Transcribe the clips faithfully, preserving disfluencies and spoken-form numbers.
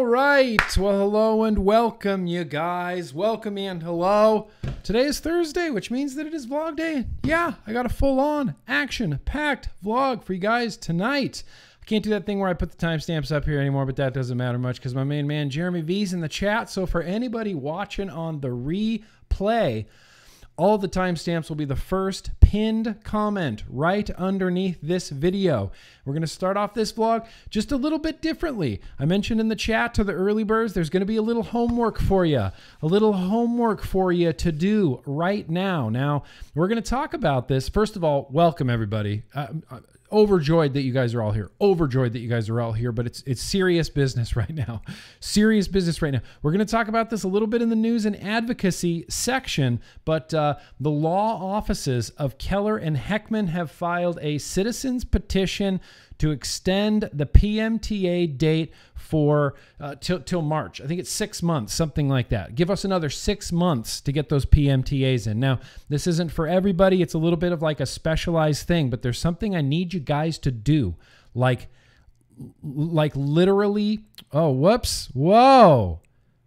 right. Well, hello and welcome, you guys. Welcome and hello. Today is Thursday, which means that it is vlog day. Yeah, I got a full-on, action-packed vlog for you guys tonight. I can't do that thing where I put the timestamps up here anymore, but that doesn't matter much because my main man, Jeremy V's in the chat. So for anybody watching on the replay, all the timestamps will be the first pinned comment right underneath this video. We're going to start off this vlog just a little bit differently. I mentioned in the chat to the early birds, there's going to be a little homework for you, a little homework for you to do right now. Now, we're going to talk about this. First of all, welcome everybody. Uh, overjoyed that you guys are all here. Overjoyed that you guys are all here, but it's it's serious business right now. Serious business right now. We're going to talk about this a little bit in the news and advocacy section, but uh, the law offices of Keller and Heckman have filed a citizens petition to extend the P M T A date for uh, till, till March. I think it's six months, something like that. Give us another six months to get those P M T As in. Now, this isn't for everybody. It's a little bit of like a specialized thing, but there's something I need you guys to do. Like, like literally, oh, whoops, whoa,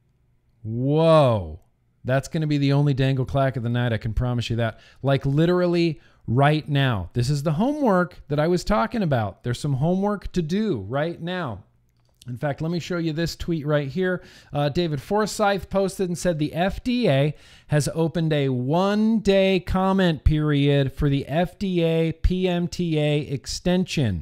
whoa. That's going to be the only dangle clack of the night. I can promise you that. Like literally right now. This is the homework that I was talking about. There's some homework to do right now. In fact, let me show you this tweet right here. Uh, David Forsyth posted and said the F D A has opened a one-day comment period for the F D A P M T A extension.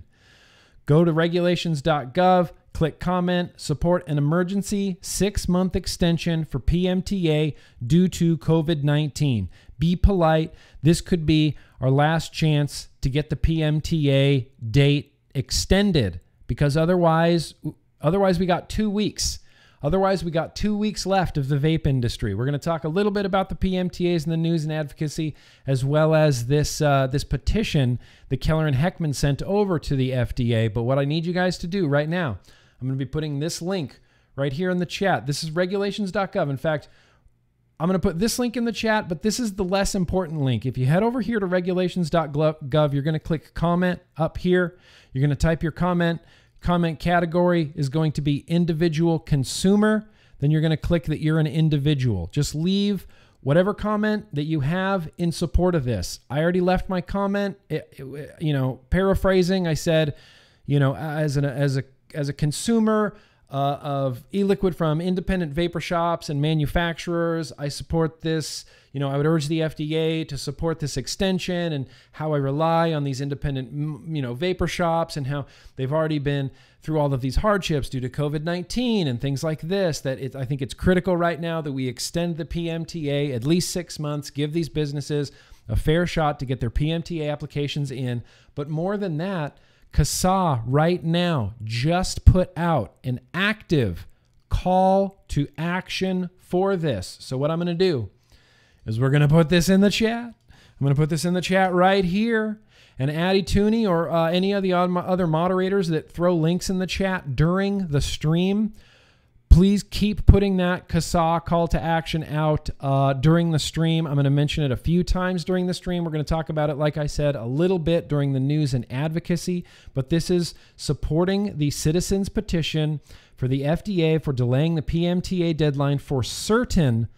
Go to regulations dot gov, click comment, support an emergency six-month extension for P M T A due to COVID nineteen. Be polite. This could be our last chance to get the P M T A date extended because otherwise, otherwise we got two weeks. Otherwise, we got two weeks left of the vape industry. We're going to talk a little bit about the P M T As in the news and advocacy, as well as this uh, this petition that Keller and Heckman sent over to the F D A. But what I need you guys to do right now, I'm going to be putting this link right here in the chat. This is regulations dot gov. In fact, I'm going to put this link in the chat, but this is the less important link. If you head over here to regulations dot gov, you're going to click comment up here. You're going to type your comment. Comment category is going to be individual consumer. Then you're going to click that you're an individual. Just leave whatever comment that you have in support of this. I already left my comment. It, it, you know, paraphrasing, I said, you know, as an as a as a consumer uh, of e-liquid from independent vapor shops and manufacturers, I support this. You know, I would urge the F D A to support this extension and how I rely on these independent, you know, vapor shops and how they've already been through all of these hardships due to COVID nineteen and things like this, that it, I think it's critical right now that we extend the P M T A at least six months, give these businesses a fair shot to get their P M T A applications in. But more than that, Casaa right now just put out an active call to action for this. So what I'm going to do is we're going to put this in the chat. I'm going to put this in the chat right here. And Addy Tooney or uh, any of the other moderators that throw links in the chat during the stream, please keep putting that Casaa call to action out uh, during the stream. I'm going to mention it a few times during the stream. We're going to talk about it, like I said, a little bit during the news and advocacy. But this is supporting the citizens petition for the F D A for delaying the P M T A deadline for certain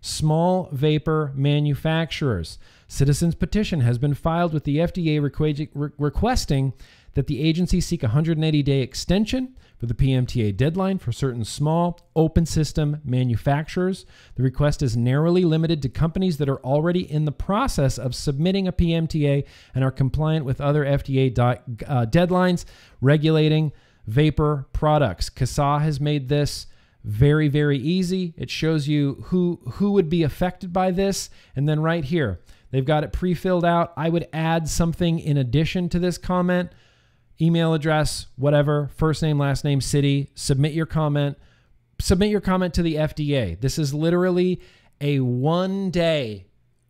small vapor manufacturers. Citizens petition has been filed with the F D A requ re requesting that the agency seek a one hundred eighty day extension for the P M T A deadline for certain small open system manufacturers. The request is narrowly limited to companies that are already in the process of submitting a P M T A and are compliant with other F D A uh, deadlines regulating vapor products. Casaa has made this very, very easy. It shows you who, who would be affected by this. And then right here, they've got it pre-filled out. I would add something in addition to this comment. Email address, whatever, first name, last name, city, submit your comment. Submit your comment to the F D A. This is literally a one day,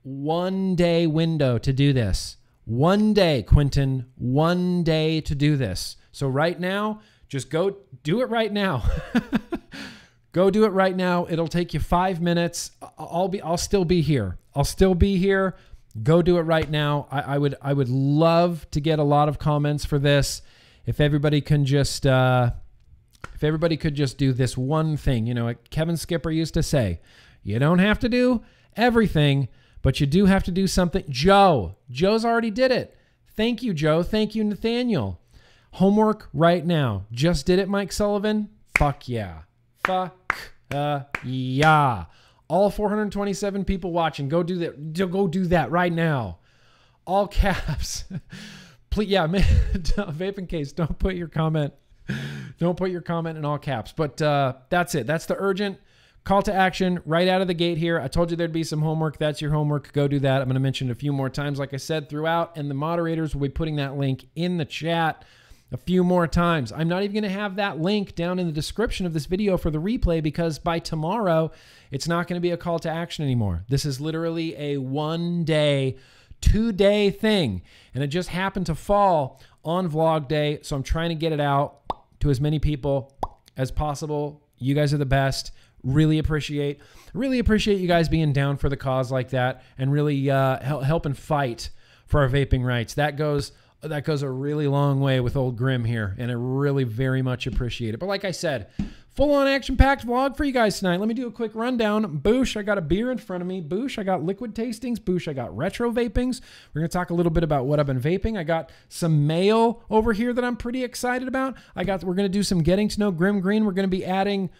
one day window to do this. One day, Quentin, one day to do this. So right now, just go do it right now. Go do it right now. It'll take you five minutes. I'll be, I'll still be here. I'll still be here. Go do it right now. I, I would, I would love to get a lot of comments for this. If everybody can just, uh, if everybody could just do this one thing, you know, like Kevin Skipper used to say, you don't have to do everything, but you do have to do something. Joe, Joe's already did it. Thank you, Joe. Thank you, Nathaniel. Homework right now. Just did it, Mike Sullivan. Fuck yeah. Fuck uh, yeah. All four hundred twenty-seven people watching, go do that. Go do that right now. All caps. Please, yeah, man, Vaping Case, don't put your comment. Don't put your comment in all caps. But uh, that's it. That's the urgent call to action right out of the gate here. I told you there'd be some homework. That's your homework. Go do that. I'm going to mention it a few more times, like I said, throughout. And the moderators will be putting that link in the chat a few more times. I'm not even going to have that link down in the description of this video for the replay, because by tomorrow, it's not going to be a call to action anymore. This is literally a one day, two day thing. And it just happened to fall on vlog day. So I'm trying to get it out to as many people as possible. You guys are the best. Really appreciate, really appreciate you guys being down for the cause like that, and really uh, help, helping fight for our vaping rights. That goes That goes a really long way with old Grimm here, and I really very much appreciate it. But like I said, full-on action-packed vlog for you guys tonight. Let me do a quick rundown. Boosh, I got a beer in front of me. Boosh, I got liquid tastings. Boosh, I got retro vapings. We're going to talk a little bit about what I've been vaping. I got some mail over here that I'm pretty excited about. I got. We're going to do some getting to know GrimmGreen. We're going to be adding...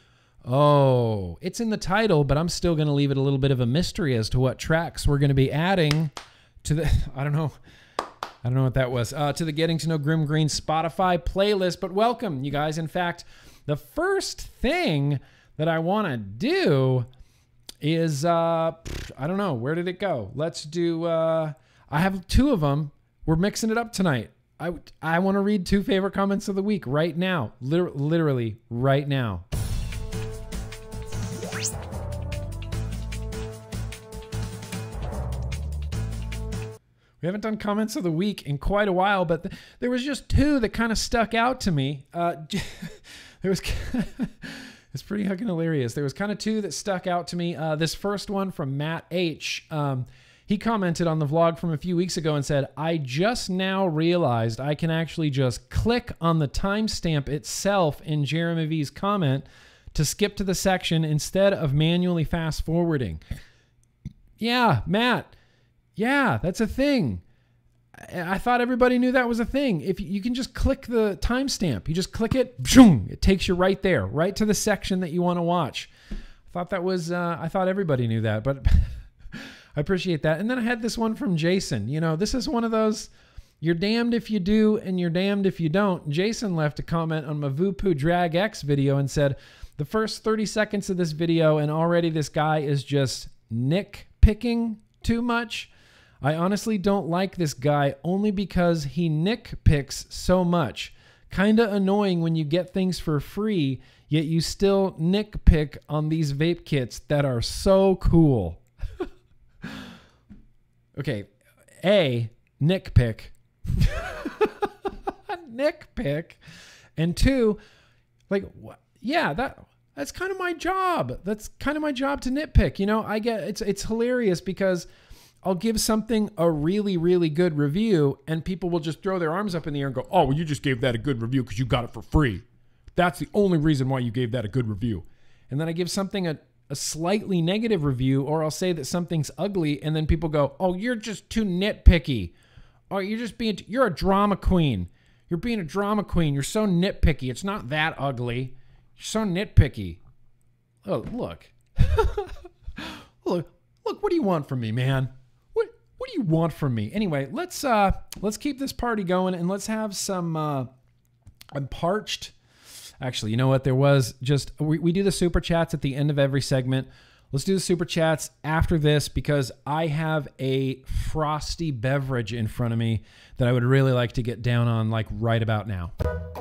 Oh, it's in the title, but I'm still going to leave it a little bit of a mystery as to what tracks we're going to be adding to the... I don't know... I don't know what that was. Uh, to the Getting to Know GrimmGreen Spotify playlist. But welcome, you guys. In fact, the first thing that I want to do is, uh, I don't know. Where did it go? Let's do, uh, I have two of them. We're mixing it up tonight. I, I want to read two favorite comments of the week right now. Liter- literally right now. We haven't done comments of the week in quite a while, but th there was just two that kind of stuck out to me. Uh, there was, it's pretty fucking hilarious. There was kind of two that stuck out to me. Uh, this first one from Matt H. Um, he commented on the vlog from a few weeks ago and said, I just now realized I can actually just click on the timestamp itself in Jeremy V's comment to skip to the section instead of manually fast forwarding. Yeah, Matt. Yeah, that's a thing. I thought everybody knew that was a thing. If you can just click the timestamp, you just click it, boom, it takes you right there, right to the section that you want to watch. I thought that was, uh, I thought everybody knew that, but I appreciate that. And then I had this one from Jason. You know, this is one of those, you're damned if you do and you're damned if you don't. Jason left a comment on my Voopoo Drag X video and said, the first thirty seconds of this video and already this guy is just nitpicking too much. I honestly don't like this guy only because he nitpicks so much. Kinda annoying when you get things for free, yet you still nitpick on these vape kits that are so cool. Okay, A, nitpick. Nitpick. And two, like, yeah, that that's kind of my job. That's kind of my job to nitpick. You know, I get, it's it's hilarious because I'll give something a really, really good review and people will just throw their arms up in the air and go, oh, well, you just gave that a good review because you got it for free. That's the only reason why you gave that a good review. And then I give something a, a slightly negative review, or I'll say that something's ugly and then people go, oh, you're just too nitpicky. Oh, you're just being, you're a drama queen. You're being a drama queen. You're so nitpicky. It's not that ugly. You're so nitpicky. Oh, look. Look, look, what do you want from me, man? What do you want from me? Anyway, let's uh, let's keep this party going and let's have some. Uh, I'm parched. Actually, you know what? There was just we, we do the super chats at the end of every segment. Let's do the super chats after this because I have a frosty beverage in front of me that I would really like to get down on, like right about now.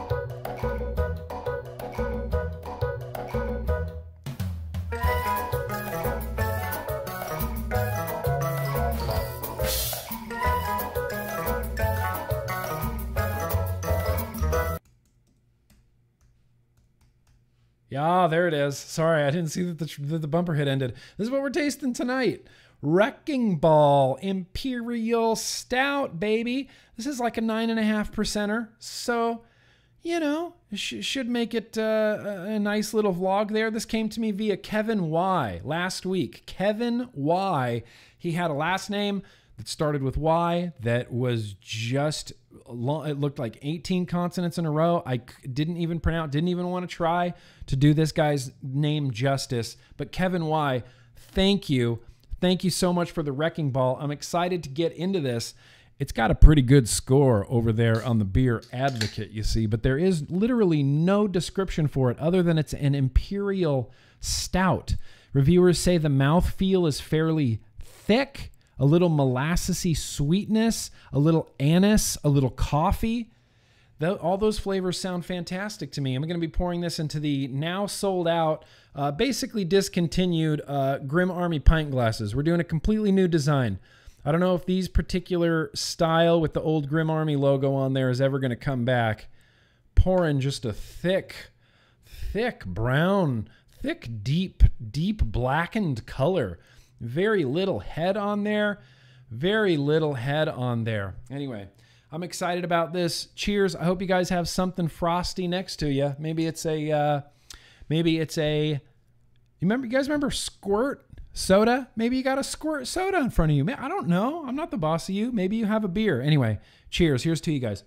Yeah, there it is. Sorry, I didn't see that the, that the bumper hit ended. This is what we're tasting tonight. Wrecking Ball Imperial Stout, baby. This is like a nine and a half percenter. So, you know, sh should make it uh, a nice little vlog there. This came to me via Kevin Y last week. Kevin Y. He had a last name that started with Y that was just, long, it looked like eighteen consonants in a row. I didn't even pronounce, didn't even want to try to do this guy's name justice. But Kevin Y, thank you. Thank you so much for the wrecking ball. I'm excited to get into this. It's got a pretty good score over there on the Beer Advocate, you see, but there is literally no description for it other than it's an imperial stout. Reviewers say the mouthfeel is fairly thick, a little molassesy sweetness, a little anise, a little coffee. All those flavors sound fantastic to me. I'm going to be pouring this into the now sold out, uh, basically discontinued uh, Grimm Army pint glasses. We're doing a completely new design. I don't know if these particular style with the old Grimm Army logo on there is ever going to come back. Pouring just a thick, thick brown, thick, deep, deep blackened color. Very little head on there. Very little head on there. Anyway, I'm excited about this. Cheers. I hope you guys have something frosty next to you. Maybe it's a, uh, maybe it's a, you remember, you guys remember Squirt soda? Maybe you got a Squirt soda in front of you. I don't know. I'm not the boss of you. Maybe you have a beer. Anyway, cheers. Here's to you guys.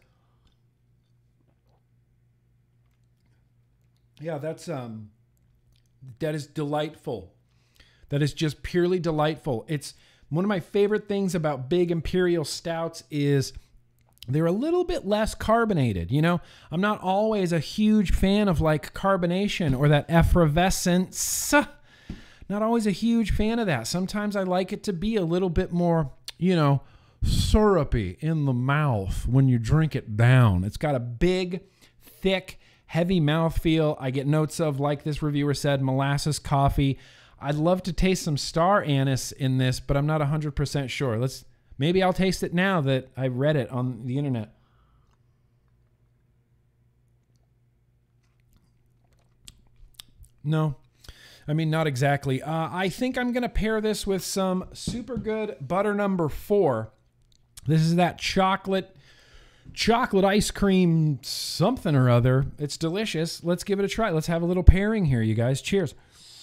Yeah, that's, um, that is delightful. That is just purely delightful. It's one of my favorite things about big imperial stouts is they're a little bit less carbonated. You know, I'm not always a huge fan of like carbonation or that effervescence. Not always a huge fan of that. Sometimes I like it to be a little bit more, you know, syrupy in the mouth when you drink it down. It's got a big, thick, heavy mouthfeel. I get notes of, like this reviewer said, molasses coffee. I'd love to taste some star anise in this, but I'm not one hundred percent sure. Let's maybe I'll taste it now that I read it on the internet. No. I mean, not exactly. Uh, I think I'm going to pair this with some super good butter number four. This is that chocolate, chocolate ice cream something or other. It's delicious. Let's give it a try. Let's have a little pairing here, you guys. Cheers.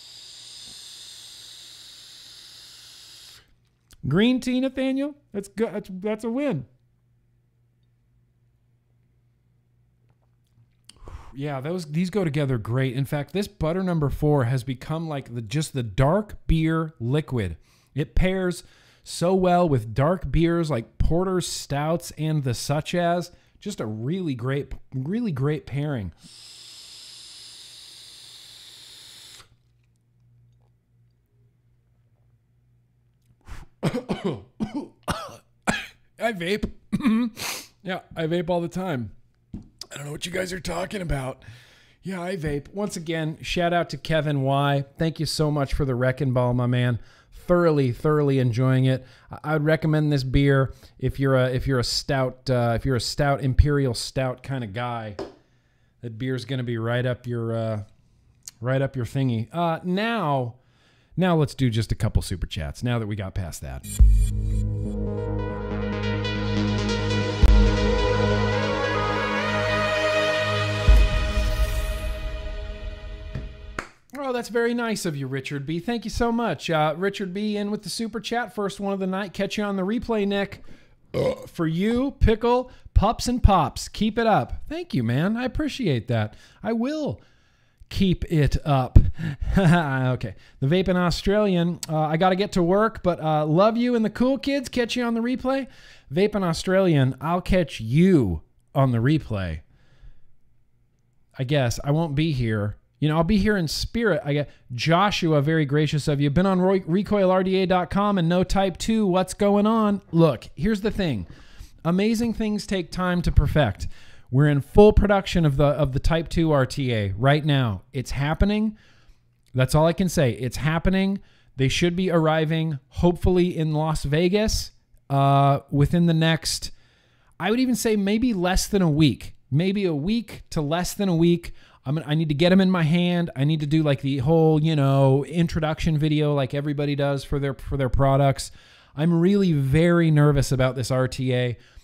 Green tea, Nathaniel. That's good. That's, that's a win. Yeah, those these go together great. In fact, this butter number four has become like the just the dark beer liquid. It pairs so well with dark beers like porters, stouts, and the such as. Just a really great, really great pairing. I vape. Yeah, I vape all the time. I don't know what you guys are talking about. Yeah, I vape. Once again, shout out to Kevin Y. Thank you so much for the wrecking ball, my man. Thoroughly, thoroughly enjoying it. I would recommend this beer if you're a if you're a stout uh, if you're a stout imperial stout kind of guy. That beer's gonna be right up your uh, right up your thingy. Uh, now, now let's do just a couple super chats. Now that we got past that. Oh, that's very nice of you, Richard B. Thank you so much. Uh, Richard B. in with the super chat. First one of the night. Catch you on the replay, Nick. Uh, for you, Pickle, Pups and Pops. Keep it up. Thank you, man. I appreciate that. I will keep it up. Okay. The Vaping Australian. Uh, I got to get to work, but uh, love you and the cool kids. Catch you on the replay. Vaping Australian. I'll catch you on the replay. I guess. I won't be here. You know, I'll be here in spirit. I get Joshua, very gracious of you. Been on recoil R D A dot com and no type two. What's going on? Look, here's the thing. Amazing things take time to perfect. We're in full production of the of the type two R T A right now. It's happening. That's all I can say. It's happening. They should be arriving, hopefully, in Las Vegas uh, within the next, I would even say maybe less than a week. Maybe a week to less than a week. I'm gonna, I need to get them in my hand. I need to do like the whole, you know, introduction video like everybody does for their for their products. I'm really very nervous about this R T A.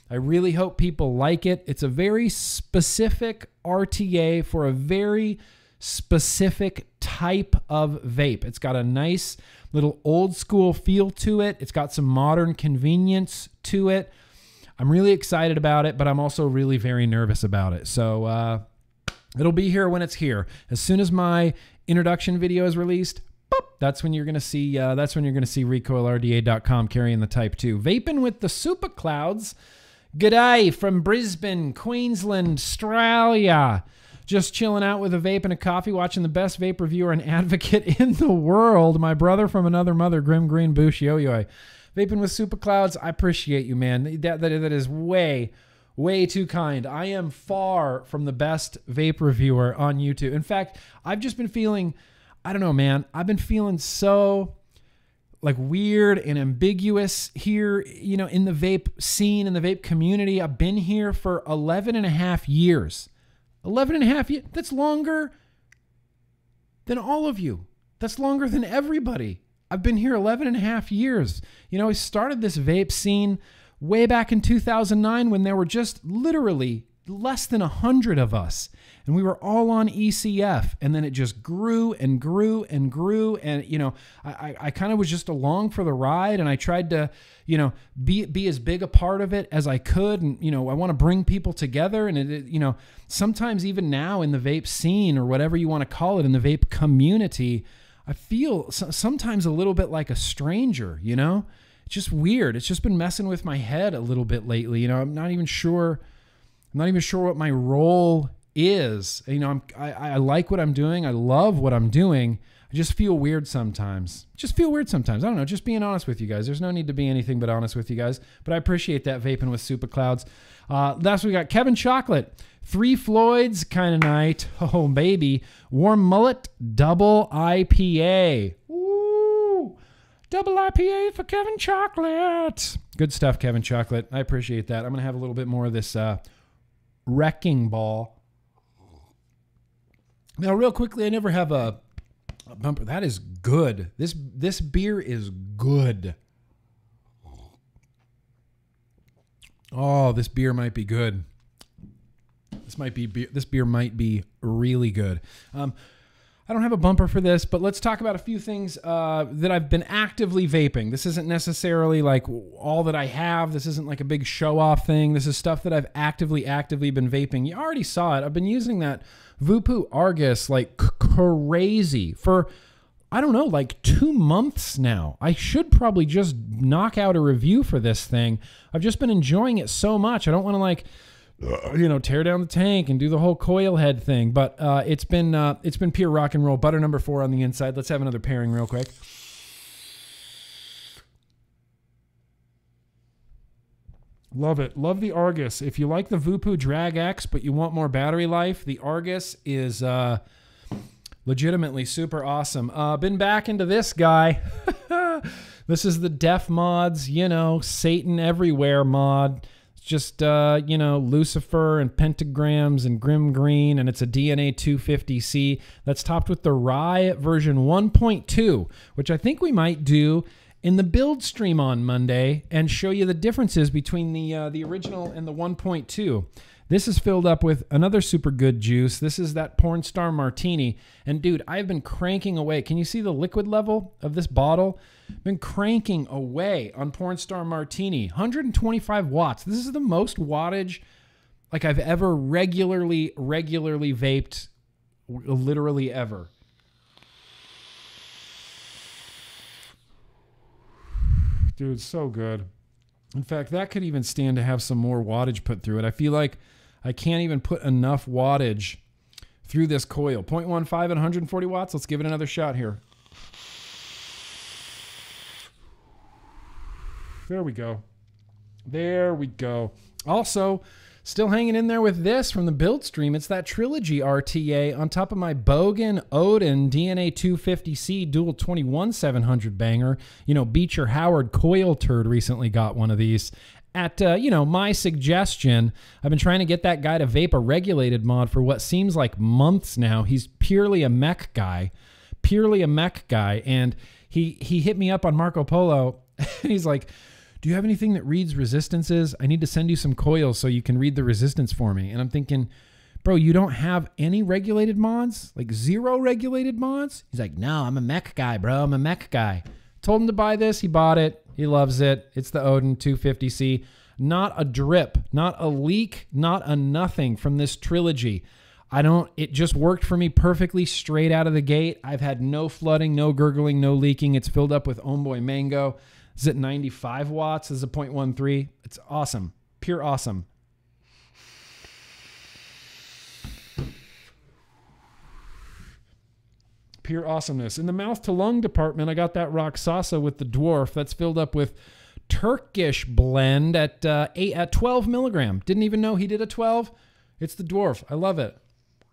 I really hope people like it. It's a very specific R T A for a very specific type of vape. It's got a nice little old school feel to it. It's got some modern convenience to it. I'm really excited about it, but I'm also really very nervous about it. So uh, it'll be here when it's here. As soon as my introduction video is released, boop, that's when you're gonna see. Uh, that's when you're gonna see recoil R D A dot com carrying the Type two. Vaping with the Super Clouds. G'day from Brisbane, Queensland, Australia. Just chilling out with a vape and a coffee, watching the best vape reviewer and advocate in the world. My brother from another mother, GrimmGreen, Boosh, yo yo. Vaping with Super Clouds, I appreciate you, man. That, that, that is way, way too kind. I am far from the best vape reviewer on YouTube. In fact, I've just been feeling, I don't know, man. I've been feeling so like weird and ambiguous here, you know, in the vape scene, in the vape community. I've been here for eleven and a half years. eleven and a half years. That's longer than all of you. That's longer than everybody. I've been here eleven and a half years. You know, I started this vape scene way back in two thousand nine when there were just literally less than a hundred of us. And we were all on E C F. And then it just grew and grew and grew. And, you know, I, I, I kind of was just along for the ride. And I tried to, you know, be, be as big a part of it as I could. And, you know, I want to bring people together. And, it, it, you know, sometimes even now in the vape scene or whatever you want to call it, in the vape community, I feel sometimes a little bit like a stranger, you know? It's just weird. It's just been messing with my head a little bit lately. You know, I'm not even sure, I'm not even sure what my role is. You know, I'm, I, I like what I'm doing. I love what I'm doing. I just feel weird sometimes. Just feel weird sometimes. I don't know. Just being honest with you guys. There's no need to be anything but honest with you guys. But I appreciate that, Vaping with Super Clouds. Uh, last we got Kevin Chocolate. Three Floyds kind of night. Oh, baby. Warm Mullet Double I P A. Woo! Double I P A for Kevin Chocolate. Good stuff, Kevin Chocolate. I appreciate that. I'm going to have a little bit more of this uh, Wrecking Ball. Now, real quickly, I never have a, a bumper. That is good. This this beer is good. Oh, this beer might be good. This might be beer, this beer might be really good. Um, I don't have a bumper for this, but let's talk about a few things uh, that I've been actively vaping. This isn't necessarily like all that I have. This isn't like a big show-off thing. This is stuff that I've actively, actively been vaping. You already saw it. I've been using that Voopoo Argus like crazy for, I don't know, like two months now. I should probably just knock out a review for this thing. I've just been enjoying it so much. I don't want to like, you know, tear down the tank and do the whole coil head thing. But uh, it's been uh, it's been pure rock and roll. Butter number four on the inside. Let's have another pairing real quick. Love it. Love the Argus. If you like the Voopoo Drag X, but you want more battery life, the Argus is uh, legitimately super awesome. Uh, been back into this guy. This is the Def Mods, you know, Satan Everywhere mod. It's just, uh, you know, Lucifer and pentagrams and GrimmGreen, and it's a D N A two fifty C that's topped with the Rye version one point two, which I think we might do in the build stream on Monday and show you the differences between the uh, the original and the one point two. This is filled up with another super good juice. This is that Porn Star Martini. And dude, I've been cranking away. Can you see the liquid level of this bottle? Been cranking away on Porn Star Martini. one hundred twenty-five watts. This is the most wattage like I've ever regularly, regularly vaped, literally ever. Dude, so good. In fact, that could even stand to have some more wattage put through it. I feel like I can't even put enough wattage through this coil. zero point one five and one hundred forty watts. Let's give it another shot here. There we go. There we go. Also, still hanging in there with this from the build stream. It's that Trilogy R T A on top of my Bogan Odin D N A two fifty C dual twenty-one seven hundred banger. You know, Beecher Howard Coil Turd recently got one of these. At, uh, you know, my suggestion, I've been trying to get that guy to vape a regulated mod for what seems like months now. He's purely a mech guy. Purely a mech guy. And he, he hit me up on Marco Polo. And he's like, do you have anything that reads resistances? I need to send you some coils so you can read the resistance for me. And I'm thinking, bro, you don't have any regulated mods? Like zero regulated mods? He's like, no, I'm a mech guy, bro. I'm a mech guy. Told him to buy this. He bought it. He loves it. It's the Odin two fifty C. Not a drip, not a leak, not a nothing from this trilogy. I don't, it just worked for me perfectly straight out of the gate. I've had no flooding, no gurgling, no leaking. It's filled up with Homeboy Mango. It's at ninety-five watts as a point one three. It's awesome. Pure awesome. Pure awesomeness. In the mouth to lung department, I got that Roxasa with the Dwarf. That's filled up with Turkish blend at uh, eight at twelve milligram. Didn't even know he did a twelve. It's the Dwarf. I love it.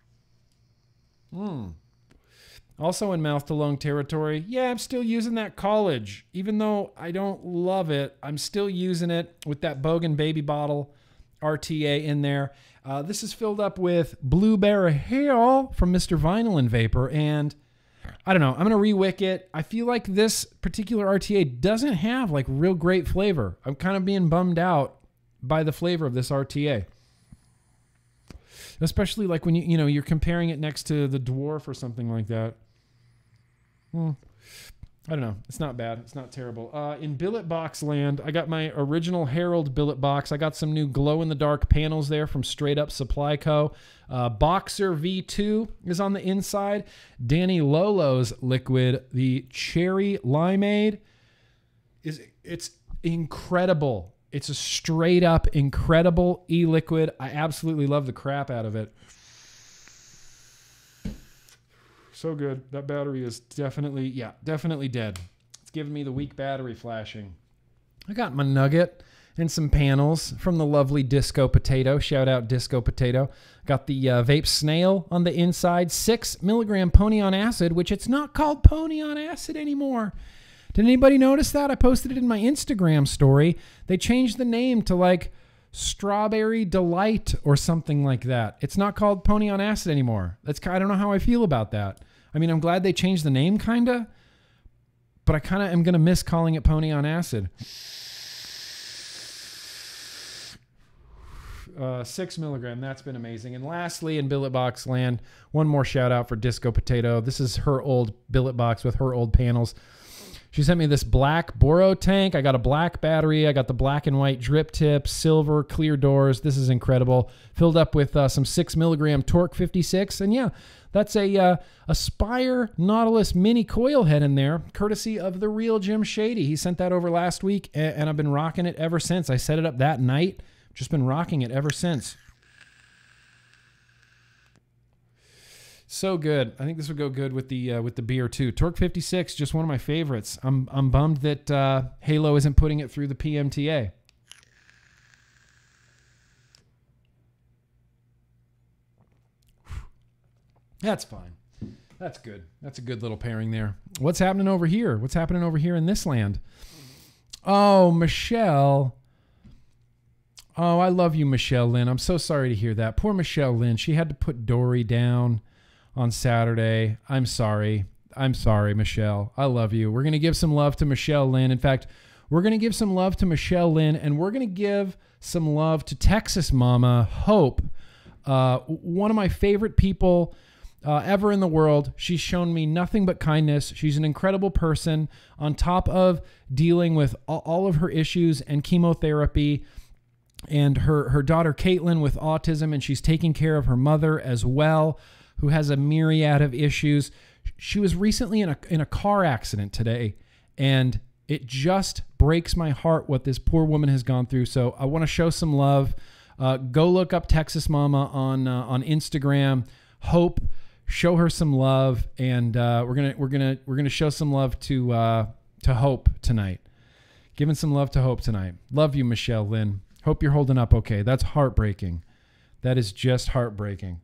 Hmm. Also in mouth to lung territory, yeah, I'm still using that College. Even though I don't love it, I'm still using it with that Bogan baby bottle R T A in there. Uh, this is filled up with Blueberry Hill from Mister Vinyl and Vapor, and I don't know, I'm going to re-wick it. I feel like this particular R T A doesn't have like real great flavor. I'm kind of being bummed out by the flavor of this R T A. Especially like when you, you know, you're comparing it next to the Dwarf or something like that. Hmm. I don't know. It's not bad. It's not terrible. Uh, in billet box land, I got my original Herald billet box. I got some new glow-in-the-dark panels there from Straight Up Supply Co. Uh, Boxer V two is on the inside. Danny Lolo's liquid, the Cherry Limeade, is it's incredible. It's a straight-up incredible e-liquid. I absolutely love the crap out of it. So good. That battery is definitely, yeah, definitely dead. It's giving me the weak battery flashing. I got my nugget and some panels from the lovely Disco Potato. Shout out Disco Potato. Got the uh, Vape Snail on the inside. Six milligram pony on acid, which it's not called pony on acid anymore. Did anybody notice that? I posted it in my Instagram story. They changed the name to like Strawberry Delight or something like that. It's not called Pony on Acid anymore. That's I don't know how I feel about that. I mean, I'm glad they changed the name, kinda, but I kind of am gonna miss calling it Pony on Acid. Uh, six milligram. That's been amazing. And lastly, in billet box land, one more shout out for Disco Potato. This is her old billet box with her old panels. She sent me this black Boro tank. I got a black battery. I got the black and white drip tip, silver, clear doors. This is incredible. Filled up with uh, some six milligram Torque fifty-six. And yeah, that's a, uh, a Spire Nautilus mini coil head in there, courtesy of the real Jim Shady. He sent that over last week, and, and I've been rocking it ever since. I set it up that night. Just been rocking it ever since. So good. I think this would go good with the uh, with the beer too. Torque fifty-six, just one of my favorites. I'm I'm bummed that uh, Halo isn't putting it through the P M T A. That's fine. That's good. That's a good little pairing there. What's happening over here? What's happening over here in this land? Oh, Michelle. Oh, I love you, Michelle Lynn. I'm so sorry to hear that. Poor Michelle Lynn. She had to put Dory down on Saturday. I'm sorry. I'm sorry, Michelle. I love you. We're going to give some love to Michelle Lynn. In fact, we're going to give some love to Michelle Lynn, and we're going to give some love to Texas Mama Hope, uh, one of my favorite people uh, ever in the world. She's shown me nothing but kindness. She's an incredible person on top of dealing with all of her issues and chemotherapy, and her, her daughter Caitlin with autism, and she's taking care of her mother as well, who has a myriad of issues. She was recently in a in a car accident today, and it just breaks my heart what this poor woman has gone through. So I want to show some love. Uh, go look up Texas Mama on uh, on Instagram. Hope, show her some love, and uh, we're gonna we're gonna we're gonna show some love to uh, to Hope tonight. Giving some love to Hope tonight. Love you, Michelle Lynn. Hope you're holding up okay. That's heartbreaking. That is just heartbreaking.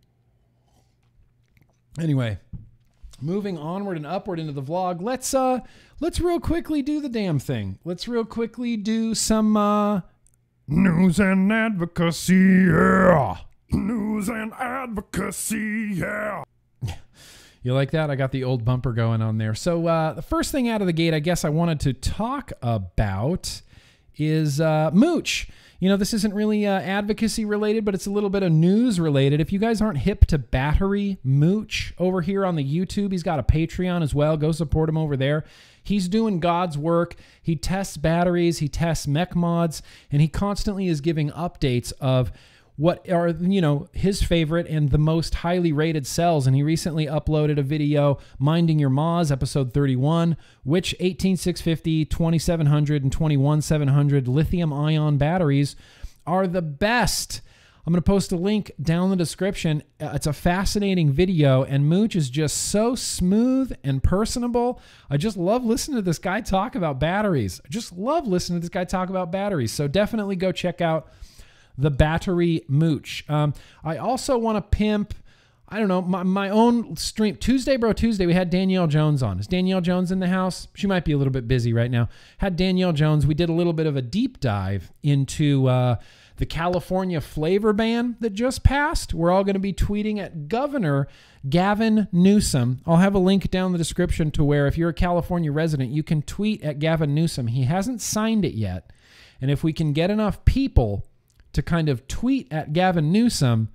Anyway, moving onward and upward into the vlog, let's uh let's real quickly do the damn thing. Let's real quickly do some uh news and advocacy, yeah. News and advocacy, yeah. You like that? I got the old bumper going on there. So uh the first thing out of the gate, I guess I wanted to talk about is uh, Mooch. You know, this isn't really uh, advocacy related, but it's a little bit of news related. If you guys aren't hip to Battery Mooch over here on the YouTube, he's got a Patreon as well. Go support him over there. He's doing God's work. He tests batteries, he tests mech mods, and he constantly is giving updates of what are, you know, his favorite and the most highly rated cells. And he recently uploaded a video, Minding Your Moz, episode thirty-one, which eighteen six fifty, twenty-seven hundred, and twenty-one seven hundred lithium ion batteries are the best. I'm going to post a link down in the description. It's a fascinating video, and Mooch is just so smooth and personable. I just love listening to this guy talk about batteries. I just love listening to this guy talk about batteries. So definitely go check out the Battery Mooch. Um, I also want to pimp, I don't know, my, my own stream. Tuesday, Bro Tuesday, we had Danielle Jones on. Is Danielle Jones in the house? She might be a little bit busy right now. Had Danielle Jones. We did a little bit of a deep dive into uh, the California flavor ban that just passed. We're all going to be tweeting at Governor Gavin Newsom. I'll have a link down in the description to where if you're a California resident, you can tweet at Gavin Newsom. He hasn't signed it yet. And if we can get enough people to kind of tweet at Gavin Newsom,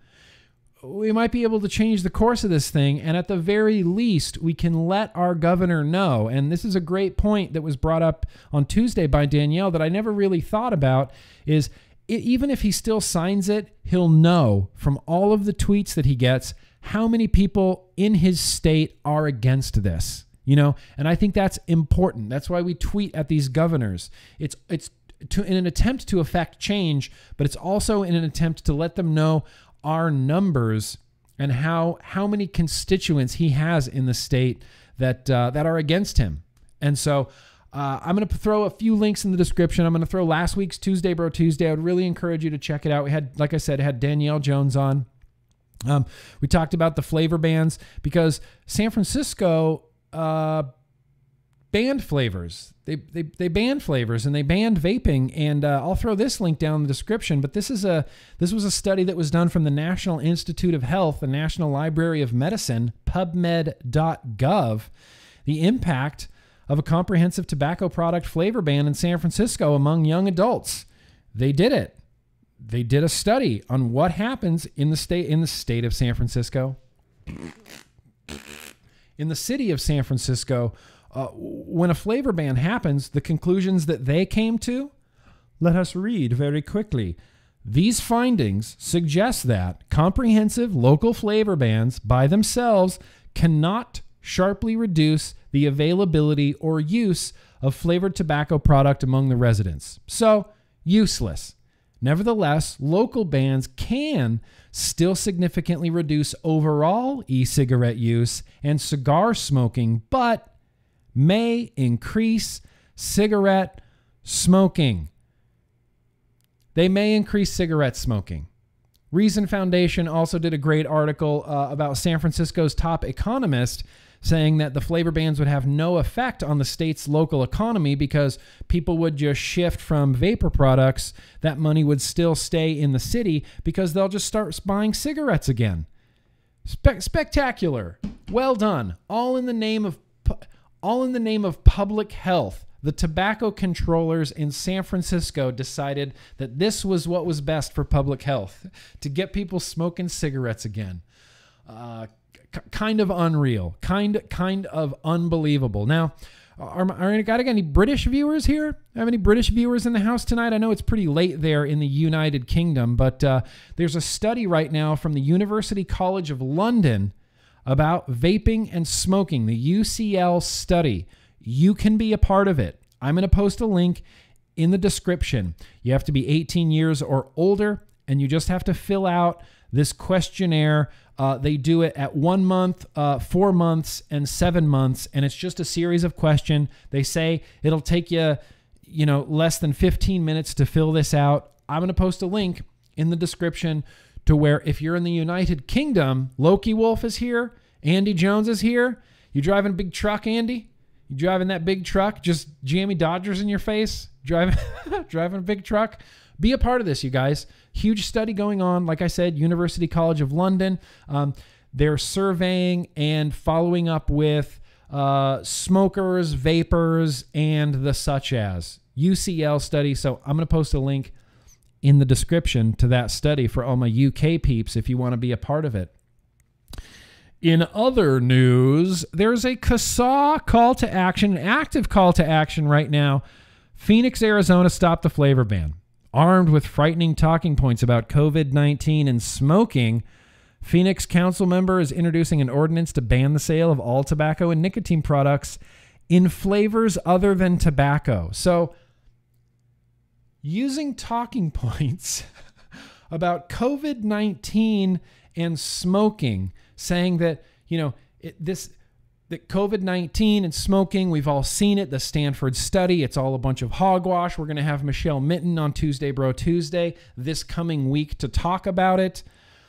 we might be able to change the course of this thing. And at the very least, we can let our governor know. And this is a great point that was brought up on Tuesday by Danielle that I never really thought about is it, even if he still signs it, he'll know from all of the tweets that he gets how many people in his state are against this, you know? And I think that's important. That's why we tweet at these governors. It's, it's, To, in an attempt to affect change, but it's also in an attempt to let them know our numbers and how how many constituents he has in the state that uh, that are against him. And so uh, I'm going to throw a few links in the description. I'm going to throw last week's Tuesday Bro Tuesday. I would really encourage you to check it out. We had, like I said, had Danielle Jones on. Um, we talked about the flavor bans because San Francisco uh, banned flavors. They, they they banned flavors and they banned vaping. And uh, I'll throw this link down in the description. But this is a this was a study that was done from the National Institute of Health, the National Library of Medicine, pubmed dot gov. The impact of a comprehensive tobacco product flavor ban in San Francisco among young adults. They did it. They did a study on what happens in the state in the state of San Francisco. In the city of San Francisco. Uh, when a flavor ban happens, the conclusions that they came to, let us read very quickly. These findings suggest that comprehensive local flavor bans by themselves cannot sharply reduce the availability or use of flavored tobacco product among the residents. So, useless. Nevertheless, local bans can still significantly reduce overall e-cigarette use and cigar smoking, but may increase cigarette smoking. They may increase cigarette smoking. Reason Foundation also did a great article uh, about San Francisco's top economist saying that the flavor bans would have no effect on the state's local economy because people would just shift from vapor products. That money would still stay in the city because they'll just start buying cigarettes again. Spe- spectacular. Well done. All in the name of All in the name of public health. The tobacco controllers in San Francisco decided that this was what was best for public health, to get people smoking cigarettes again. Uh, k- kind of unreal, kind kind of unbelievable. Now, are, are I got any British viewers here? Have any British viewers in the house tonight? I know it's pretty late there in the United Kingdom, but uh, there's a study right now from the University College of London about vaping and smoking, the U C L study. You can be a part of it. I'm going to post a link in the description. You have to be eighteen years or older, and you just have to fill out this questionnaire. Uh, they do it at one month, uh, four months, and seven months, and it's just a series of questions. They say it'll take you, you know, less than fifteen minutes to fill this out. I'm going to post a link in the description to where if you're in the United Kingdom, Loki Wolf is here, Andy Jones is here. You driving a big truck, Andy? You driving that big truck? Just jammy Dodgers in your face? Driving, driving a big truck? Be a part of this, you guys. Huge study going on. Like I said, University College of London. Um, they're surveying and following up with uh, smokers, vapors, and the such as. U C L study. So I'm going to post a link in the description to that study for all my U K peeps if you want to be a part of it. In other news, there's a Casaa call to action, an active call to action right now. Phoenix, Arizona stopped the flavor ban. Armed with frightening talking points about COVID nineteen and smoking, Phoenix council member is introducing an ordinance to ban the sale of all tobacco and nicotine products in flavors other than tobacco. So, using talking points about COVID nineteen and smoking, saying that, you know, it, this that COVID nineteen and smoking, we've all seen it, the Stanford study, it's all a bunch of hogwash. We're going to have Michelle Mitten on Tuesday Bro Tuesday this coming week to talk about it.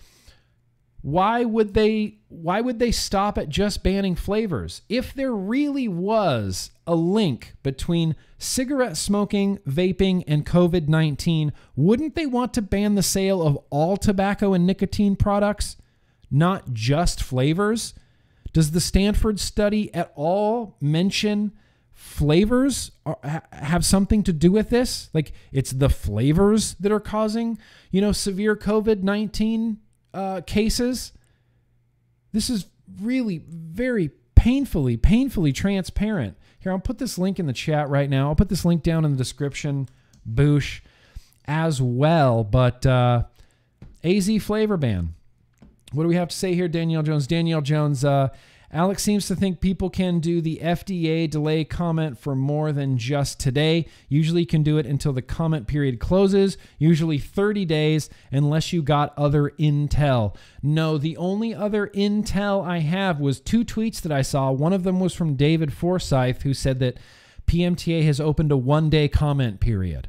Why would they why would they stop at just banning flavors? If there really was a link between cigarette smoking, vaping, and COVID nineteen, wouldn't they want to ban the sale of all tobacco and nicotine products, not just flavors? Does the Stanford study at all mention flavors or have something to do with this? Like, it's the flavors that are causing, you know, severe COVID nineteen uh, cases? This is really very painfully, painfully transparent. Here, I'll put this link in the chat right now. I'll put this link down in the description, boosh, as well. But uh, A Z flavor ban. What do we have to say here, Danielle Jones? Danielle Jones, uh, Alex seems to think people can do the F D A delay comment for more than just today. Usually you can do it until the comment period closes, usually thirty days, unless you got other intel. No, the only other intel I have was two tweets that I saw. One of them was from David Forsyth, who said that P M T A has opened a one-day comment period.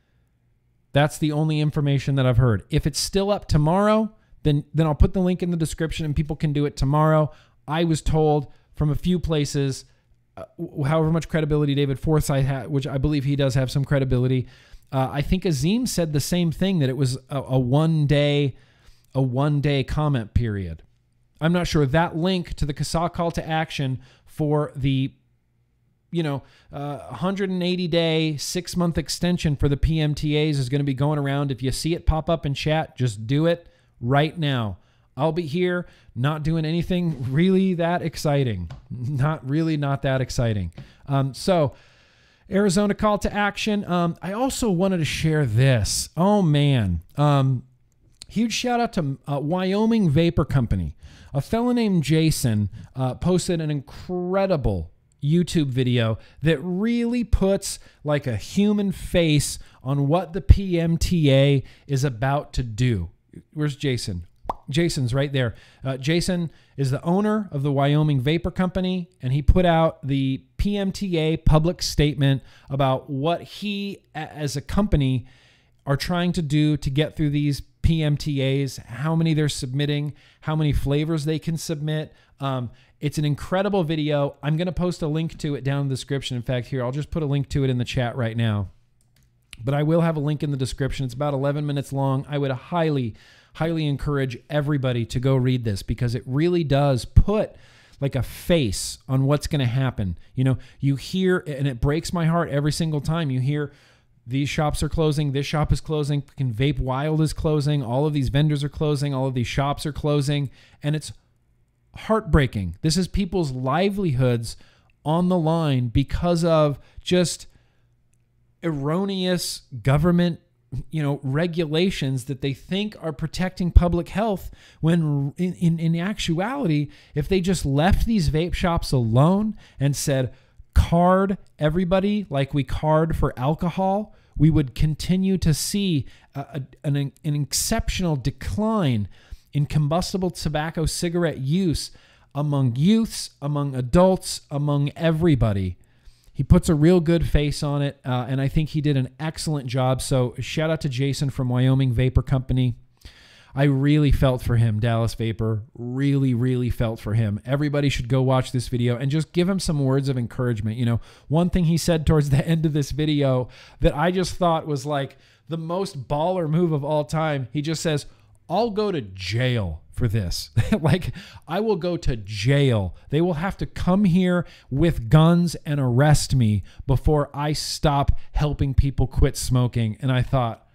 That's the only information that I've heard. If it's still up tomorrow, then, then I'll put the link in the description and people can do it tomorrow. I was told from a few places, uh, however much credibility David Forsyth had, which I believe he does have some credibility. Uh, I think Azim said the same thing, that it was a, a one day, a one day comment period. I'm not sure. That link to the Casaa call to action for the, you know, uh, one hundred eighty day, six month extension for the P M T As is going to be going around. If you see it pop up in chat, just do it right now. I'll be here, not doing anything really that exciting. Not really not that exciting. Um, so, Arizona call to action. Um, I also wanted to share this. Oh, man. Um, huge shout out to uh, Wyoming Vapor Company. A fellow named Jason uh, posted an incredible YouTube video that really puts like a human face on what the P M T A is about to do. Where's Jason? Jason's right there. Uh, Jason is the owner of the Wyoming Vapor Company, and he put out the P M T A public statement about what he, as a company, are trying to do to get through these P M T As, how many they're submitting, how many flavors they can submit. Um, it's an incredible video. I'm going to post a link to it down in the description. In fact, here, I'll just put a link to it in the chat right now. But I will have a link in the description. It's about eleven minutes long. I would highly, highly encourage everybody to go read this, because it really does put like a face on what's going to happen. You know, you hear, and it breaks my heart every single time you hear these shops are closing, this shop is closing, Vape Wild is closing, all of these vendors are closing, all of these shops are closing, and it's heartbreaking. This is people's livelihoods on the line because of just erroneous government, you know, regulations that they think are protecting public health, when in, in, in actuality, if they just left these vape shops alone and said, card everybody like we card for alcohol, we would continue to see a, a, an, an exceptional decline in combustible tobacco cigarette use among youths, among adults, among everybody. He puts a real good face on it, uh, and I think he did an excellent job. So shout out to Jason from Wyoming Vapor Company. I really felt for him, Dallas Vapor. Really, really felt for him. Everybody should go watch this video and just give him some words of encouragement. You know, one thing he said towards the end of this video that I just thought was like the most baller move of all time. He just says, I'll go to jail for this. Like, I will go to jail. They will have to come here with guns and arrest me before I stop helping people quit smoking. And I thought,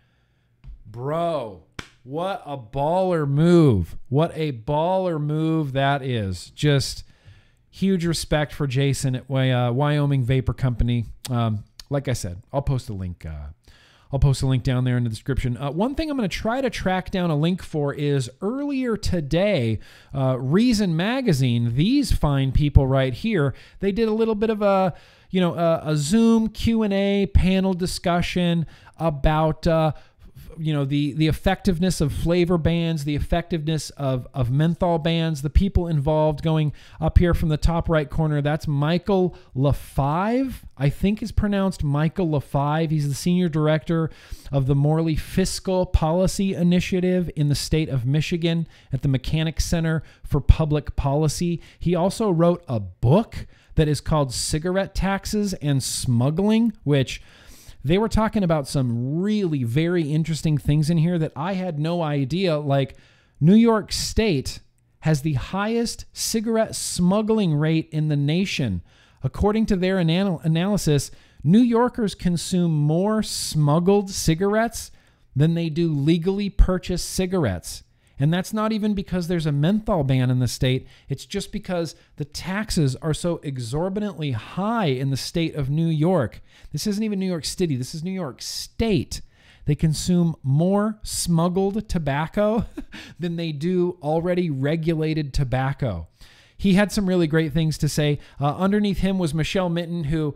bro, what a baller move. What a baller move that is. Just huge respect for Jason at uh, Wyoming Vapor Company. Um, like I said, I'll post a link. Uh, I'll post a link down there in the description. Uh, one thing I'm going to try to track down a link for is earlier today, uh, Reason Magazine, these fine people right here, they did a little bit of a, you know, a, a Zoom Q and A panel discussion about, uh, you know, the, the effectiveness of flavor bans, the effectiveness of, of menthol bans, the people involved. Going up here from the top right corner, that's Michael LaFive, I think is pronounced Michael LaFive. He's the senior director of the Morley Fiscal Policy Initiative in the state of Michigan at the Mechanics Center for Public Policy. He also wrote a book that is called Cigarette Taxes and Smuggling, which they were talking about some really very interesting things in here that I had no idea. Like, New York State has the highest cigarette smuggling rate in the nation. According to their anal- analysis, New Yorkers consume more smuggled cigarettes than they do legally purchased cigarettes. And that's not even because there's a menthol ban in the state. It's just because the taxes are so exorbitantly high in the state of New York. This isn't even New York City. This is New York State. They consume more smuggled tobacco than they do already regulated tobacco. He had some really great things to say. Uh, underneath him was Michelle Mitten, who,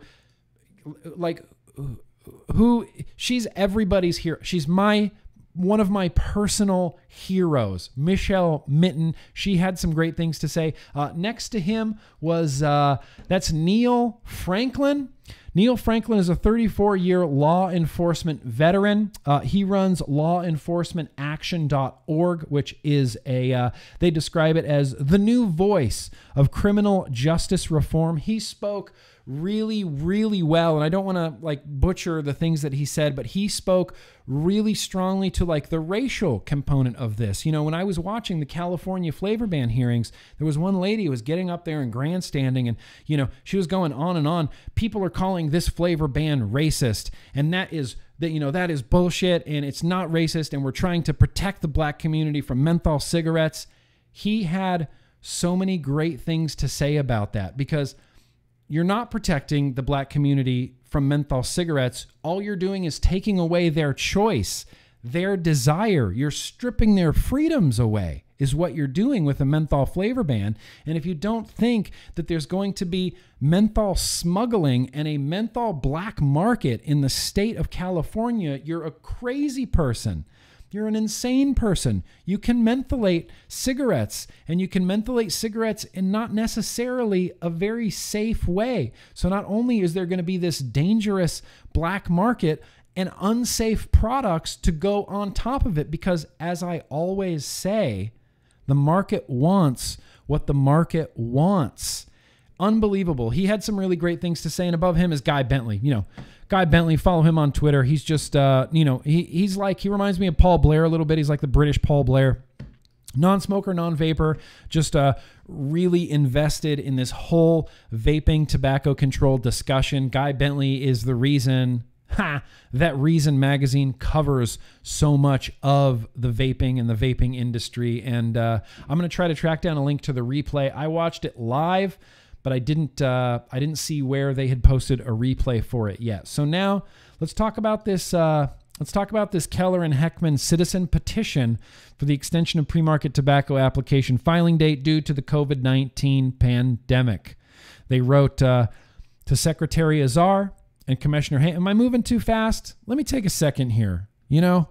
like, who, she's everybody's hero. She's my one of my personal heroes, Michelle Mitten. She had some great things to say. Uh, next to him was, uh, that's Neil Franklin. Neil Franklin is a thirty-four-year law enforcement veteran. Uh, he runs law enforcement action dot org, which is a, uh, they describe it as the new voice of criminal justice reform. He spoke really, really well, and I don't want to like butcher the things that he said, but he spoke really strongly to like the racial component of this. You know, when I was watching the California flavor ban hearings, there was one lady who was getting up there and grandstanding, and you know, she was going on and on. People are calling this flavor ban racist, and that is that, you know, that is bullshit, and it's not racist, and we're trying to protect the black community from menthol cigarettes. He had so many great things to say about that, because you're not protecting the black community from menthol cigarettes. All you're doing is taking away their choice, their desire. You're stripping their freedoms away is what you're doing with a menthol flavor ban. And if you don't think that there's going to be menthol smuggling and a menthol black market in the state of California, you're a crazy person. You're an insane person. You can mentholate cigarettes, and you can mentholate cigarettes in not necessarily a very safe way. So not only is there going to be this dangerous black market and unsafe products to go on top of it, because as I always say, the market wants what the market wants. Unbelievable. He had some really great things to say, and above him is Guy Bentley. You know, Guy Bentley, follow him on Twitter. He's just, uh, you know, he he's like, he reminds me of Paul Blair a little bit. He's like the British Paul Blair. Non-smoker, non-vapor, just uh, really invested in this whole vaping, tobacco control discussion. Guy Bentley is the reason ha, that Reason Magazine covers so much of the vaping and the vaping industry. And uh, I'm going to try to track down a link to the replay. I watched it live, but I didn't uh, I didn't see where they had posted a replay for it yet. So now let's talk about this. Uh, let's talk about this Keller and Heckman citizen petition for the extension of pre-market tobacco application filing date due to the COVID nineteen pandemic. They wrote uh, to Secretary Azar and Commissioner Hay. Am I moving too fast? Let me take a second here. You know,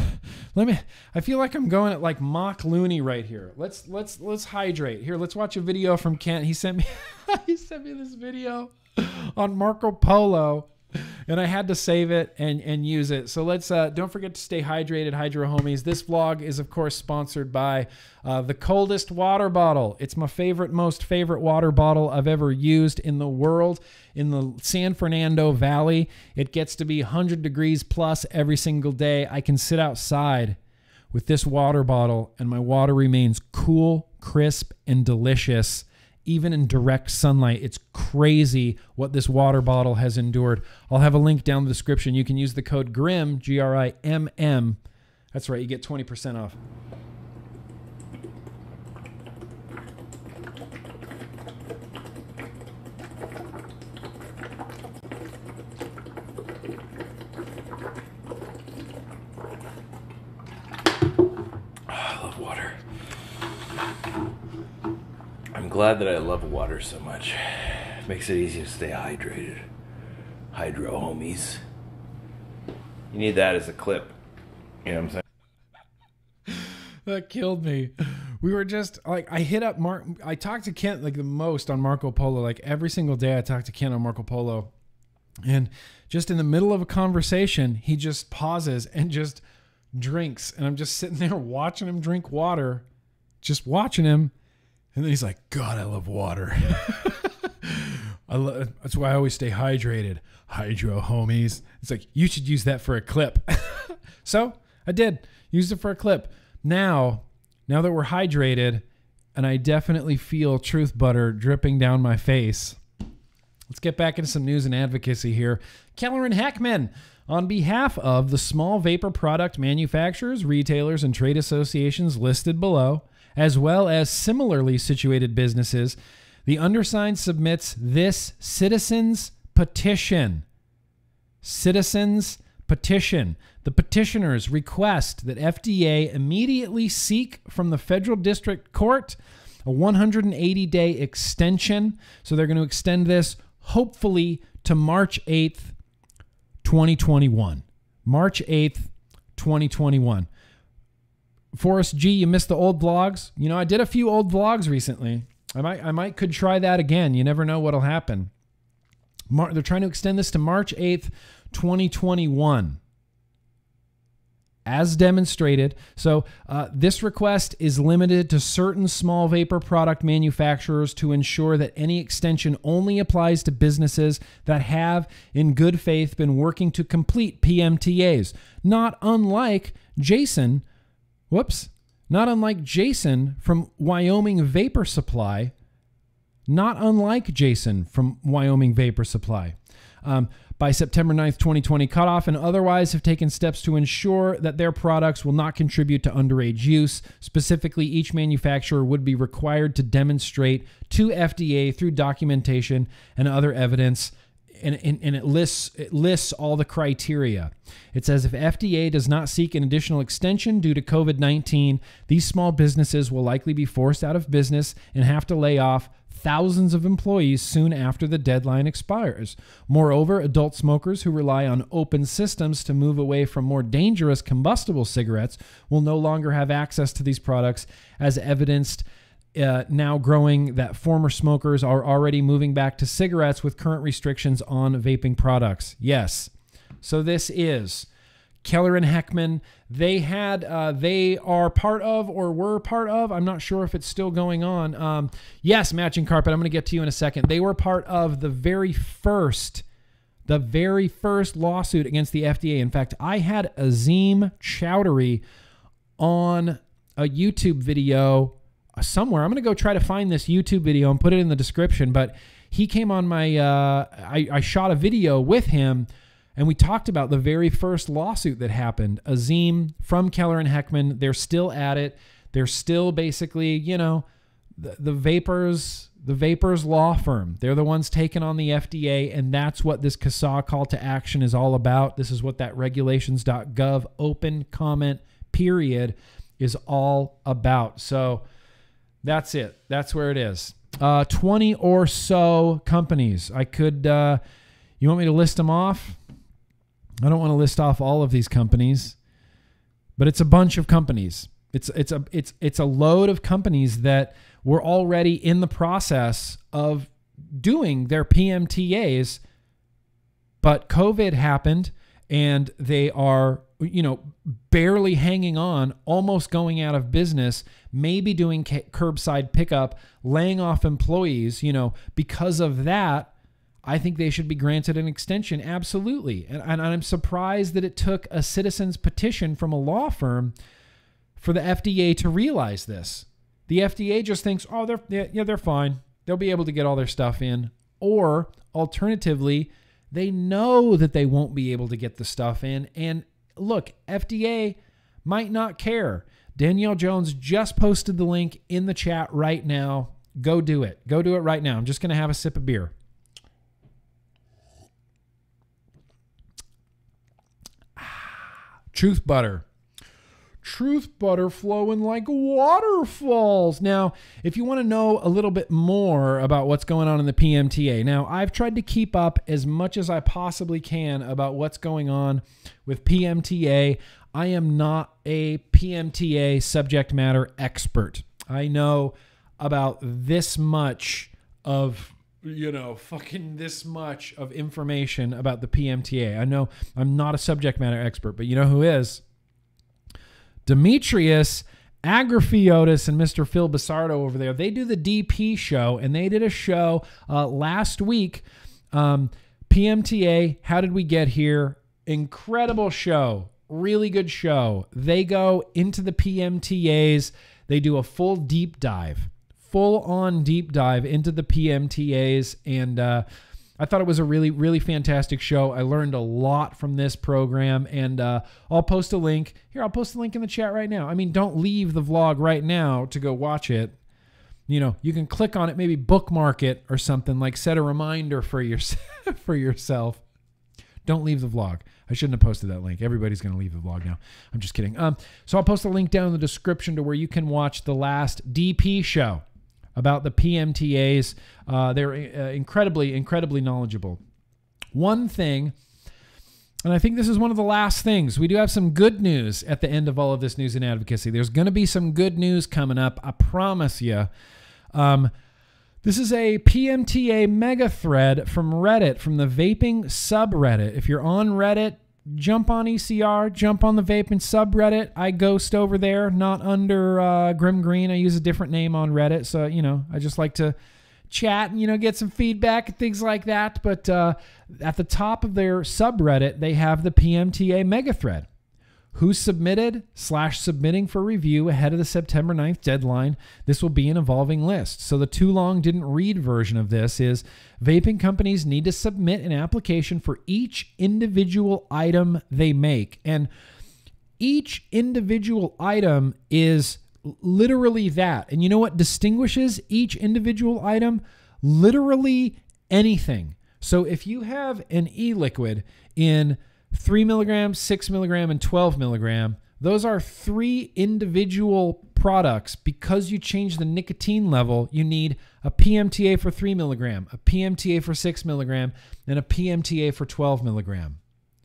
let me, I feel like I'm going at like Mach Looney right here. Let's, let's, let's hydrate here. Let's watch a video from Kent. He sent me, he sent me this video on Marco Polo, and I had to save it and, and use it. So let's, uh, don't forget to stay hydrated, Hydro Homies. This vlog is of course sponsored by uh, the coldest water bottle. It's my favorite, most favorite water bottle I've ever used in the world. In the San Fernando Valley, it gets to be one hundred degrees plus every single day. I can sit outside with this water bottle, and my water remains cool, crisp, and delicious, even in direct sunlight. It's crazy what this water bottle has endured. I'll have a link down in the description. You can use the code GRIMM, G R I M M. That's right, you get twenty percent off. Glad that I love water so much. It makes it easy to stay hydrated. Hydro, homies. You need that as a clip. You know what I'm saying? That killed me. We were just like, I hit up Mark. I talked to Kent like the most on Marco Polo. Like every single day I talked to Kent on Marco Polo. And just in the middle of a conversation, he just pauses and just drinks. And I'm just sitting there watching him drink water, just watching him. And then he's like, God, I love water. I love, that's why I always stay hydrated. Hydro, homies. It's like, you should use that for a clip. So I did. Used it for a clip. Now, now that we're hydrated, and I definitely feel truth butter dripping down my face, let's get back into some news and advocacy here. Keller and Heckman, on behalf of the small vapor product manufacturers, retailers, and trade associations listed below, as well as similarly situated businesses, the undersigned submits this citizens petition. Citizens petition. The petitioners request that F D A immediately seek from the Federal District Court a one hundred eighty day extension. So they're going to extend this hopefully to March eighth, twenty twenty-one. March eighth, twenty twenty-one. Forrest G, you missed the old vlogs. You know, I did a few old vlogs recently. I might, I might could try that again. You never know what'll happen. Mar- they're trying to extend this to March eighth, twenty twenty-one. As demonstrated. So uh, this request is limited to certain small vapor product manufacturers to ensure that any extension only applies to businesses that have, in good faith, been working to complete P M T As. Not unlike Jason Whoops. Not unlike Jason from Wyoming Vapor Supply. Not unlike Jason from Wyoming Vapor Supply. Um, by September ninth, twenty twenty cutoff, and otherwise have taken steps to ensure that their products will not contribute to underage use. Specifically, each manufacturer would be required to demonstrate to F D A through documentation and other evidence. And, and, and it lists it lists all the criteria. It says if F D A does not seek an additional extension due to COVID nineteen, these small businesses will likely be forced out of business and have to lay off thousands of employees soon after the deadline expires. Moreover, adult smokers who rely on open systems to move away from more dangerous combustible cigarettes will no longer have access to these products, as evidenced Uh, now growing that former smokers are already moving back to cigarettes with current restrictions on vaping products. Yes. So this is Keller and Heckman. They had, uh, they are part of or were part of, I'm not sure if it's still going on. Um, yes, Matching Carpet. I'm going to get to you in a second. They were part of the very first, the very first lawsuit against the F D A. In fact, I had Azim Chowdhury on a YouTube video somewhere. I'm going to go try to find this YouTube video and put it in the description, but he came on my, uh, I, I shot a video with him and we talked about the very first lawsuit that happened. Azim from Keller and Heckman, they're still at it. They're still basically, you know, the, the Vapors, the Vapors law firm. They're the ones taking on the F D A, and that's what this Casaa call to action is all about. This is what that regulations dot gov open comment period is all about. So that's it. That's where it is. Uh, twenty or so companies. I could, uh, you want me to list them off? I don't want to list off all of these companies, but it's a bunch of companies. It's, it's, a, it's, it's a load of companies that were already in the process of doing their P M T As, but COVID happened and they are, you know, barely hanging on, almost going out of business, maybe doing curbside pickup, laying off employees. You know, because of that, I think they should be granted an extension. Absolutely. And, and I'm surprised that it took a citizen's petition from a law firm for the F D A to realize this. The F D A just thinks, oh, they're yeah, yeah, they're fine. They'll be able to get all their stuff in. Or alternatively, they know that they won't be able to get the stuff in. And look, F D A might not care. Danielle Jones just posted the link in the chat right now. Go do it. Go do it right now. I'm just going to have a sip of beer. Ah, truth butter. Truth butter flowing like waterfalls. Now, if you want to know a little bit more about what's going on in the P M T A, now I've tried to keep up as much as I possibly can about what's going on with P M T A. I am not a P M T A subject matter expert. I know about this much of, you know, fucking this much of information about the P M T A. I know I'm not a subject matter expert, but you know who is? Demetrius Agrafiotis and Mister Phil Basardo over there. They do the D P show, and they did a show uh, last week. Um, P M T A, how did we get here? Incredible show. Really good show. They go into the P M T As. They do a full deep dive, full on deep dive into the P M T As. And uh, I thought it was a really, really fantastic show. I learned a lot from this program, and uh, I'll post a link. Here, I'll post a link in the chat right now. I mean, don't leave the vlog right now to go watch it. You know, you can click on it, maybe bookmark it or something, like set a reminder for, your, for yourself. Don't leave the vlog. I shouldn't have posted that link. Everybody's going to leave the vlog now. I'm just kidding. Um, so I'll post a link down in the description to where you can watch the last D P show about the P M T As. Uh, they're uh, incredibly, incredibly knowledgeable. One thing, and I think this is one of the last things, we do have some good news at the end of all of this news and advocacy. There's going to be some good news coming up, I promise you. Um, this is a P M T A mega thread from Reddit, from the Vaping subreddit. If you're on Reddit, jump on E C R, jump on the Vaping subreddit. I ghost over there, not under uh, GrimmGreen. I use a different name on Reddit. So, you know, I just like to chat and, you know, get some feedback and things like that. But uh, at the top of their subreddit, they have the P M T A mega thread. Who submitted slash submitting for review ahead of the September ninth deadline? This will be an evolving list. So the too long didn't read version of this is vaping companies need to submit an application for each individual item they make. And each individual item is literally that. And you know what distinguishes each individual item? Literally anything. So if you have an e-liquid in three milligram, six milligram, and twelve milligram, those are three individual products. Because you change the nicotine level, you need a P M T A for three milligram, a P M T A for six milligram, and a P M T A for twelve milligram.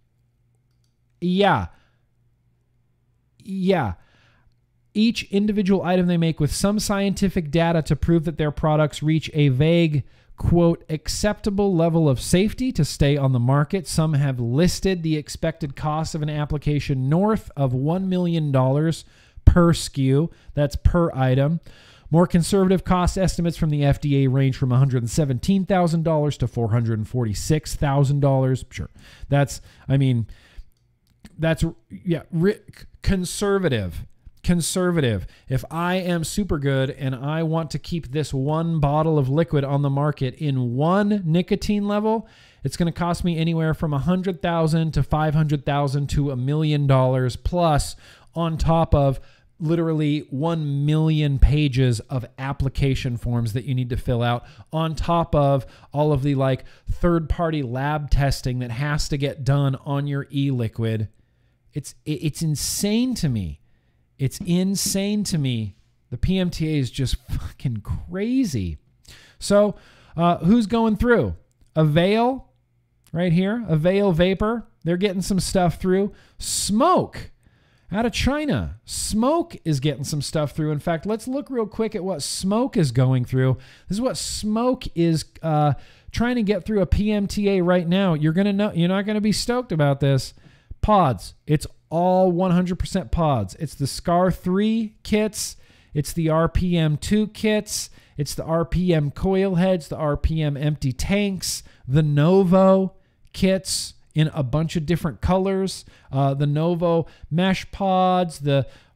Yeah. Yeah. Each individual item they make with some scientific data to prove that their products reach a vague, quote, acceptable level of safety to stay on the market. Some have listed the expected cost of an application north of one million dollars per S K U. That's per item. More conservative cost estimates from the F D A range from one hundred seventeen thousand dollars to four hundred forty-six thousand dollars. Sure. That's, I mean, that's, yeah, conservative. Conservative. If I am super good and I want to keep this one bottle of liquid on the market in one nicotine level, it's going to cost me anywhere from one hundred thousand dollars to five hundred thousand dollars to a million dollars, plus on top of literally one million pages of application forms that you need to fill out, on top of all of the like third-party lab testing that has to get done on your e-liquid. It's it's insane to me. It's insane to me. The P M T A is just fucking crazy. So uh, who's going through? Avail, right here. Avail Vapor. They're getting some stuff through. Smoke, out of China. Smoke is getting some stuff through. In fact, let's look real quick at what Smoke is going through. This is what Smoke is uh, trying to get through a P M T A right now. You're gonna know. You're not gonna be stoked about this. Pods. It's all one hundred percent pods. It's the S C A R three kits. It's the R P M two kits. It's the R P M coil heads, the R P M empty tanks, the Novo kits in a bunch of different colors, uh, the Novo mesh pods, the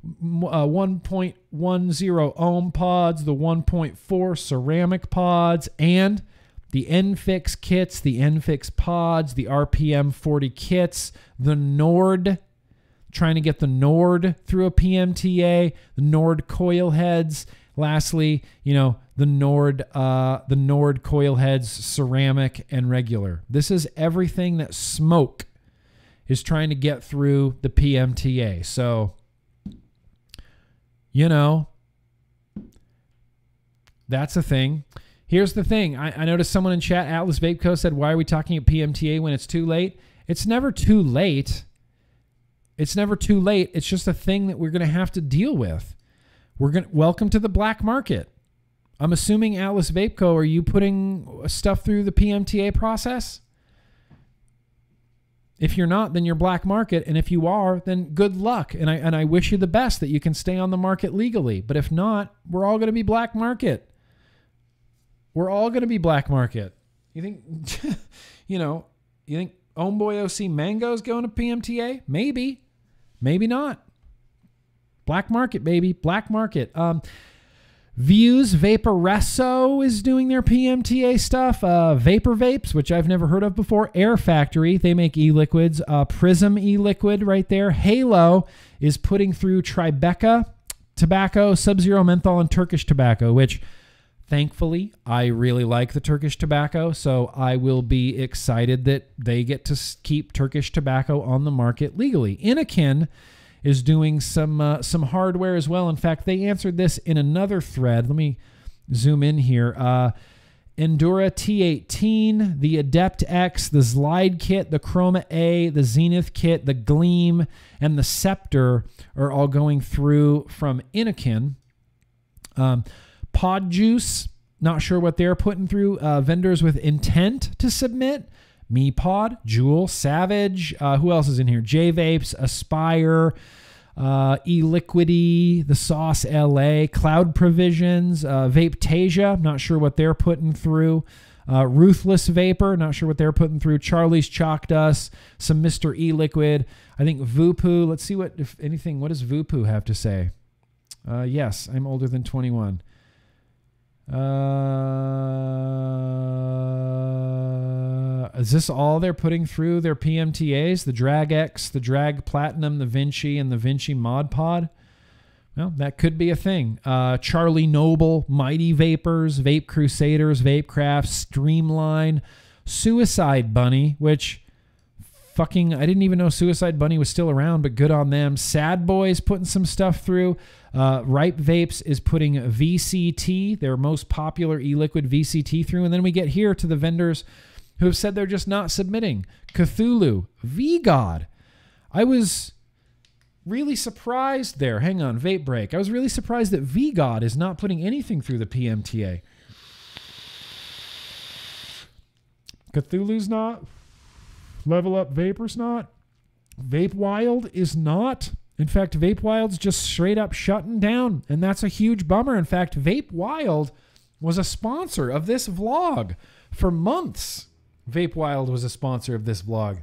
uh, one point one zero ohm pods, the one point four ceramic pods, and the N Fix kits, the N Fix pods, the R P M forty kits, the Nord, trying to get the Nord through a P M T A, the Nord coil heads. Lastly, you know, the Nord, uh, the Nord coil heads, ceramic and regular. This is everything that Smoke is trying to get through the P M T A. So, you know, that's a thing. Here's the thing. I, I noticed someone in chat, Atlas Vape Co. said, why are we talking at P M T A when it's too late? It's never too late. It's never too late. It's just a thing that we're going to have to deal with. We're going to welcome to the black market. I'm assuming Atlas Vape Co. Are you putting stuff through the P M T A process? If you're not, then you're black market. And if you are, then good luck. And I, and I wish you the best that you can stay on the market legally. But if not, we're all going to be black market. We're all going to be black market. You think, you know, you think Homeboy O C Mango's going to P M T A? Maybe. Maybe not. Black market, baby. Black market. Um, Views Vaporesso is doing their P M T A stuff. Uh, Vapor Vapes, which I've never heard of before. Air Factory, they make e-liquids. Uh, Prism e-liquid right there. Halo is putting through Tribeca tobacco, Sub-Zero menthol, and Turkish tobacco, which thankfully I really like the Turkish tobacco. So I will be excited that they get to keep Turkish tobacco on the market legally. Inakin is doing some uh, some hardware as well. In fact, they answered this in another thread. Let me zoom in here. Uh, Endura T eighteen, the Adept X, the Zlide kit, the Chroma A, the Zenith kit, the Gleam, and the Scepter are all going through from Inakin. Um, Pod Juice, not sure what they're putting through. Uh, vendors with intent to submit. MePod, Juul, Savage, uh, who else is in here? J-Vapes, Aspire, uh, eLiquidy, The Sauce L A, Cloud Provisions, uh, Vapetasia, not sure what they're putting through. Uh, Ruthless Vapor, not sure what they're putting through. Charlie's Chalk Dust, some Mister E-Liquid. I think Voopoo, let's see what, if anything, what does Voopoo have to say? Uh, yes, I'm older than twenty-one. Uh, is this all they're putting through their P M T As? The Drag X, the Drag Platinum, the Vinci, and the Vinci Mod Pod? Well, that could be a thing. Uh, Charlie Noble, Mighty Vapors, Vape Crusaders, Vapecraft, Streamline, Suicide Bunny, which fucking, I didn't even know Suicide Bunny was still around, but good on them. Sad Boys putting some stuff through. Uh, Ripe Vapes is putting V C T, their most popular e-liquid V C T through. And then we get here to the vendors who have said they're just not submitting. Cthulhu, V-God. I was really surprised there. Hang on, vape break. I was really surprised that V-God is not putting anything through the P M T A. Cthulhu's not. Level Up Vapor's not. Vape Wild is not. In fact, Vape Wild's just straight up shutting down, and that's a huge bummer. In fact, Vape Wild was a sponsor of this vlog for months. Vape Wild was a sponsor of this vlog.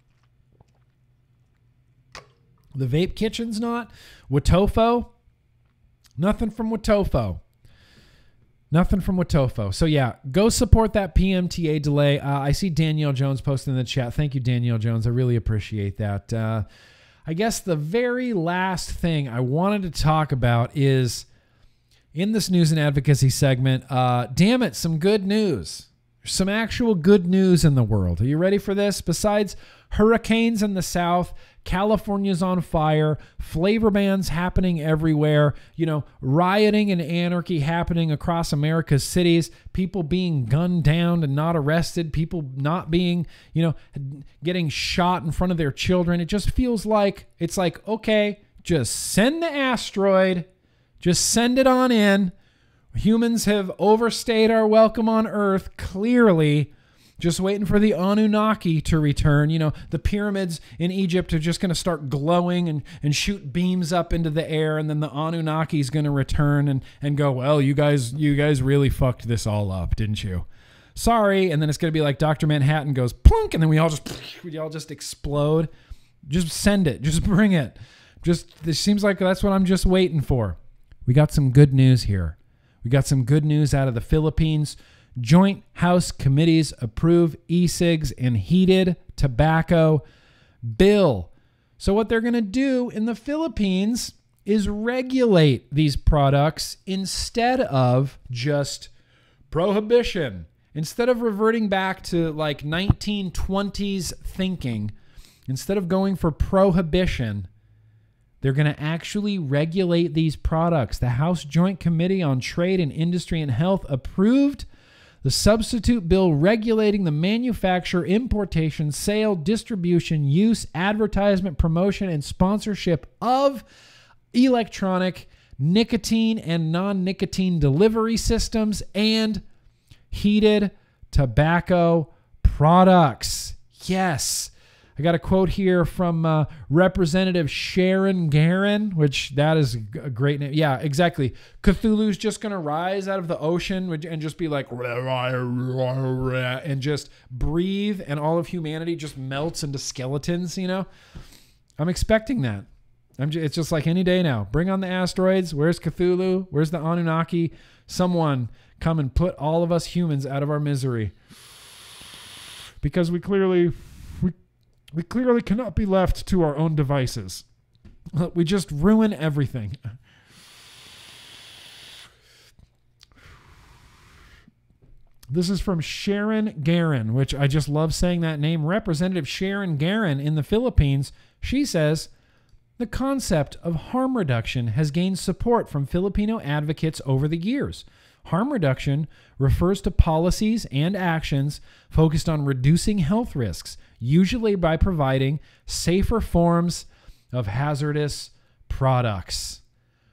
The Vape Kitchen's not. Watofo, nothing from Watofo. Nothing from Watofo. So yeah, go support that P M T A delay. Uh, I see Danielle Jones posting in the chat. Thank you, Danielle Jones. I really appreciate that. Uh, I guess the very last thing I wanted to talk about is in this news and advocacy segment, uh, damn it, some good news. There's some actual good news in the world. Are you ready for this? Besides hurricanes in the south, California's on fire, flavor bans happening everywhere, you know, rioting and anarchy happening across America's cities, people being gunned down and not arrested, people not being, you know, getting shot in front of their children. It just feels like, it's like, okay, just send the asteroid, just send it on in. Humans have overstayed our welcome on Earth, clearly. Just waiting for the Anunnaki to return. You know, the pyramids in Egypt are just going to start glowing and, and shoot beams up into the air, and then the Anunnaki is going to return and, and go, well, you guys you guys really fucked this all up, didn't you? Sorry. And then it's going to be like Doctor Manhattan goes plunk, and then we all just we all just explode. Just send it. Just bring it. Just, this seems like that's what I'm just waiting for. We got some good news here. We got some good news out of the Philippines. Joint House committees approve e-cigs and heated tobacco bill. So what they're going to do in the Philippines is regulate these products instead of just prohibition. Instead of reverting back to like nineteen twenties thinking, instead of going for prohibition, they're going to actually regulate these products. The House Joint Committee on Trade and Industry and Health approved the substitute bill regulating the manufacture, importation, sale, distribution, use, advertisement, promotion, and sponsorship of electronic nicotine and non-nicotine delivery systems and heated tobacco products. Yes. I got a quote here from uh, Representative Sharon Garin, which that is a great name. Yeah, exactly. Cthulhu's just going to rise out of the ocean and just be like, and just breathe, and all of humanity just melts into skeletons, you know? I'm expecting that. I'm just, it's just like any day now. Bring on the asteroids. Where's Cthulhu? Where's the Anunnaki? Someone come and put all of us humans out of our misery. Because we clearly... We clearly cannot be left to our own devices. We just ruin everything. This is from Sharon Garin, which I just love saying that name. Representative Sharon Garin in the Philippines. She says, the concept of harm reduction has gained support from Filipino advocates over the years. Harm reduction refers to policies and actions focused on reducing health risks, usually by providing safer forms of hazardous products.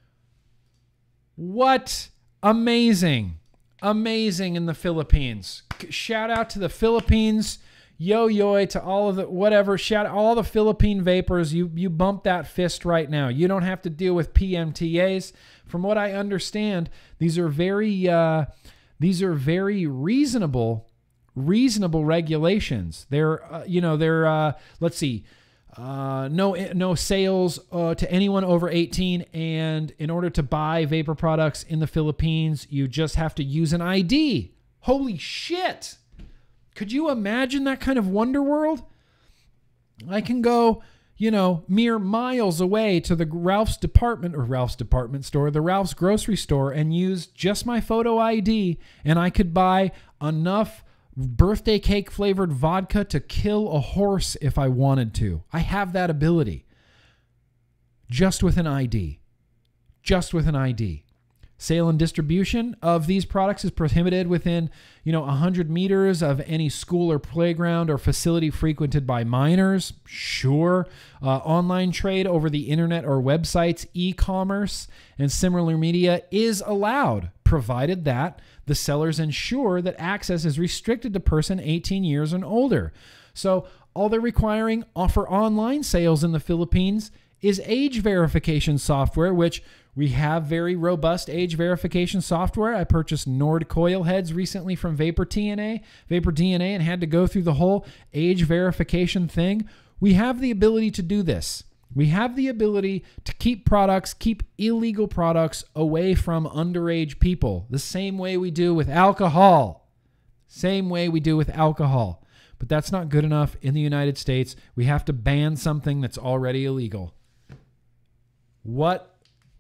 What amazing, amazing in the Philippines. Shout out to the Philippines. Yo yo to all of the whatever. Shout out all the Philippine vapors. You you bump that fist right now. You don't have to deal with P M T As. From what I understand, these are very uh, these are very reasonable reasonable regulations. They're uh, you know they're uh, let's see. Uh, no, no sales uh, to anyone over eighteen, and in order to buy vapor products in the Philippines, you just have to use an I D. Holy shit! Could you imagine that kind of wonder world? I can go, you know, mere miles away to the Ralph's department or Ralph's department store, the Ralph's grocery store, and use just my photo I D, and I could buy enough birthday cake flavored vodka to kill a horse if I wanted to. I have that ability. Just with an I D. Just with an I D. Sale and distribution of these products is prohibited within, you know, one hundred meters of any school or playground or facility frequented by minors. Sure. Uh, online trade over the internet or websites, e-commerce, and similar media is allowed, provided that the sellers ensure that access is restricted to person eighteen years and older. So all they're requiring for online sales in the Philippines is age verification software, which we have very robust age verification software. I purchased Nord coil heads recently from Vapor T N A, Vapor D N A, and had to go through the whole age verification thing. We have the ability to do this. We have the ability to keep products, keep illegal products away from underage people, the same way we do with alcohol. Same way we do with alcohol. But that's not good enough in the United States. We have to ban something that's already illegal. What?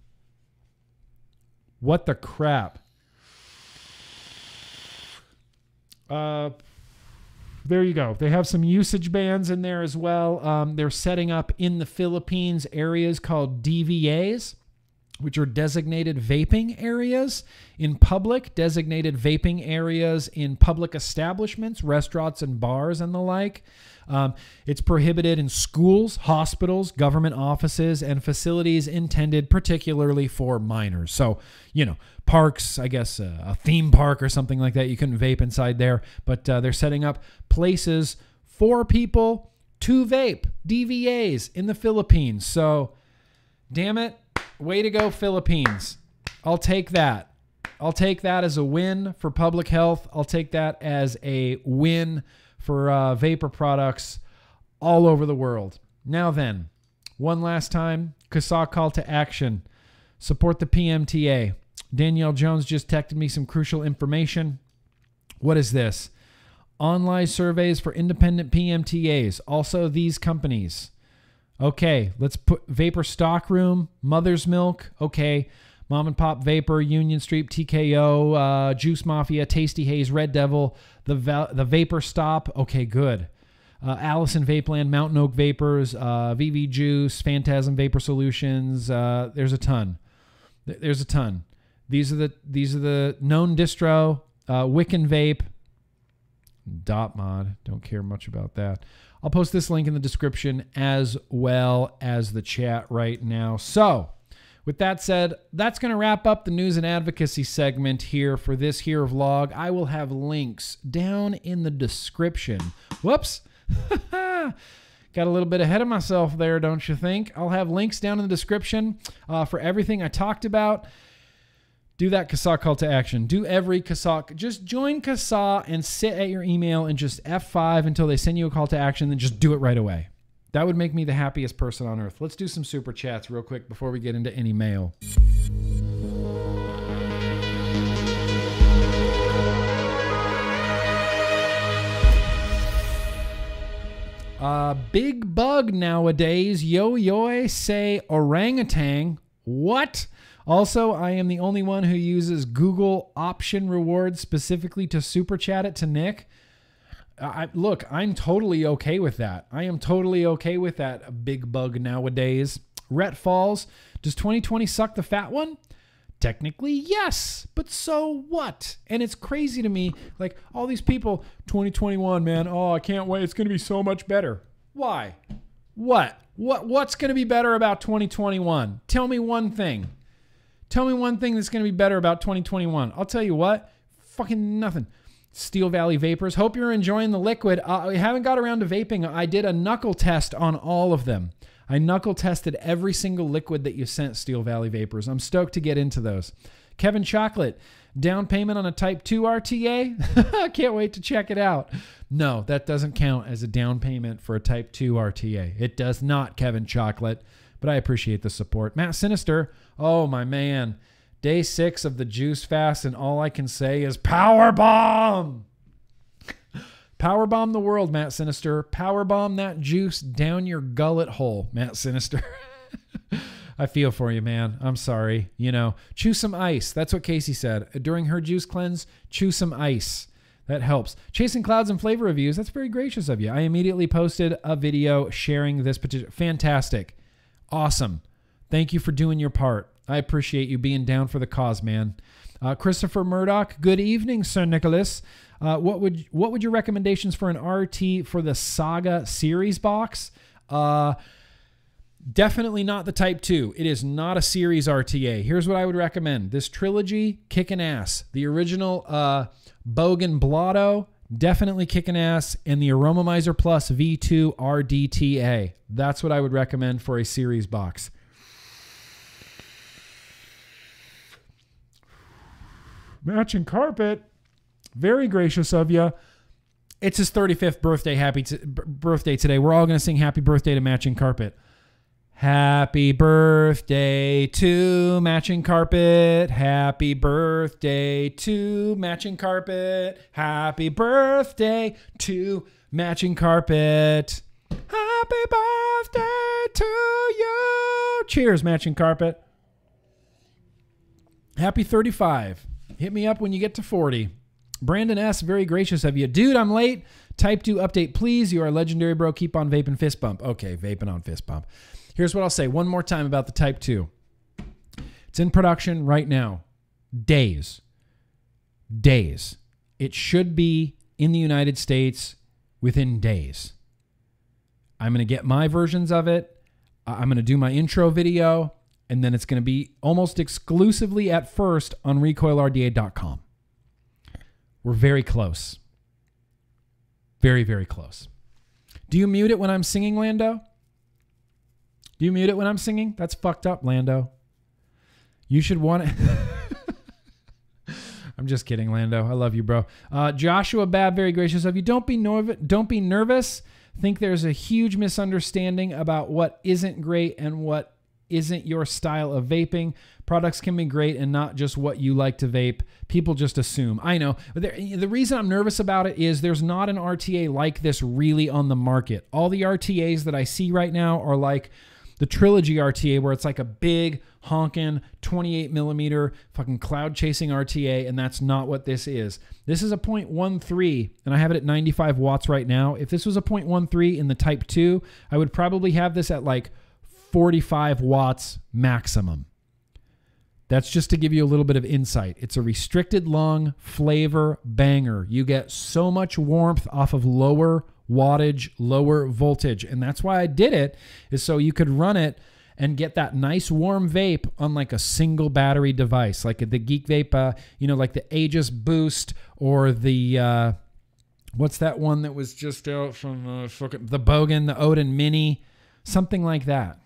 What the crap? Uh, there you go. They have some usage bans in there as well. Um, they're setting up in the Philippines areas called D V As, which are designated vaping areas in public, designated vaping areas in public establishments, restaurants and bars and the like. Um, it's prohibited in schools, hospitals, government offices, and facilities intended particularly for minors. So, you know, parks, I guess uh, a theme park or something like that. You couldn't vape inside there, but uh, they're setting up places for people to vape, D V As in the Philippines. So, damn it. Way to go, Philippines. I'll take that. I'll take that as a win for public health. I'll take that as a win for uh, vapor products all over the world. Now then, one last time, Casaa call to action. Support the P M T A. Danielle Jones just texted me some crucial information. What is this? Online surveys for independent P M T As. Also these companies. Okay, let's put Vapor Stockroom, Mother's Milk. Okay, Mom and Pop Vapor, Union Street, T K O, uh, Juice Mafia, Tasty Haze, Red Devil, the Va- the Vapor Stop. Okay, good. Uh, Allison Vapeland, Mountain Oak Vapors, uh, V V Juice, Phantasm Vapor Solutions. Uh, there's a ton. There's a ton. These are the these are the known distro. Uh, Wiccan Vape. Dot mod. Don't care much about that. I'll post this link in the description as well as the chat right now. So, with that said, that's going to wrap up the news and advocacy segment here for this here vlog. I will have links down in the description. Whoops. Got a little bit ahead of myself there, don't you think? I'll have links down in the description uh, for everything I talked about. Do that Casaa call to action. Do every Casaa. Just join Casaa and sit at your email and just F five until they send you a call to action, then just do it right away. That would make me the happiest person on earth. Let's do some super chats real quick before we get into any mail. Uh, big bug nowadays. Yo yo say orangutan. What? Also, I am the only one who uses Google option rewards specifically to super chat it to Nick. I, look, I'm totally okay with that. I am totally okay with that big bug nowadays. Rhett Falls, does twenty twenty suck the fat one? Technically, yes, but so what? And it's crazy to me, like all these people, twenty twenty-one, man, oh, I can't wait. It's going to be so much better. Why? What? What? What's going to be better about twenty twenty-one? Tell me one thing. Tell me one thing that's going to be better about twenty twenty-one. I'll tell you what, fucking nothing. Steel Valley Vapors. Hope you're enjoying the liquid. Uh, I haven't got around to vaping. I did a knuckle test on all of them. I knuckle tested every single liquid that you sent, Steel Valley Vapors. I'm stoked to get into those. Kevin Chocolate, down payment on a Type two R T A? I can't wait to check it out. No, that doesn't count as a down payment for a Type two R T A. It does not, Kevin Chocolate, but I appreciate the support. Matt Sinister, oh my man. Day six of the juice fast, and all I can say is power bomb. Power bomb the world, Matt Sinister. Power bomb that juice down your gullet hole, Matt Sinister. I feel for you, man. I'm sorry. You know, chew some ice. That's what Casey said. During her juice cleanse, chew some ice. That helps. Chasing Clouds and Flavor Reviews. That's very gracious of you. I immediately posted a video sharing this particular. Fantastic. Awesome. Thank you for doing your part. I appreciate you being down for the cause, man. Uh, Christopher Murdoch, good evening, Sir Nicholas. Uh, what would what would your recommendations for an R T for the Saga series box? Uh, definitely not the Type two. It is not a series R T A. Here's what I would recommend. This trilogy, kicking ass. The original uh, Bogan Blotto, definitely kicking ass. And the Aromomizer Plus V two R D T A. That's what I would recommend for a series box. Matching carpet. Very gracious of you. It's his thirty-fifth birthday. Happy t- b- birthday today. We're all going to sing happy birthday to Matching Carpet. Happy birthday to Matching Carpet. Happy birthday to Matching Carpet. Happy birthday to Matching Carpet. Happy birthday to you. Cheers, Matching Carpet. Happy thirty-five. Hit me up when you get to forty. Brandon S., very gracious of you. Dude, I'm late. Type two update, please. You are legendary, bro. Keep on vaping fist bump. Okay, vaping on fist bump. Here's what I'll say one more time about the Type two. It's in production right now. Days. Days. It should be in the United States within days. I'm going to get my versions of it. I'm going to do my intro video. And then it's going to be almost exclusively at first on recoil R D A dot com. We're very close. Very, very close. Do you mute it when I'm singing, Lando? Do you mute it when I'm singing? That's fucked up, Lando. You should want it. I'm just kidding, Lando. I love you, bro. Uh, Joshua Bab, very gracious of you. Don't be nervous. Don't be nervous. Think there's a huge misunderstanding about what isn't great and what isn't your style of vaping. Products can be great and not just what you like to vape. People just assume. I know. But there, the reason I'm nervous about it is there's not an R T A like this really on the market. All the R T As that I see right now are like the Trilogy R T A, where it's like a big honking twenty-eight millimeter fucking cloud chasing R T A, and that's not what this is. This is a point one three, and I have it at ninety-five watts right now. If this was a point one three in the Type two, I would probably have this at like forty-five watts maximum. That's just to give you a little bit of insight. It's a restricted lung flavor banger. You get so much warmth off of lower wattage, lower voltage. And that's why I did it, is so you could run it and get that nice warm vape on like a single battery device, like the Geek Vape, uh, you know, like the Aegis Boost, or the, uh, what's that one that was just out from uh, fucking, the Bogan, the Odin Mini, something like that.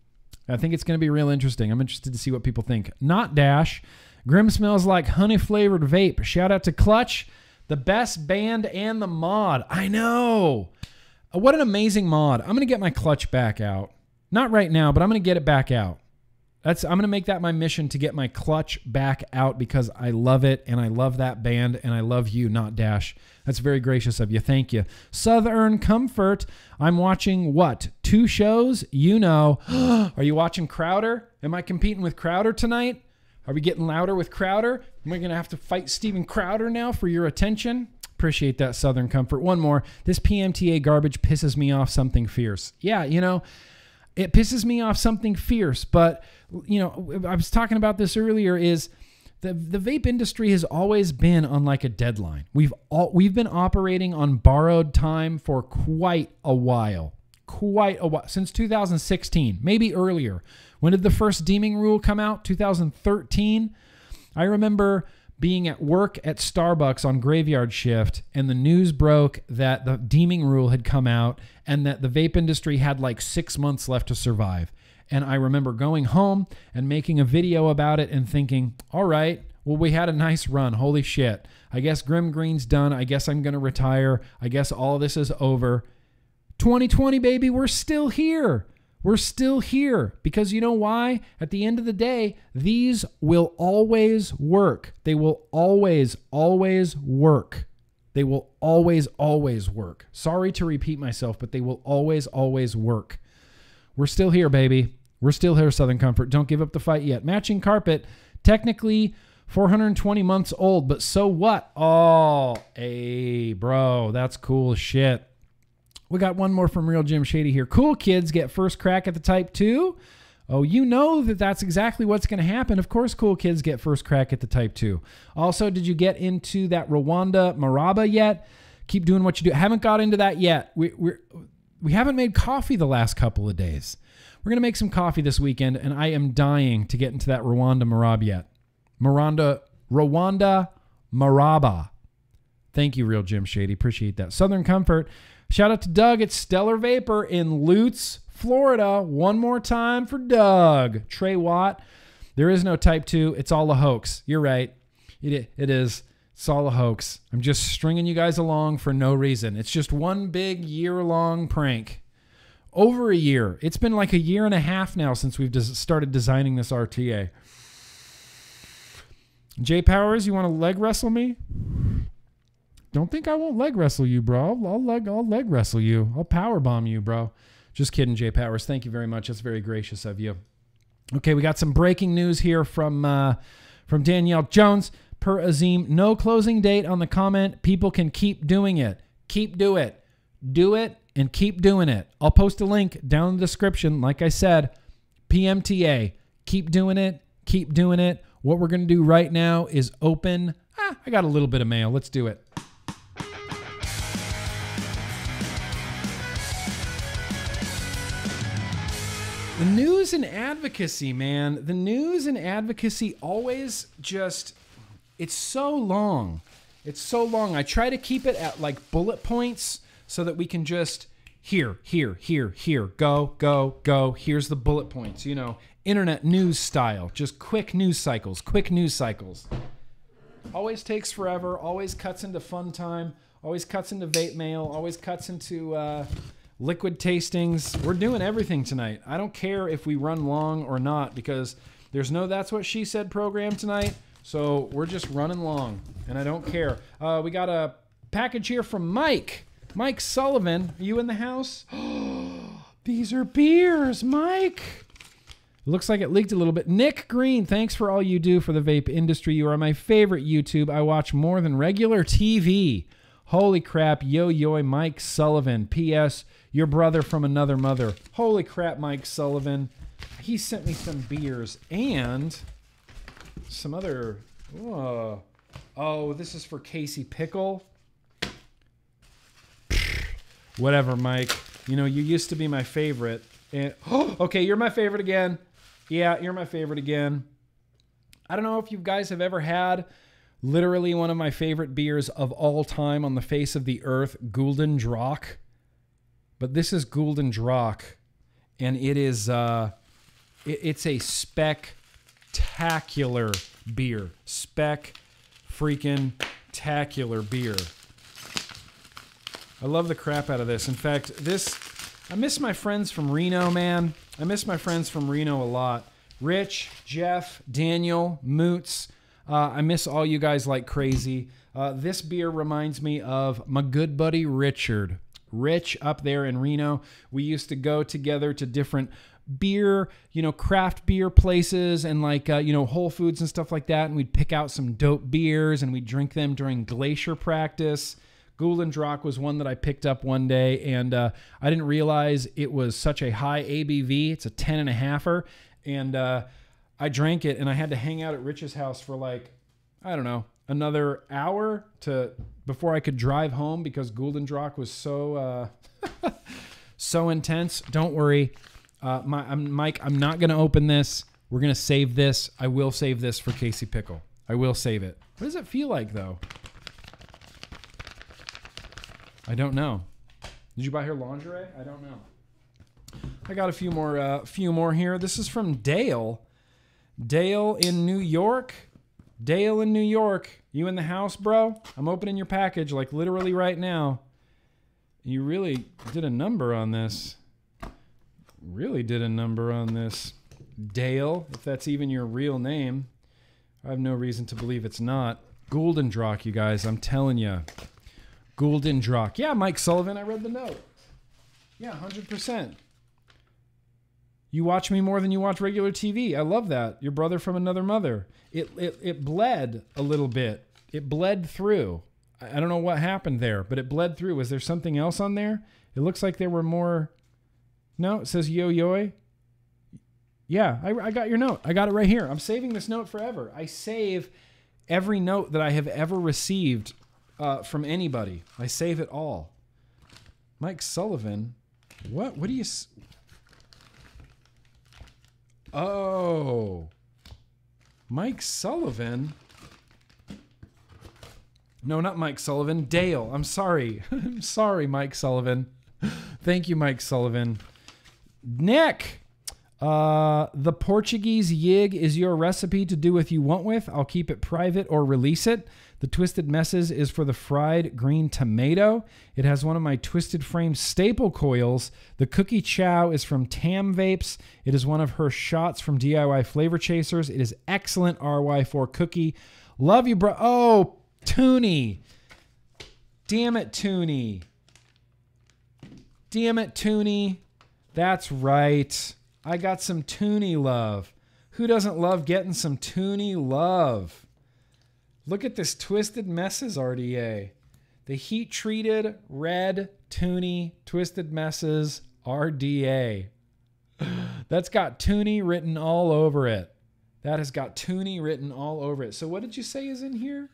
I think it's going to be real interesting. I'm interested to see what people think. Not Dash. Grimm smells like honey-flavored vape. Shout out to Clutch, the best band and the mod. I know. Uh, what an amazing mod. I'm going to get my Clutch back out. Not right now, but I'm going to get it back out. That's, I'm going to make that my mission, to get my Clutch back out, because I love it, and I love that band, and I love you, Not Dash. That's very gracious of you. Thank you. Southern Comfort. I'm watching what? Two shows? You know. Are you watching Crowder? Am I competing with Crowder tonight? Are we getting louder with Crowder? Am I going to have to fight Steven Crowder now for your attention? Appreciate that, Southern Comfort. One more. This P M T A garbage pisses me off something fierce. Yeah, you know, it pisses me off something fierce. But, you know, I was talking about this earlier, is The, the vape industry has always been on like a deadline. We've all, we've been operating on borrowed time for quite a while. Quite a while. Since two thousand sixteen, maybe earlier. When did the first deeming rule come out? two thousand thirteen. I remember being at work at Starbucks on graveyard shift, and the news broke that the deeming rule had come out and that the vape industry had like six months left to survive. And I remember going home and making a video about it and thinking, all right, well, we had a nice run. Holy shit. I guess GrimmGreen's done. I guess I'm going to retire. I guess all of this is over. twenty twenty, baby, we're still here. We're still here. Because you know why? At the end of the day, these will always work. They will always, always work. They will always, always work. Sorry to repeat myself, but they will always, always work. We're still here, baby. We're still here, Southern Comfort. Don't give up the fight yet. Matching Carpet, technically four hundred twenty months old, but so what? Oh, hey, bro, that's cool as shit. We got one more from Real Jim Shady here. Cool kids get first crack at the Type two. Oh, you know that that's exactly what's going to happen. Of course, cool kids get first crack at the Type two. Also, did you get into that Rwanda Maraba yet? Keep doing what you do. Haven't got into that yet. We, we're... We haven't made coffee the last couple of days. We're going to make some coffee this weekend, and I am dying to get into that Rwanda Marab yet. Rwanda, Rwanda Maraba. Thank you, Real Jim Shady. Appreciate that. Southern Comfort. Shout out to Doug at Stellar Vapor in Lutz, Florida. One more time for Doug. Trey Watt. There is no Type two. It's all a hoax. You're right. It, it is. It's all a hoax. I'm just stringing you guys along for no reason. It's just one big year-long prank. Over a year. It's been like a year and a half now since we've des- started designing this R T A. Jay Powers, you want to leg wrestle me? Don't think I won't leg wrestle you, bro. I'll, I'll, leg, I'll leg wrestle you. I'll power bomb you, bro. Just kidding, Jay Powers. Thank you very much. That's very gracious of you. Okay, we got some breaking news here from, uh, from Danielle Jones. Per Azim, no closing date on the comment. People can keep doing it. Keep do it. Do it and keep doing it. I'll post a link down in the description. Like I said, P M T A. Keep doing it. Keep doing it. What we're going to do right now is open. Ah, I got a little bit of mail. Let's do it. The news and advocacy, man. The news and advocacy always just... It's so long. It's so long. I try to keep it at like bullet points so that we can just here, here, here, here, go, go, go. Here's the bullet points, you know, internet news style, just quick news cycles, quick news cycles. Always takes forever, always cuts into fun time, always cuts into vape mail, always cuts into uh, liquid tastings. We're doing everything tonight. I don't care if we run long or not because there's no That's What She Said program tonight. So we're just running long, and I don't care. Uh, we got a package here from Mike. Mike Sullivan. Are you in the house? These are beers, Mike. Looks like it leaked a little bit. Nick Green, thanks for all you do for the vape industry. You are my favorite YouTube. I watch more than regular T V. Holy crap, yo yo, Mike Sullivan. P S. Your brother from another mother. Holy crap, Mike Sullivan. He sent me some beers and some other. Oh, oh this is for Casey Pickle. Whatever, Mike. You know, you used to be my favorite. And oh, okay, you're my favorite again. Yeah, you're my favorite again. I don't know if you guys have ever had literally one of my favorite beers of all time on the face of the earth, Gulden Drock. But this is Gulden Drock, and it is uh, it, it's a spectacular beer. Spec freaking tacular beer. I love the crap out of this. In fact, this I miss my friends from Reno, man. I miss my friends from Reno a lot. Rich, Jeff, Daniel, Moots. Uh, I miss all you guys like crazy. Uh, this beer reminds me of my good buddy Richard. Rich up there in Reno. We used to go together to different beer, you know, craft beer places and like, uh, you know, Whole Foods and stuff like that. And we'd pick out some dope beers and we'd drink them during glacier practice. Gulden Drock was one that I picked up one day, and uh, I didn't realize it was such a high A B V. It's a ten and a halfer, and uh, I drank it, and I had to hang out at Rich's house for like, I don't know, another hour to before I could drive home because Gulden Drock was so uh, so intense. Don't worry, uh, my, I'm, Mike. I'm not gonna open this. We're gonna save this. I will save this for Casey Pickle. I will save it. What does it feel like though? I don't know. Did you buy her lingerie? I don't know. I got a few more, uh, few more here. This is from Dale. Dale in New York. Dale in New York. You in the house, bro? I'm opening your package like literally right now. You really did a number on this. Really did a number on this. Dale, if that's even your real name. I have no reason to believe it's not. Gulden Drock, you guys. I'm telling you. Gulden Drock. Yeah, Mike Sullivan, I read the note. Yeah, one hundred percent. You watch me more than you watch regular T V. I love that. Your brother from another mother. It it, it bled a little bit. It bled through. I, I don't know what happened there, but it bled through. Was there something else on there? It looks like there were more. No, it says yo-yo. Yeah, I, I got your note. I got it right here. I'm saving this note forever. I save every note that I have ever received Uh, from anybody. I save it all. Mike Sullivan. What? What do you... S oh. Mike Sullivan? No, not Mike Sullivan. Dale. I'm sorry. I'm sorry, Mike Sullivan. Thank you, Mike Sullivan. Nick. Uh, the Portuguese yig is your recipe to do what you want with. I'll keep it private or release it. The Twisted Messes is for the fried green tomato. It has one of my Twisted Frame staple coils. The Cookie Chow is from Tam Vapes. It is one of her shots from D I Y Flavor Chasers. It is excellent R Y four cookie. Love you, bro. Oh, Toonie. Damn it, Toonie. Damn it, Toonie. That's right. I got some Toonie love. Who doesn't love getting some Toonie love? Look at this Twisted Messes R D A. The heat-treated red Toonie Twisted Messes R D A. That's got Toonie written all over it. That has got Toonie written all over it. So what did you say is in here?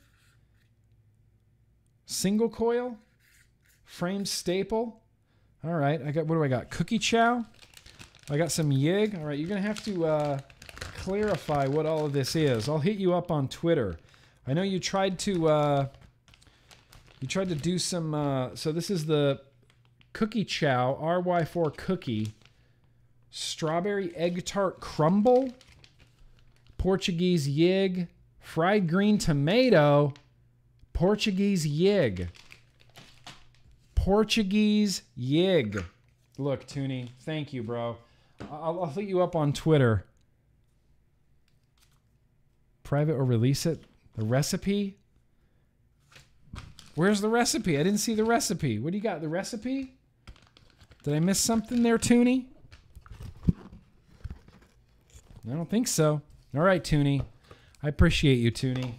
Single coil? Framed staple? All right. I got, what do I got? Cookie Chow? I got some yig. All right. You're going to have to uh, clarify what all of this is. I'll hit you up on Twitter. I know you tried to uh, you tried to do some. Uh, so this is the Cookie Chow R Y four cookie, strawberry egg tart crumble, Portuguese yig, fried green tomato, Portuguese yig, Portuguese yig. Look, Toonie, thank you, bro. I'll, I'll hit you up on Twitter. Private or release it? The recipe? Where's the recipe? I didn't see the recipe. What do you got? The recipe? Did I miss something there, Toonie? I don't think so. All right, Toonie. I appreciate you, Toonie.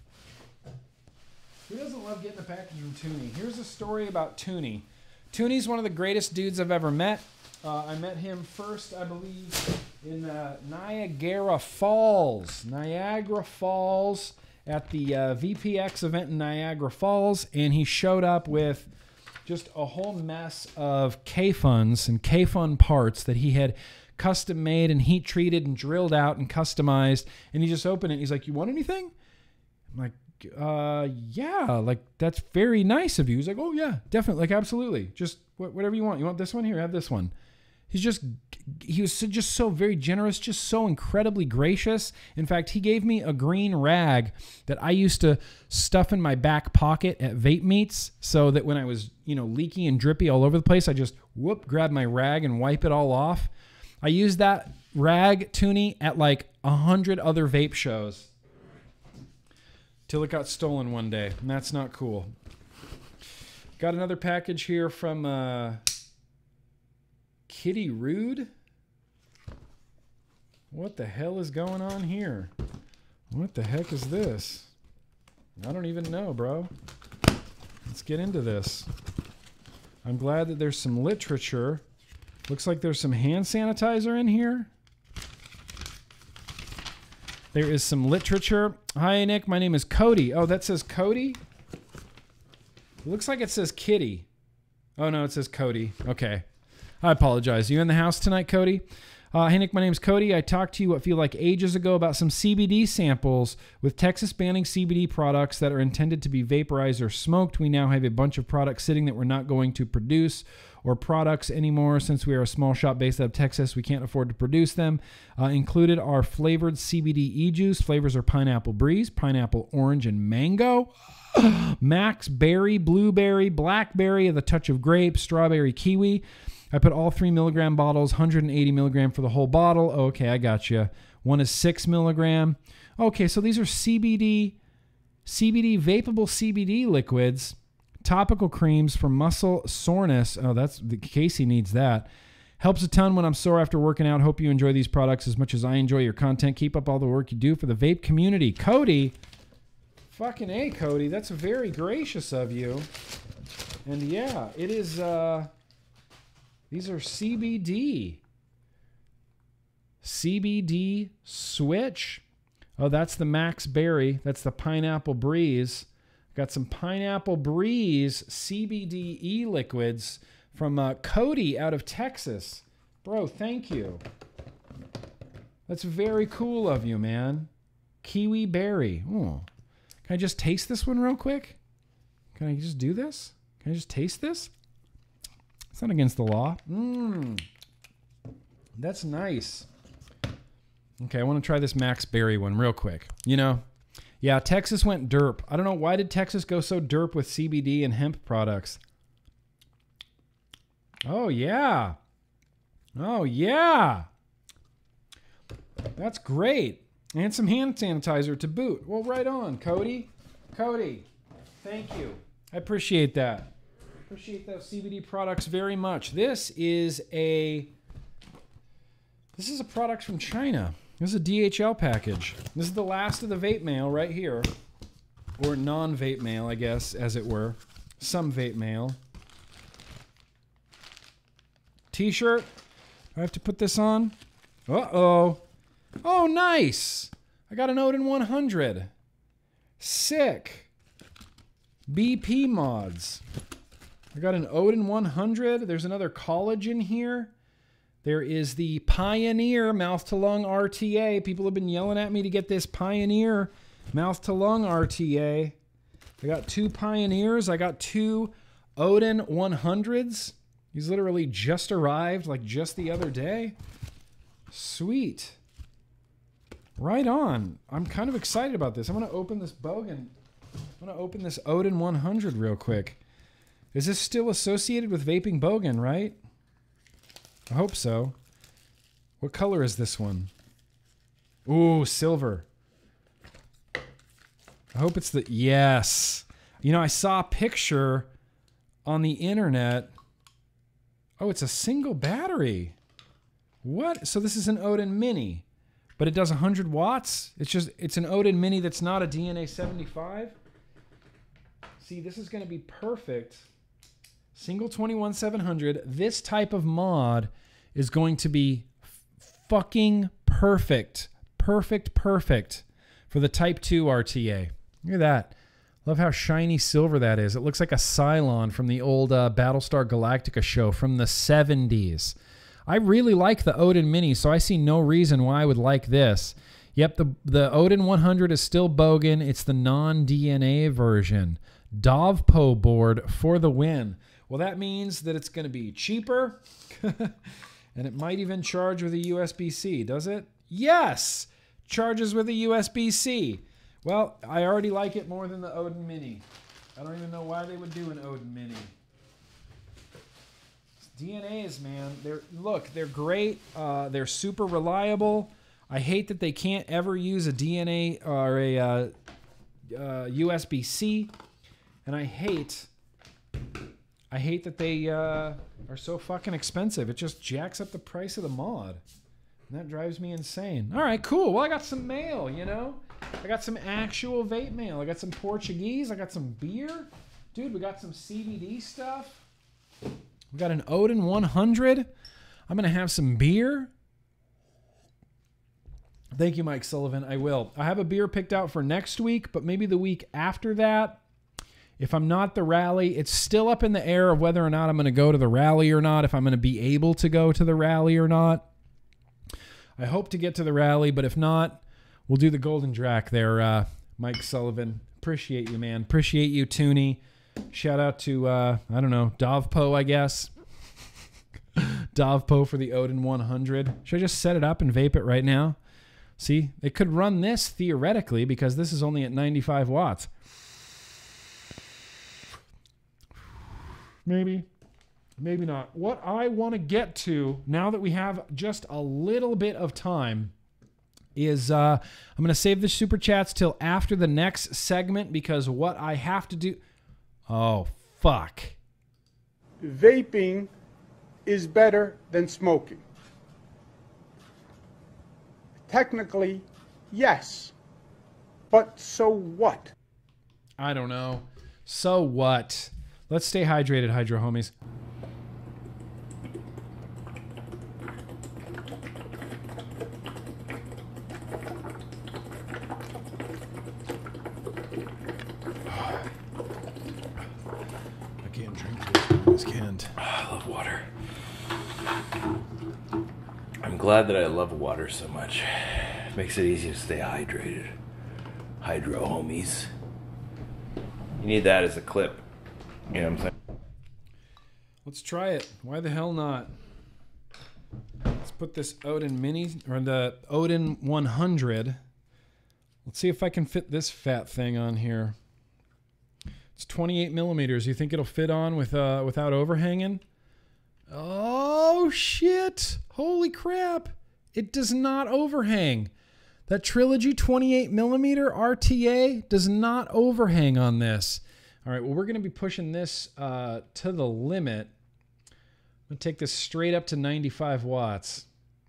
Who doesn't love getting a package from Toonie? Here's a story about Toonie. Toonie's one of the greatest dudes I've ever met. Uh, I met him first, I believe, in uh, Niagara Falls. Niagara Falls at the uh, V P X event in Niagara Falls. And he showed up with just a whole mess of K-Funs and K-Fun parts that he had custom made and heat treated and drilled out and customized. And he just opened it. And he's like, you want anything? I'm like, uh, yeah, like that's very nice of you. He's like, oh yeah, definitely. Like, absolutely. Just wh whatever you want. You want this one? Here, have this one. He's just, he was so, just so very generous, just so incredibly gracious. In fact, he gave me a green rag that I used to stuff in my back pocket at vape meets so that when I was, you know, leaky and drippy all over the place, I just whoop, grab my rag and wipe it all off. I used that rag, Toonie, at like a hundred other vape shows till it got stolen one day, and that's not cool. Got another package here from uh, Kitty Rude. What the hell is going on here? What the heck is this? I don't even know, bro. Let's get into this. I'm glad that there's some literature. Looks like there's some hand sanitizer in here. There is some literature. Hi, Nick. My name is Cody. Oh, that says Cody? It looks like it says Kitty. Oh, no, it says Cody. Okay. I apologize. You in the house tonight, Cody? Uh, hey, Nick. My name is Cody. I talked to you what feel like ages ago about some C B D samples. With Texas banning C B D products that are intended to be vaporized or smoked, we now have a bunch of products sitting that we're not going to produce or products anymore. Since we are a small shop based out of Texas, we can't afford to produce them. Uh, included are flavored C B D e-juice. Flavors are pineapple breeze, pineapple orange, and mango. Max berry, blueberry, blackberry with a touch of grape, strawberry, kiwi. I put all three milligram bottles, one hundred eighty milligram for the whole bottle. Okay, I got you. One is six milligram. Okay, so these are C B D, C B D, vapable C B D liquids. Topical creams for muscle soreness. Oh, that's Casey needs that. Helps a ton when I'm sore after working out. Hope you enjoy these products as much as I enjoy your content. Keep up all the work you do for the vape community. Cody, fucking A, Cody. That's very gracious of you. And yeah, it is, uh, these are C B D. C B D switch. Oh, that's the Max Berry. That's the Pineapple Breeze. Got some Pineapple Breeze C B D e-liquids from uh, Cody out of Texas. Bro, thank you. That's very cool of you, man. Kiwi Berry. Ooh. Can I just taste this one real quick? Can I just do this? Can I just taste this? It's not against the law. Mmm. That's nice. Okay, I want to try this Max Berry one real quick. You know, yeah, Texas went derp. I don't know, why did Texas go so derp with C B D and hemp products? Oh, yeah. Oh, yeah. That's great. And some hand sanitizer to boot. Well, right on, Cody. Cody, thank you. I appreciate that. Appreciate those C B D products very much. This is a this is a product from China. This is a D H L package. This is the last of the vape mail right here. Or non-vape mail, I guess, as it were. Some vape mail. T-shirt. I have to put this on. Uh-oh. Oh, nice. I got an Odin one hundred. Sick. B P mods. I got an Odin one hundred. There's another college in here. There is the Pioneer mouth-to-lung R T A. People have been yelling at me to get this Pioneer mouth-to-lung R T A. I got two Pioneers. I got two Odin one hundreds. He's literally just arrived, like just the other day. Sweet. Right on. I'm kind of excited about this. I'm going to open this Bogan. I'm going to open this Odin one hundred real quick. Is this still associated with Vaping Bogan, right? I hope so. What color is this one? Ooh, silver. I hope it's the... Yes. You know, I saw a picture on the internet. Oh, it's a single battery. What? So this is an Odin Mini, but it does one hundred watts? It's just, it's an Odin Mini that's not a D N A seventy-five? See, this is going to be perfect. Single twenty-one seven hundred. This type of mod is going to be fucking perfect. Perfect, perfect for the Type two R T A. Look at that. Love how shiny silver that is. It looks like a Cylon from the old uh, Battlestar Galactica show from the seventies. I really like the Odin Mini, so I see no reason why I would like this. Yep, the, the Odin one hundred is still bogan. It's the non-D N A version. Dovpo board for the win. Well, that means that it's going to be cheaper, and it might even charge with a U S B C, does it? Yes! Charges with a U S B C. Well, I already like it more than the Odin Mini. I don't even know why they would do an Odin Mini. D N As, man, they're look, they're great. Uh, they're super reliable. I hate that they can't ever use a D N A or a uh, uh, U S B C, and I hate, I hate that they uh, are so fucking expensive. It just jacks up the price of the mod, and that drives me insane. All right, cool. Well, I got some mail, you know. I got some actual vape mail. I got some Portuguese. I got some beer, dude. We got some C B D stuff. We got an Odin one hundred. I'm going to have some beer. Thank you, Mike Sullivan. I will. I have a beer picked out for next week, but maybe the week after that. If I'm not the rally, it's still up in the air of whether or not I'm going to go to the rally or not, if I'm going to be able to go to the rally or not. I hope to get to the rally, but if not, we'll do the Golden Drac there, uh, Mike Sullivan. Appreciate you, man. Appreciate you, Toonie. Shout out to, uh, I don't know, Dovpo, I guess. Dovpo for the Odin one hundred. Should I just set it up and vape it right now? See, it could run this theoretically because this is only at ninety-five watts. Maybe. Maybe not. What I want to get to, now that we have just a little bit of time, is uh, I'm going to save the super chats till after the next segment because what I have to do... Oh, fuck. Vaping is better than smoking. Technically, yes. But so what? I don't know. So what? Let's stay hydrated, Hydro homies. I love water. I'm glad that I love water so much. It makes it easy to stay hydrated. Hydro homies. You need that as a clip. You know what I'm saying? Let's try it. Why the hell not? Let's put this Odin Mini, or the Odin one hundred. Let's see if I can fit this fat thing on here. It's twenty-eight millimeters. You think it'll fit on with uh, without overhanging? Oh, shit. Holy crap. It does not overhang. That Trilogy twenty-eight millimeter R T A does not overhang on this. All right, well, we're going to be pushing this uh, to the limit. I'm going to take this straight up to ninety-five watts.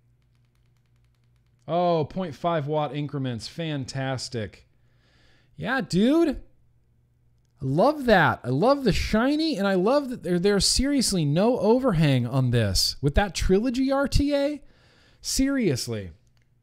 Oh, zero point five watt increments. Fantastic. Yeah, dude. I love that. I love the shiny, and I love that there, there's seriously no overhang on this. With that Trilogy R T A, seriously.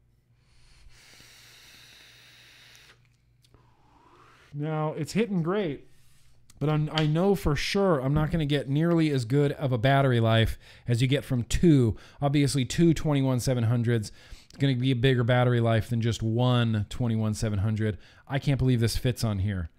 Now, it's hitting great, but I'm, I know for sure I'm not going to get nearly as good of a battery life as you get from two. Obviously, two twenty-one seven hundreds. It's going to be a bigger battery life than just one twenty-one seven hundred. I can't believe this fits on here.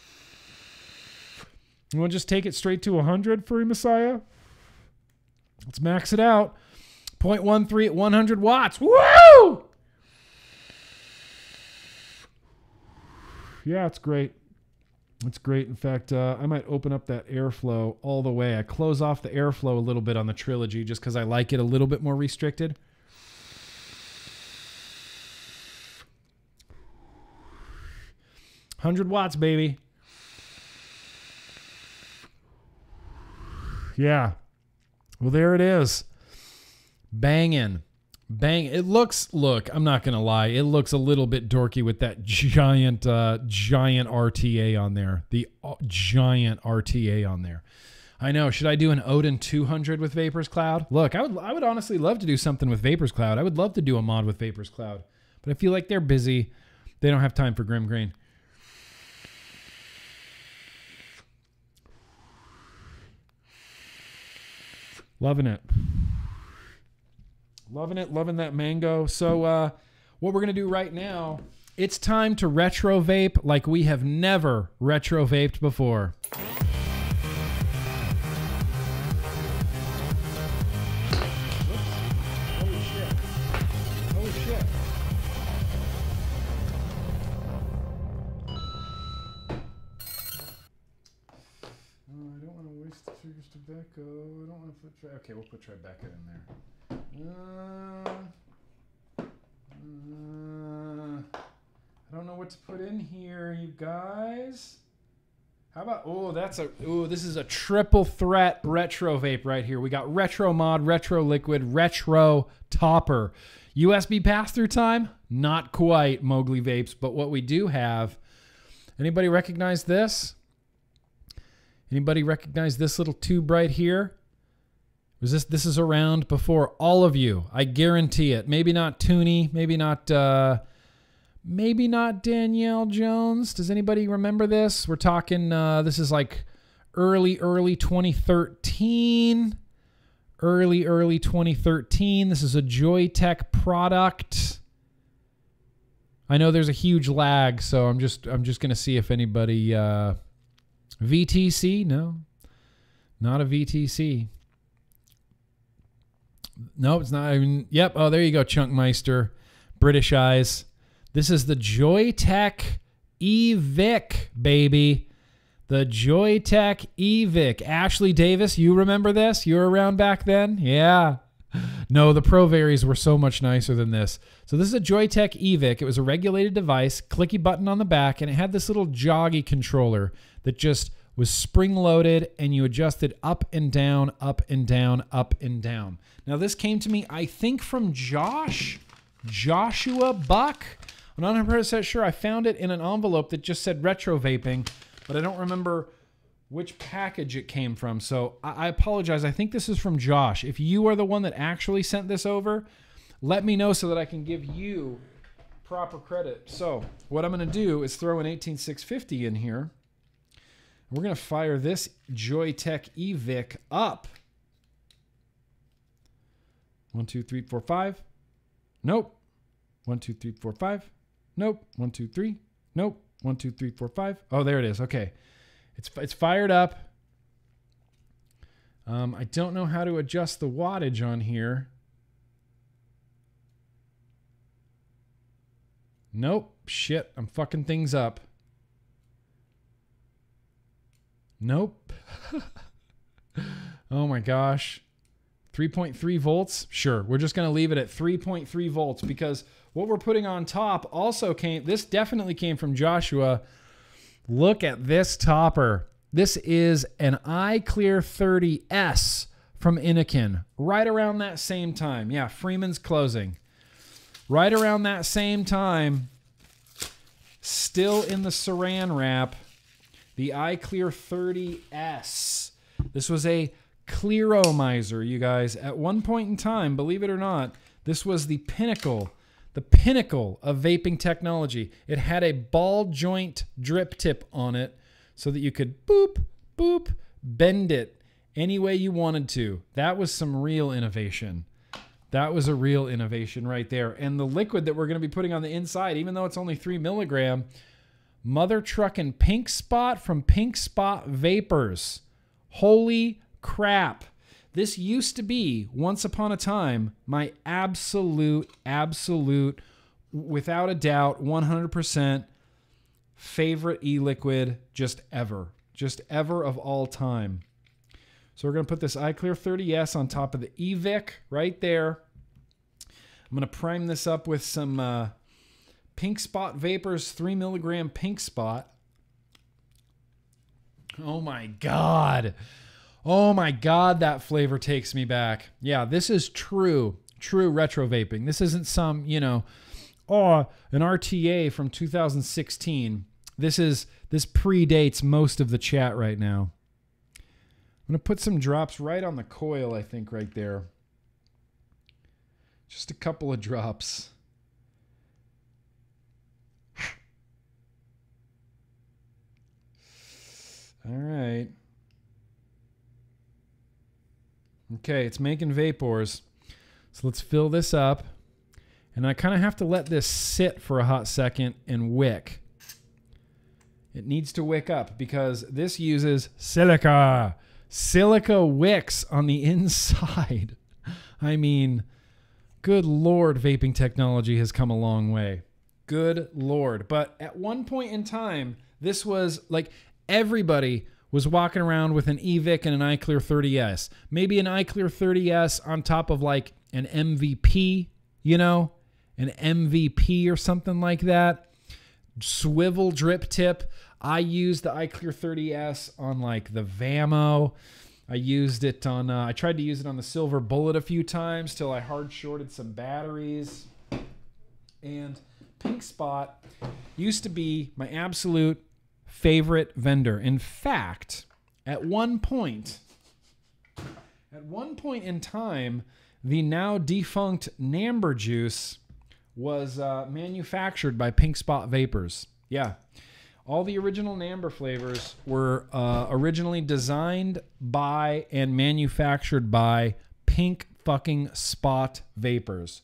You want to just take it straight to one hundred for you, Messiah? Let's max it out. zero point one three at one hundred watts. Woo! Yeah, it's great. It's great. In fact, uh, I might open up that airflow all the way. I close off the airflow a little bit on the Trilogy just because I like it a little bit more restricted. one hundred watts, baby. Yeah. Well, there it is. Banging. Bang. It looks, look, I'm not going to lie. It looks a little bit dorky with that giant, uh, giant R T A on there. The uh, giant R T A on there. I know. Should I do an Odin two hundred with Vapors Cloud? Look, I would, I would honestly love to do something with Vapors Cloud. I would love to do a mod with Vapors Cloud. But I feel like they're busy. They don't have time for GrimmGreen. Loving it. Loving it. Loving that mango. So uh, what we're going to do right now, it's time to retro vape like we have never retro vaped before. Holy shit. Holy shit. Oh, I don't want to waste the trigger's tobacco. I don't want to put... Tri okay, we'll put Tribeca in there. Uh, uh, I don't know what to put in here, you guys. How about, oh, that's a, oh, this is a triple threat retro vape right here. We got retro mod, retro liquid, retro topper. U S B pass-through time? Not quite, Mowgli Vapes, but what we do have, anybody recognize this? Anybody recognize this little tube right here? Was this this is around before all of you? I guarantee it. Maybe not Tooney, maybe not uh, maybe not Danielle Jones. Does anybody remember this? We're talking uh, this is like early early twenty thirteen. Early early twenty thirteen. This is a Joytech product. I know there's a huge lag, so I'm just I'm just going to see if anybody uh, V T C? No. Not a V T C. No, it's not even. Yep. Oh, there you go, Chunkmeister. British Eyes. This is the Joytech E-Vic, baby. The Joytech E-Vic. Ashley Davis, you remember this? You were around back then? Yeah. No, the ProVaries were so much nicer than this. So this is a Joytech E-Vic. It was a regulated device, clicky button on the back, and it had this little joggy controller that just was spring-loaded, and you adjusted up and down, up and down, up and down. Now, this came to me, I think, from Josh, Joshua Buck. I'm not one hundred percent sure. I found it in an envelope that just said retro vaping, but I don't remember which package it came from. So I, I apologize. I think this is from Josh. If you are the one that actually sent this over, let me know so that I can give you proper credit. So what I'm going to do is throw an eighteen six fifty in here. We're going to fire this Joytech E-Vic up. One, two, three, four, five. Nope. One, two, three, four, five. Nope. One, two, three. Nope. One, two, three, four, five. Oh, there it is. Okay. It's, it's fired up. Um, I don't know how to adjust the wattage on here. Nope. Shit. I'm fucking things up. Nope. Oh my gosh. three point three volts? Sure. We're just going to leave it at three point three volts because what we're putting on top also came, this definitely came from Joshua. Look at this topper. This is an iClear thirty S from Innokin. Right around that same time. Yeah, Freeman's closing. Right around that same time, still in the saran wrap, the iClear thirty S. This was a Clearomizer, you guys. At one point in time, believe it or not, this was the pinnacle, the pinnacle of vaping technology. It had a ball joint drip tip on it so that you could boop, boop, bend it any way you wanted to. That was some real innovation. That was a real innovation right there. And the liquid that we're going to be putting on the inside, even though it's only three milligram, Mother Truckin' Pink Spot from Pink Spot Vapors. Holy crap. This used to be, once upon a time, my absolute, absolute, without a doubt, one hundred percent favorite e-liquid just ever. Just ever of all time. So we're going to put this iClear thirty S on top of the eVic right there. I'm going to prime this up with some uh, Pink Spot Vapors three milligram Pink Spot. Oh my God. Oh my God, that flavor takes me back. Yeah, this is true, true retro vaping. This isn't some, you know, oh, an R T A from two thousand sixteen. This is, this predates most of the chat right now. I'm going to put some drops right on the coil, I think, right there. Just a couple of drops. All right. Okay, it's making vapors. So let's fill this up. And I kind of have to let this sit for a hot second and wick. It needs to wick up because this uses silica. Silica wicks on the inside. I mean, good Lord, vaping technology has come a long way. Good Lord. But at one point in time, this was like everybody was walking around with an eVic and an iClear thirty S. Maybe an iClear thirty S on top of like an M V P, you know, an M V P or something like that. Swivel drip tip. I used the iClear thirty S on like the Vamo. I used it on, uh, I tried to use it on the Silver Bullet a few times till I hard shorted some batteries. And Pink Spot used to be my absolute favorite vendor. In fact, at one point, at one point in time, the now defunct Namber Juice was uh, manufactured by Pink Spot Vapors. Yeah. All the original Namber flavors were uh, originally designed by and manufactured by Pink fucking Spot Vapors.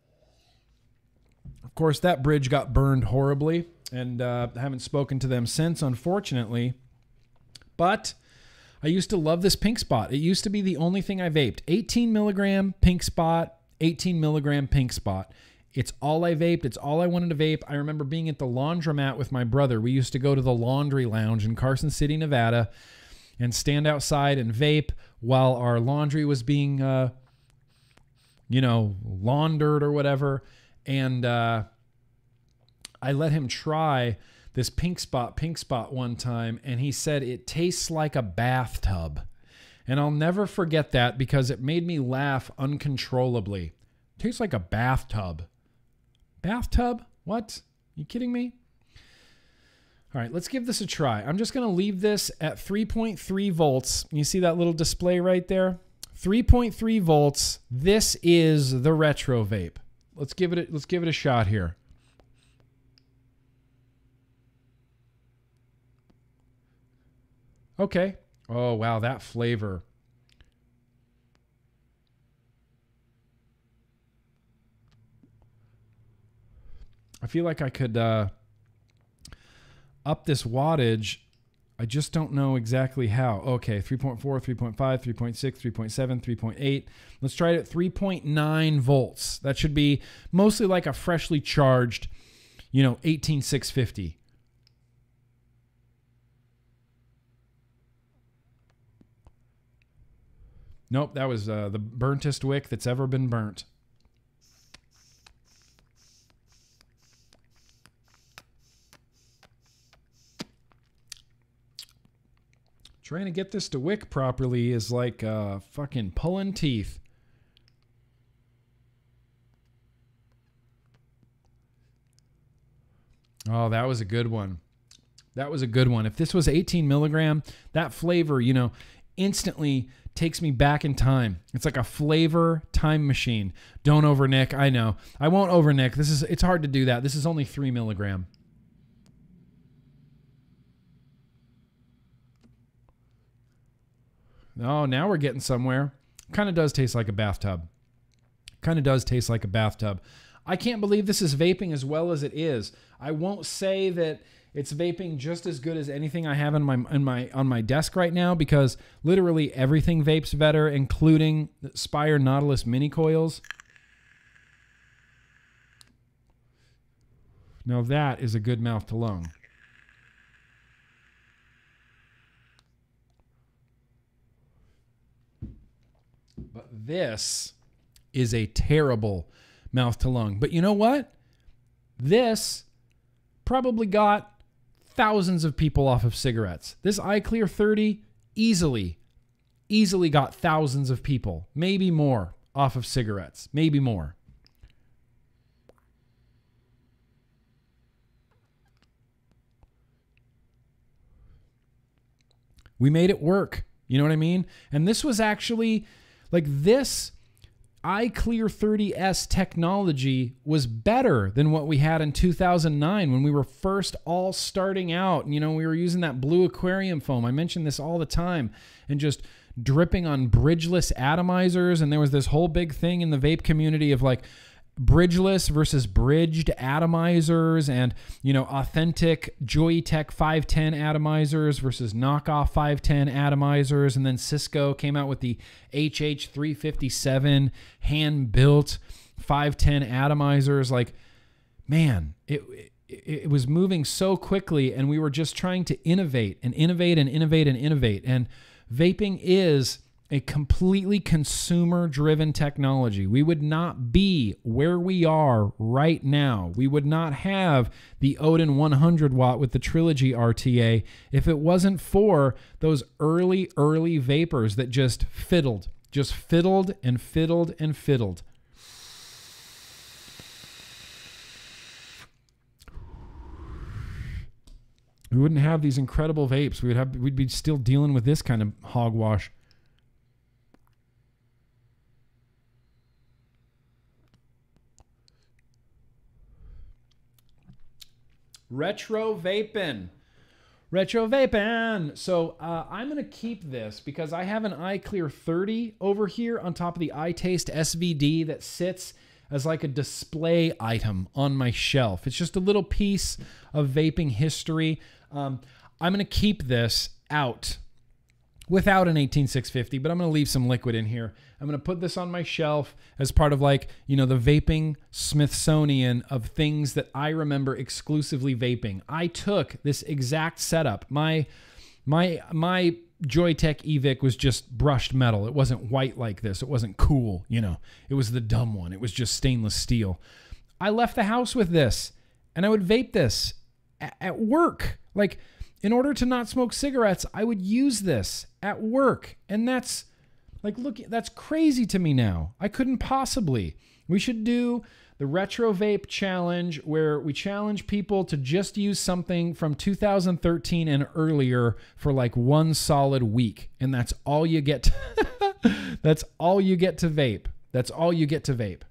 Of course, that bridge got burned horribly, and uh, haven't spoken to them since, unfortunately. But I used to love this Pink Spot. It used to be the only thing I vaped. eighteen milligram Pink Spot, eighteen milligram Pink Spot. It's all I vaped. It's all I wanted to vape. I remember being at the laundromat with my brother. We used to go to the Laundry Lounge in Carson City, Nevada, and stand outside and vape while our laundry was being, uh, you know, laundered or whatever. And uh, I let him try this Pink Spot, Pink Spot one time, and he said it tastes like a bathtub. And I'll never forget that because it made me laugh uncontrollably. Tastes like a bathtub. Bathtub? What? You kidding me? All right, let's give this a try. I'm just going to leave this at three point three volts. You see that little display right there? three point three volts. This is the retro vape. Let's give it a, let's give it a shot here. Okay. Oh, wow, that flavor. I feel like I could uh, up this wattage. I just don't know exactly how. Okay, three point four, three point five, three point six, three point seven, three point eight. Let's try it at three point nine volts. That should be mostly like a freshly charged, you know, eighteen six fifty. Nope, that was uh, the burntest wick that's ever been burnt. Trying to get this to wick properly is like uh, fucking pulling teeth. Oh, that was a good one. That was a good one. If this was eighteen milligram, that flavor, you know, instantly takes me back in time. It's like a flavor time machine. Don't overnick. I know. I won't overnick. This is, it's hard to do that. This is only three milligram. Oh, now we're getting somewhere. Kind of does taste like a bathtub. Kind of does taste like a bathtub. I can't believe this is vaping as well as it is. I won't say that it's vaping just as good as anything I have in my in my on my desk right now because literally everything vapes better, including Spire Nautilus mini coils. Now that is a good mouth to lung. But this is a terrible mouth to lung. But you know what? This probably got thousands of people off of cigarettes. This iClear thirty easily, easily got thousands of people, maybe more, off of cigarettes. Maybe more. We made it work. You know what I mean? And this was actually, like, this iClear thirty S technology was better than what we had in two thousand nine when we were first all starting out. You know, we were using that blue aquarium foam. I mention this all the time, and just dripping on bridgeless atomizers. And there was this whole big thing in the vape community of like bridgeless versus bridged atomizers, and, you know, authentic Joytech five ten atomizers versus knockoff five ten atomizers. And then Cisco came out with the H H three fifty-seven hand-built five ten atomizers. Like, man, it, it it was moving so quickly, and we were just trying to innovate and innovate and innovate and innovate. And vaping is a completely consumer-driven technology. We would not be where we are right now. We would not have the Odin one hundred watt with the Trilogy R T A if it wasn't for those early, early vapors that just fiddled, just fiddled and fiddled and fiddled. We wouldn't have these incredible vapes. We would have, we'd be still dealing with this kind of hogwash. Retro vaping. Retro vaping. So uh, I'm going to keep this because I have an iClear thirty over here on top of the iTaste S V D that sits as like a display item on my shelf. It's just a little piece of vaping history. Um, I'm going to keep this out without an eighteen six fifty, but I'm going to leave some liquid in here. I'm going to put this on my shelf as part of, like, you know, the vaping Smithsonian of things that I remember exclusively vaping. I took this exact setup. My my my Joytech Evic was just brushed metal. It wasn't white like this. It wasn't cool, you know. It was the dumb one. It was just stainless steel. I left the house with this, and I would vape this at, at work. Like, in order to not smoke cigarettes, I would use this at work. And that's, like, look, that's crazy to me now. I couldn't possibly. We should do the Retro Vape Challenge, where we challenge people to just use something from two thousand thirteen and earlier for like one solid week. And that's all you get to that's all you get to vape. That's all you get to vape.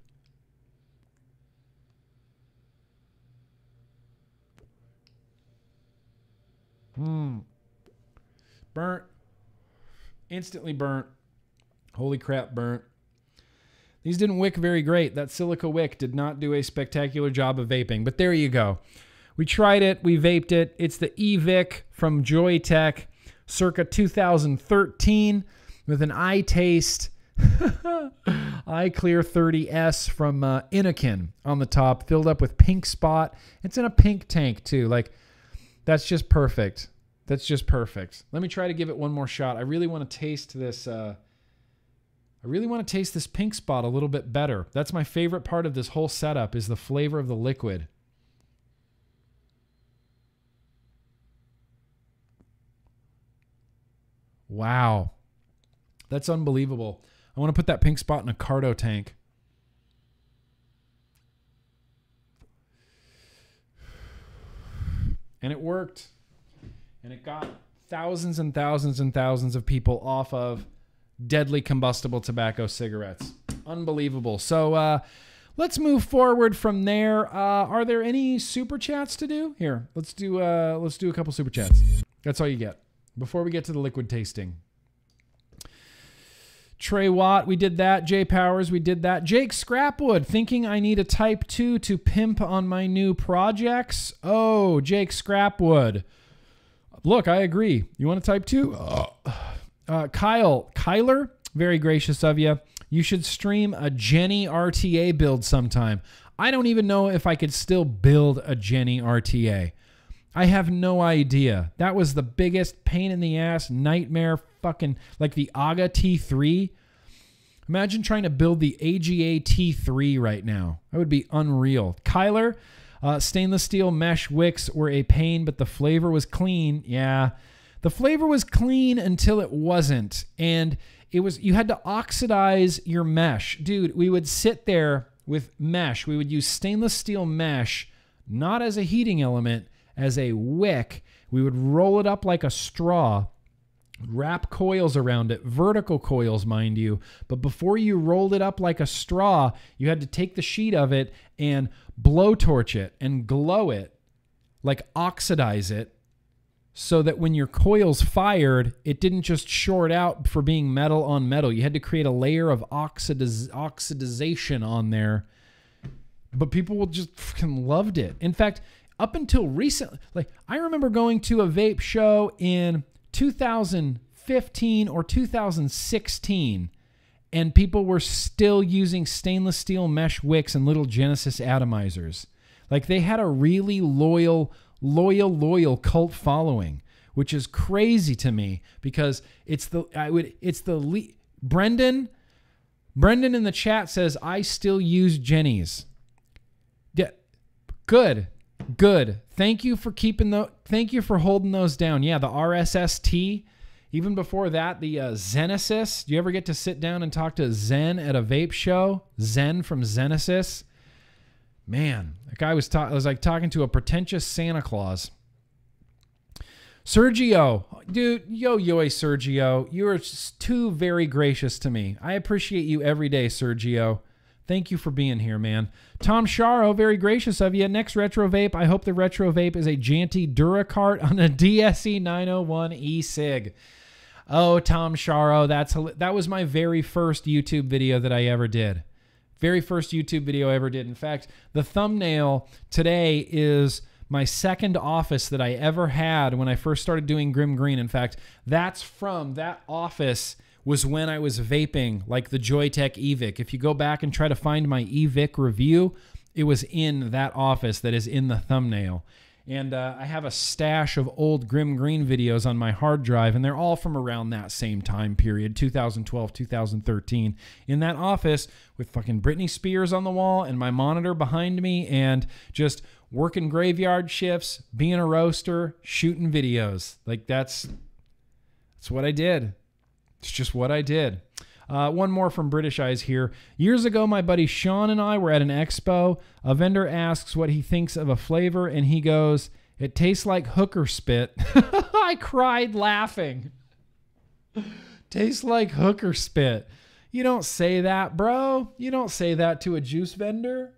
Hmm. Burnt. Instantly burnt. Holy crap, burnt. These didn't wick very great. That silica wick did not do a spectacular job of vaping, but there you go. We tried it. We vaped it. It's the Evic from Joytech, circa two thousand thirteen, with an iTaste iClear thirty S from uh, Innokin on the top, filled up with pink spot. It's in a pink tank too. Like, that's just perfect. That's just perfect. Let me try to give it one more shot. I really want to taste this. Uh, I really want to taste this pink spot a little bit better. That's my favorite part of this whole setup, is the flavor of the liquid. Wow. That's unbelievable. I want to put that pink spot in a cardo tank. And it worked. And it got thousands and thousands and thousands of people off of deadly combustible tobacco cigarettes. Unbelievable. So uh, let's move forward from there. Uh, are there any super chats to do? Here, let's do uh, let's do a couple super chats. That's all you get before we get to the liquid tasting. Trey Watt, we did that. Jay Powers, we did that. Jake Scrapwood, thinking I need a type two to pimp on my new projects. Oh, Jake Scrapwood. Look, I agree. You want a type two? Uh, uh, Kyle, Kyler, very gracious of you. You should stream a Jenny R T A build sometime. I don't even know if I could still build a Jenny R T A. I have no idea. That was the biggest pain in the ass nightmare fucking, like the Aga T three. Imagine trying to build the A G A T three right now. That would be unreal. Kyler, uh, stainless steel mesh wicks were a pain, but the flavor was clean. Yeah, the flavor was clean until it wasn't. And it was, you had to oxidize your mesh. Dude, we would sit there with mesh. We would use stainless steel mesh, not as a heating element, as a wick. We would roll it up like a straw, wrap coils around it, vertical coils, mind you. But before you rolled it up like a straw, you had to take the sheet of it and blowtorch it and glow it, like oxidize it, so that when your coils fired, it didn't just short out for being metal on metal. You had to create a layer of oxidiz- oxidization on there. But people just fucking loved it. In fact, up until recently, like I remember going to a vape show in two thousand fifteen or two thousand sixteen, and people were still using stainless steel mesh wicks and little Genesis atomizers. Like they had a really loyal, loyal, loyal cult following, which is crazy to me because it's the I would it's the le- Brendan. Brendan in the chat says I still use Jenny's. Yeah, good. Good. Thank you for keeping the. Thank you for holding those down. Yeah, the R S S T. Even before that, the uh, Zenesis. Do you ever get to sit down and talk to Zen at a vape show? Zen from Zenesis. Man, that guy was ta- I was like talking to a pretentious Santa Claus. Sergio, dude, yo yo, Sergio, you are just too very gracious to me. I appreciate you every day, Sergio. Thank you for being here, man. Tom Sharo, very gracious of you. Next Retro Vape, I hope the Retro Vape is a Janty Duracart on a D S E nine oh one e-cig. Oh, Tom Sharo, that's that was my very first YouTube video that I ever did. Very first YouTube video I ever did. In fact, the thumbnail today is my second office that I ever had when I first started doing GrimmGreen. In fact, that's from that office was when I was vaping like the Joytech eVic. If you go back and try to find my eVic review, it was in that office that is in the thumbnail. And uh, I have a stash of old GrimmGreen videos on my hard drive, and they're all from around that same time period, two thousand twelve, two thousand thirteen, in that office with fucking Britney Spears on the wall and my monitor behind me and just working graveyard shifts, being a roaster, shooting videos. Like that's, that's what I did. It's just what I did. Uh, one more from British Eyes here. Years ago, my buddy Sean and I were at an expo. A vendor asks what he thinks of a flavor, and he goes, "It tastes like hooker spit." I cried laughing. Tastes like hooker spit. You don't say that, bro. You don't say that to a juice vendor.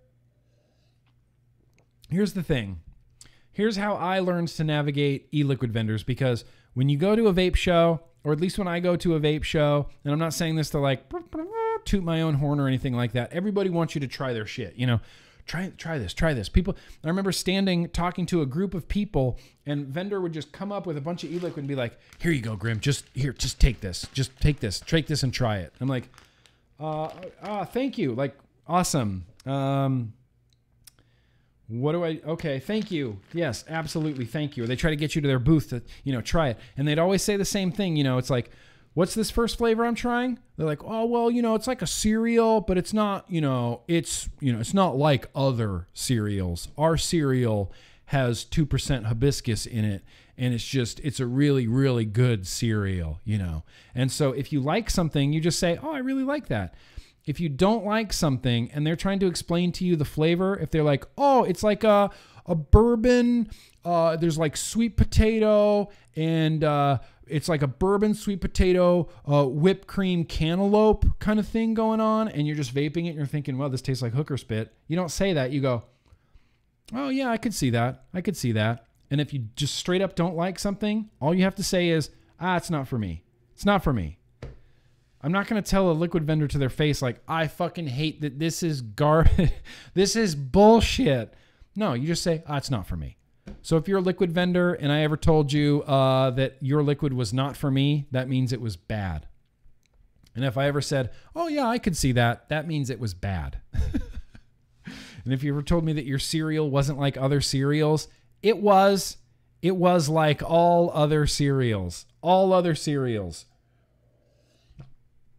Here's the thing. Here's how I learned to navigate e-liquid vendors, because when you go to a vape show, or at least when I go to a vape show, and I'm not saying this to like toot my own horn or anything like that. Everybody wants you to try their shit. You know, try try this, try this. People, I remember standing talking to a group of people, and vendor would just come up with a bunch of e-liquid and be like, "Here you go, Grimm. Just here, just take this. Just take this. Take this and try it." I'm like, uh, uh thank you. Like, awesome. Um, What do I, okay, thank you. Yes, absolutely, thank you. Or they try to get you to their booth to, you know, try it. And they'd always say the same thing, you know, it's like, what's this first flavor I'm trying? They're like, oh, well, you know, it's like a cereal, but it's not, you know, it's, you know, it's not like other cereals. Our cereal has two percent hibiscus in it, and it's just, it's a really, really good cereal, you know. And so if you like something, you just say, oh, I really like that. If you don't like something and they're trying to explain to you the flavor, if they're like, oh, it's like a, a bourbon, uh, there's like sweet potato and uh, it's like a bourbon sweet potato uh, whipped cream cantaloupe kind of thing going on, and you're just vaping it and you're thinking, well, this tastes like hooker spit. You don't say that. You go, oh, yeah, I could see that. I could see that. And if you just straight up don't like something, all you have to say is, ah, it's not for me. It's not for me. I'm not going to tell a liquid vendor to their face like, I fucking hate that, this is garbage. This is bullshit. No, you just say, ah, it's not for me. So if you're a liquid vendor and I ever told you uh, that your liquid was not for me, that means it was bad. And if I ever said, oh yeah, I could see that, that means it was bad. And if you ever told me that your cereal wasn't like other cereals, it was. It was like all other cereals. All other cereals.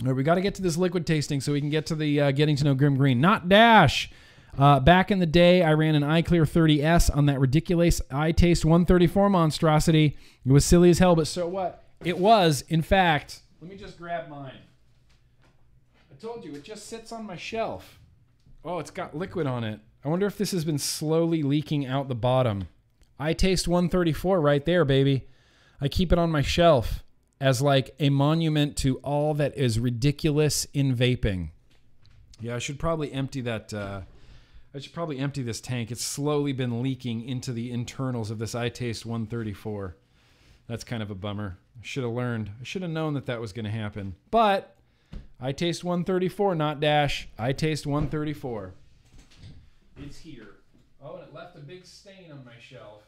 All right, we got to get to this liquid tasting so we can get to the uh, getting to know GrimmGreen. Not Dash. Uh, back in the day, I ran an iClear thirty S on that ridiculous iTaste one thirty-four monstrosity. It was silly as hell, but so what? It was, in fact, let me just grab mine. I told you, it just sits on my shelf. Oh, it's got liquid on it. I wonder if this has been slowly leaking out the bottom. iTaste one thirty-four right there, baby. I keep it on my shelf as like a monument to all that is ridiculous in vaping. Yeah, I should probably empty that... Uh, I should probably empty this tank. It's slowly been leaking into the internals of this iTaste one thirty-four. That's kind of a bummer. I should have learned. I should have known that that was going to happen. But iTaste one thirty-four, not Dash. iTaste one thirty-four. It's here. Oh, and it left a big stain on my shelf.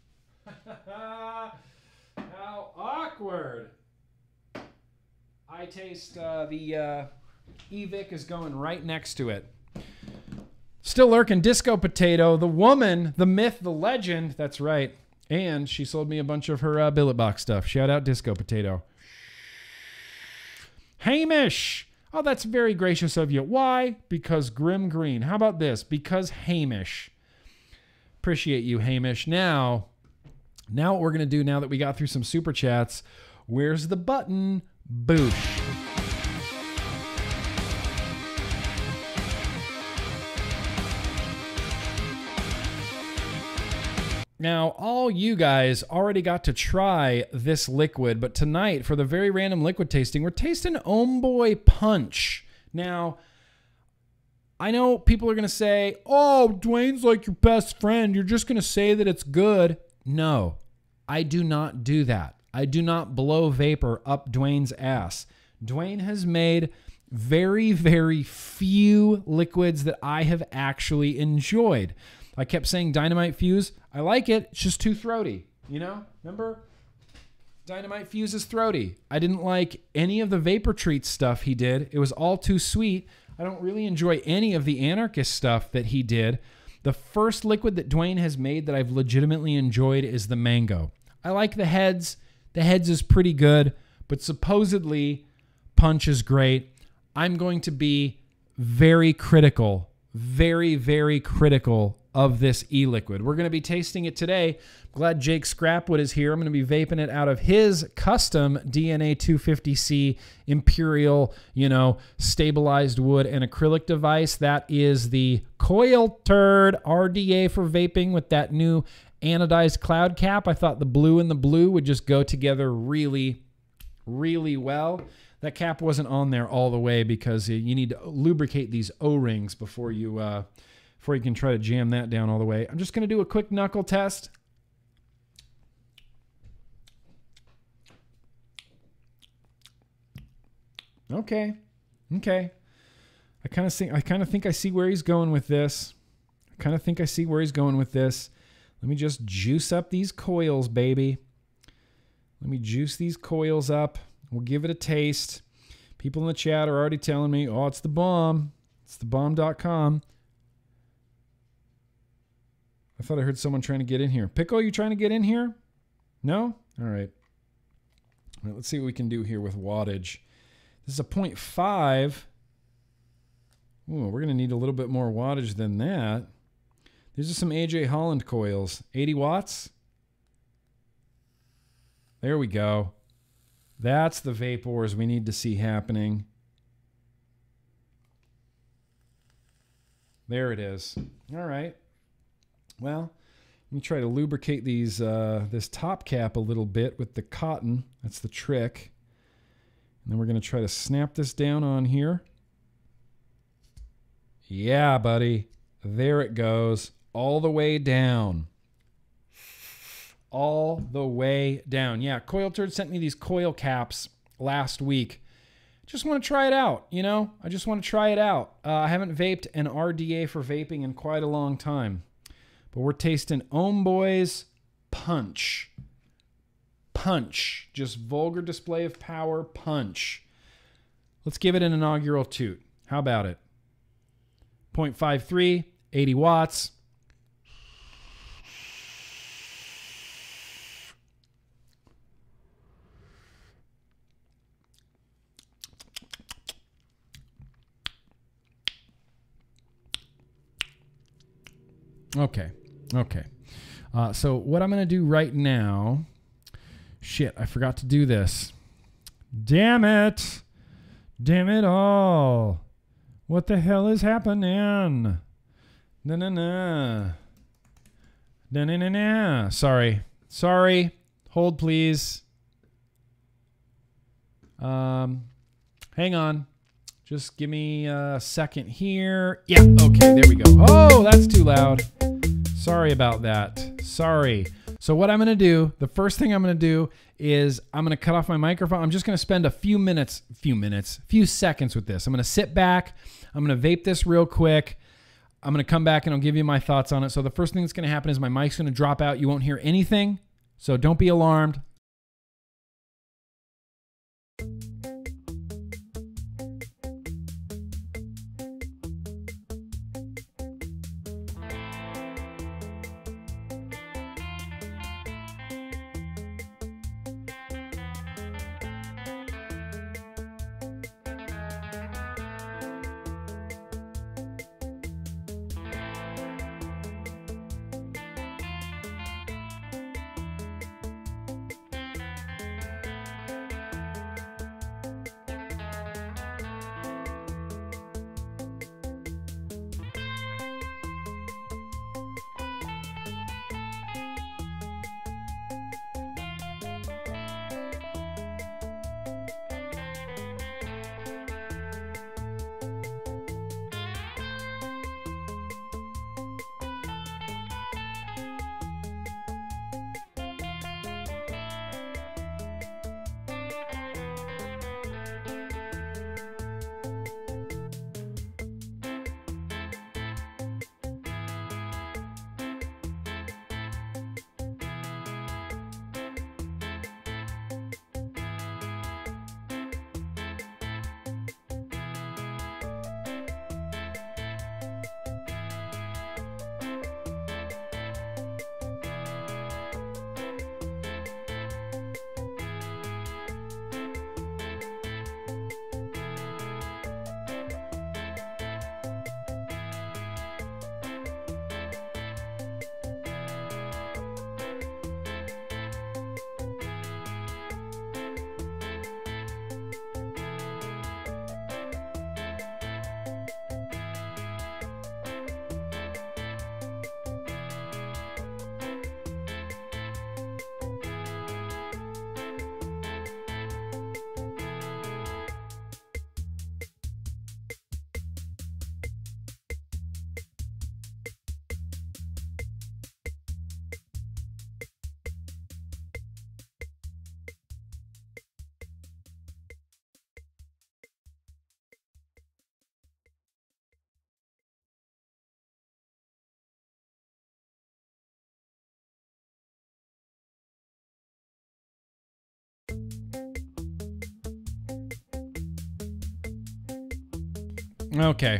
How awkward. iTaste, uh, the uh, E-Vic is going right next to it. Still lurking, Disco Potato, the woman, the myth, the legend. That's right. And she sold me a bunch of her uh, billet box stuff. Shout out Disco Potato. Hamish. Oh, that's very gracious of you. Why? Because GrimmGreen. How about this? Because Hamish. Appreciate you, Hamish. Now, now what we're going to do now that we got through some super chats, where's the button? Boosh. Now, all you guys already got to try this liquid, but tonight, for the very random liquid tasting, we're tasting Homeboy Punch. Now, I know people are going to say, oh, Dwayne's like your best friend. You're just going to say that it's good. No, I do not do that. I do not blow vapor up Dwayne's ass. Dwayne has made very, very few liquids that I have actually enjoyed. I kept saying Dynamite Fuse. I like it. It's just too throaty. You know? Remember? Dynamite Fuse is throaty. I didn't like any of the Vapor Treats stuff he did. It was all too sweet. I don't really enjoy any of the Anarchist stuff that he did. The first liquid that Dwayne has made that I've legitimately enjoyed is the Mango. I like the Heads. The Heads is pretty good, but supposedly Punch is great. I'm going to be very critical, very, very critical of this e-liquid. We're going to be tasting it today. Glad Jake Scrapwood is here. I'm going to be vaping it out of his custom D N A two fifty C Imperial, you know, stabilized wood and acrylic device. That is the Coil Turd R D A for vaping with that new anodized cloud cap. I thought the blue and the blue would just go together really, really well. That cap wasn't on there all the way because you need to lubricate these O-rings before you... Uh, before you can try to jam that down all the way. I'm just going to do a quick knuckle test. Okay. Okay. I kind of think I kind of think I see where he's going with this. I kind of think I see where he's going with this. Let me just juice up these coils, baby. Let me juice these coils up. We'll give it a taste. People in the chat are already telling me, "Oh, it's the bomb. It's the bomb dot com." I thought I heard someone trying to get in here. Pickle, you trying to get in here? No? All right. All right, let's see what we can do here with wattage. This is a point five. Ooh, we're going to need a little bit more wattage than that. These are some A J Holland coils. eighty watts. There we go. That's the vapors we need to see happening. There it is. All right. Well, let me try to lubricate these uh, this top cap a little bit with the cotton. That's the trick. And then we're going to try to snap this down on here. Yeah, buddy. There it goes. All the way down. All the way down. Yeah, Coil Turd sent me these coil caps last week. Just want to try it out, you know? I just want to try it out. Uh, I haven't vaped an R D A for vaping in quite a long time. But we're tasting Homeboy's Punch. Punch. Just vulgar display of power. Punch. Let's give it an inaugural toot. How about it? point five three, eighty watts. Okay. Okay. Uh, so what I'm going to do right now, shit, I forgot to do this. Damn it. Damn it all. What the hell is happening? Na na na. Na na na na. Sorry. Sorry. Hold, please. Um, hang on. Just give me a second here. Yeah, okay, there we go. Oh, that's too loud. Sorry about that. Sorry. So what I'm going to do, the first thing I'm going to do is I'm going to cut off my microphone. I'm just going to spend a few minutes, few minutes, few seconds with this. I'm going to sit back. I'm going to vape this real quick. I'm going to come back and I'll give you my thoughts on it. So the first thing that's going to happen is my mic's going to drop out. You won't hear anything. So don't be alarmed. Okay.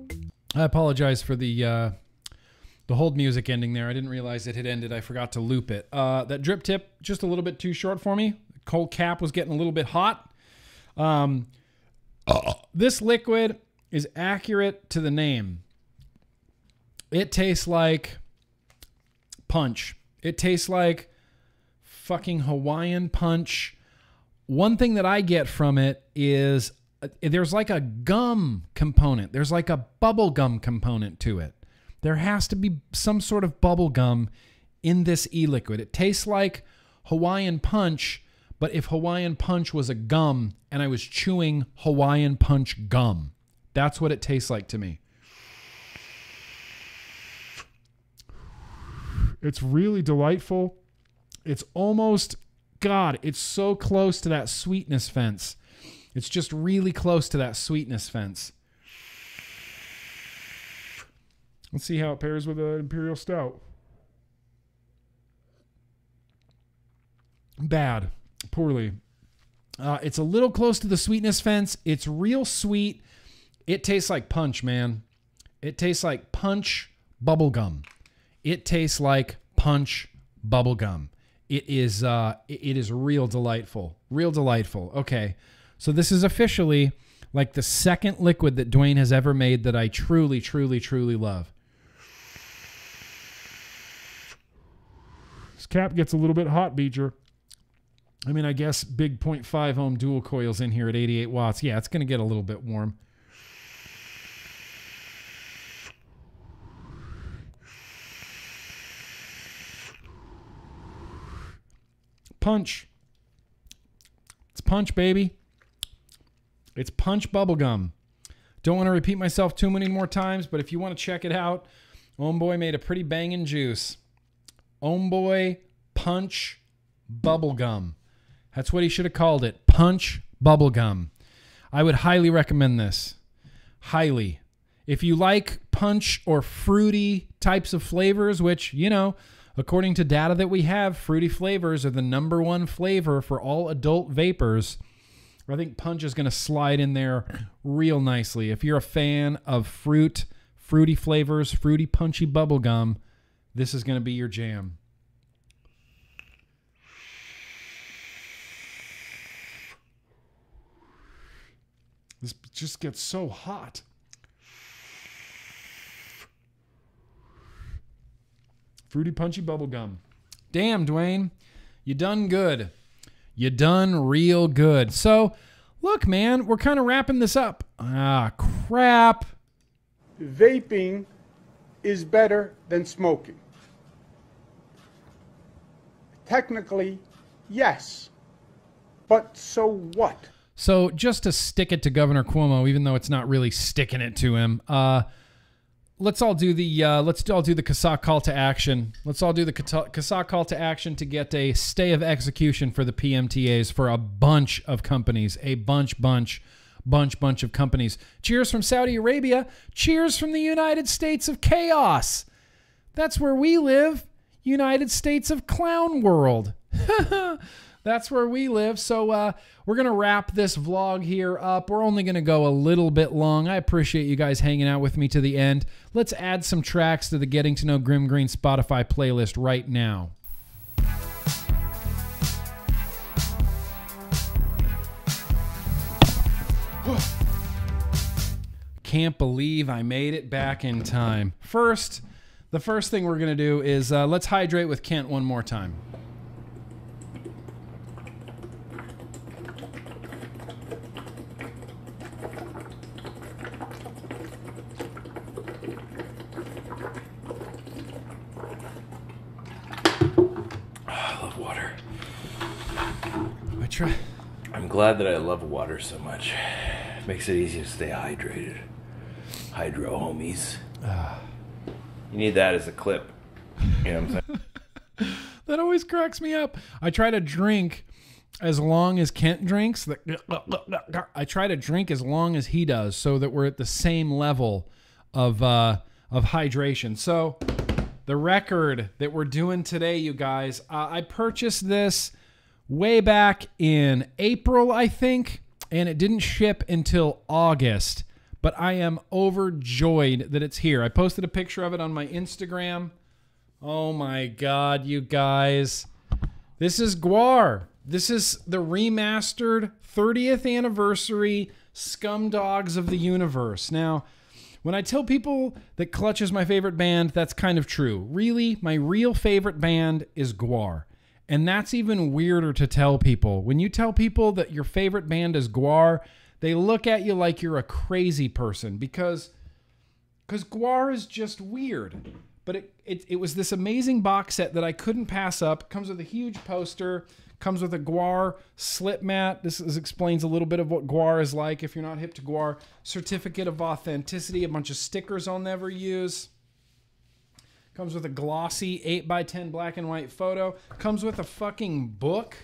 I apologize for the uh, the hold music ending there. I didn't realize it had ended. I forgot to loop it. Uh, that drip tip, just a little bit too short for me. The cold cap was getting a little bit hot. Um, uh, this liquid is accurate to the name. It tastes like punch. It tastes like fucking Hawaiian punch. One thing that I get from it is uh, there's like a gum component. There's like a bubble gum component to it. There has to be some sort of bubble gum in this e-liquid. It tastes like Hawaiian punch, but if Hawaiian punch was a gum and I was chewing Hawaiian punch gum, that's what it tastes like to me. It's really delightful. It's almost, God, it's so close to that sweetness fence. It's just really close to that sweetness fence. Let's see how it pairs with an Imperial Stout. Bad. Poorly. Uh, it's a little close to the sweetness fence. It's real sweet. It tastes like punch, man. It tastes like punch bubblegum. It tastes like punch bubblegum. It is uh, it is real delightful. Real delightful. Okay. So this is officially like the second liquid that Dwayne has ever made that I truly, truly, truly love. cap gets a little bit hot, Beecher. I mean, I guess big point five ohm dual coils in here at eighty-eight watts. Yeah, it's going to get a little bit warm. Punch. It's punch, baby. It's punch bubblegum. Don't want to repeat myself too many more times, but if you want to check it out, Homeboy made a pretty banging juice. Homeboy punch bubblegum. That's what he should have called it. Punch bubblegum. I would highly recommend this. Highly. If you like punch or fruity types of flavors, which, you know, according to data that we have, fruity flavors are the number one flavor for all adult vapors. I think punch is going to slide in there real nicely. If you're a fan of fruit, fruity flavors, fruity punchy bubblegum, this is going to be your jam. This just gets so hot. Fruity punchy bubblegum. Damn, Dwayne. You done good. You done real good. So, look, man, we're kind of wrapping this up. Ah, crap. Vaping is better than smoking. Technically, yes. But so what? So, just to stick it to Governor Cuomo, even though it's not really sticking it to him, uh, let's all do the uh, let's all do the Casaa call to action. Let's all do the Casaa call to action to get a stay of execution for the P M T As for a bunch of companies, a bunch, bunch, bunch, bunch of companies. Cheers from Saudi Arabia. Cheers from the United States of Chaos. That's where we live. United States of Clown World. That's where we live. So uh, we're going to wrap this vlog here up. We're only going to go a little bit long. I appreciate you guys hanging out with me to the end. Let's add some tracks to the Getting to Know GrimmGreen Spotify playlist right now. Can't believe I made it back in time. First, the first thing we're going to do is uh, let's hydrate with Kent one more time. Try. I'm glad that I love water so much. It makes it easy to stay hydrated. Hydro, homies. Uh, you need that as a clip. You know what I'm saying? That always cracks me up. I try to drink as long as Kent drinks. I try to drink as long as he does so that we're at the same level of, uh, of hydration. So the record that we're doing today, you guys, uh, I purchased this way back in April, I think, and it didn't ship until August, but I am overjoyed that it's here. I posted a picture of it on my Instagram. Oh my God, you guys. This is G W A R. This is the remastered thirtieth anniversary Scumdogs of the Universe. Now, when I tell people that Clutch is my favorite band, that's kind of true. Really, my real favorite band is G W A R. And that's even weirder to tell people. When you tell people that your favorite band is G W A R, they look at you like you're a crazy person because because G W A R is just weird. But it, it, it was this amazing box set that I couldn't pass up. It comes with a huge poster, comes with a G W A R slip mat. This is, explains a little bit of what G W A R is like if you're not hip to G W A R. Certificate of authenticity, a bunch of stickers I'll never use. Comes with a glossy eight by ten black and white photo. Comes with a fucking book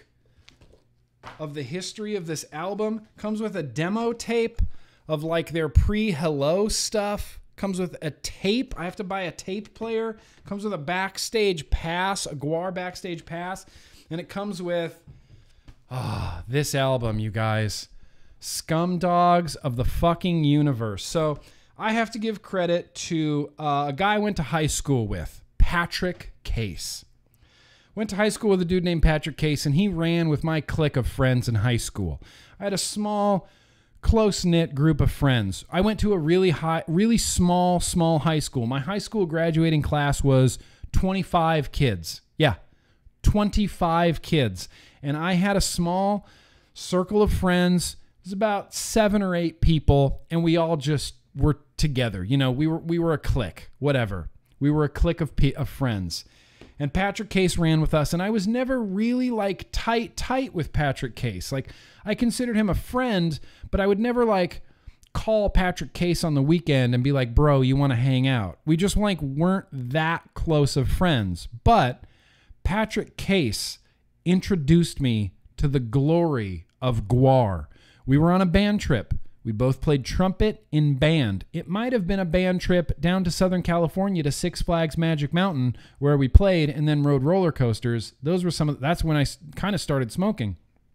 of the history of this album. Comes with a demo tape of like their pre-hello stuff. Comes with a tape. I have to buy a tape player. Comes with a backstage pass, a G W A R backstage pass. And it comes with ah, this album, you guys. Scumdogs of the fucking Universe. So I have to give credit to uh, a guy I went to high school with, Patrick Case. Went to high school with a dude named Patrick Case, and he ran with my clique of friends in high school. I had a small, close-knit group of friends. I went to a really high, really small, small high school. My high school graduating class was twenty-five kids. Yeah, twenty-five kids. And I had a small circle of friends. It was about seven or eight people, and we all just were together. You know, we were we were a clique, whatever. We were a clique of, of friends. And Patrick Case ran with us, and I was never really like tight, tight with Patrick Case. Like, I considered him a friend, but I would never like call Patrick Case on the weekend and be like, bro, you want to hang out? We just like weren't that close of friends. But Patrick Case introduced me to the glory of G W A R. We were on a band trip. We both played trumpet in band. It might have been a band trip down to Southern California to Six Flags Magic Mountain where we played and then rode roller coasters. Those were some of, that's when I kind of started smoking.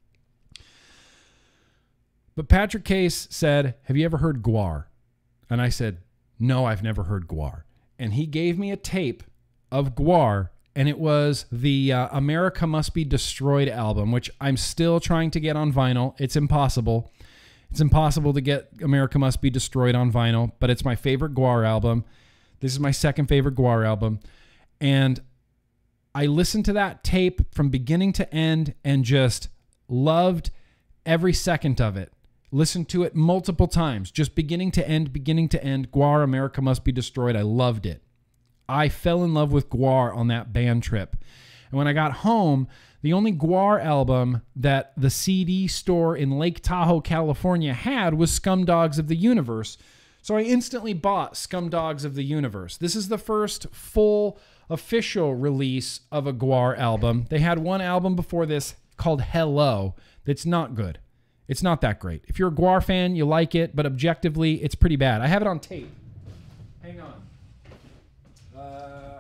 But Patrick Case said, have you ever heard G W A R? And I said, no, I've never heard G W A R. And he gave me a tape of G W A R, and it was the uh, America Must Be Destroyed album, which I'm still trying to get on vinyl. It's impossible. It's impossible to get America Must Be Destroyed on vinyl, but it's my favorite G W A R album. This is my second favorite G W A R album. And I listened to that tape from beginning to end and just loved every second of it. Listened to it multiple times, just beginning to end, beginning to end. G W A R, America Must Be Destroyed. I loved it. I fell in love with G W A R on that band trip. And when I got home, the only G W A R album that the C D store in Lake Tahoe, California had was Scumdogs of the Universe. So I instantly bought Scumdogs of the Universe. This is the first full official release of a G W A R album. They had one album before this called Hello that's not good. It's not that great. If you're a G W A R fan, you like it, but objectively, it's pretty bad. I have it on tape. Hang on. Uh,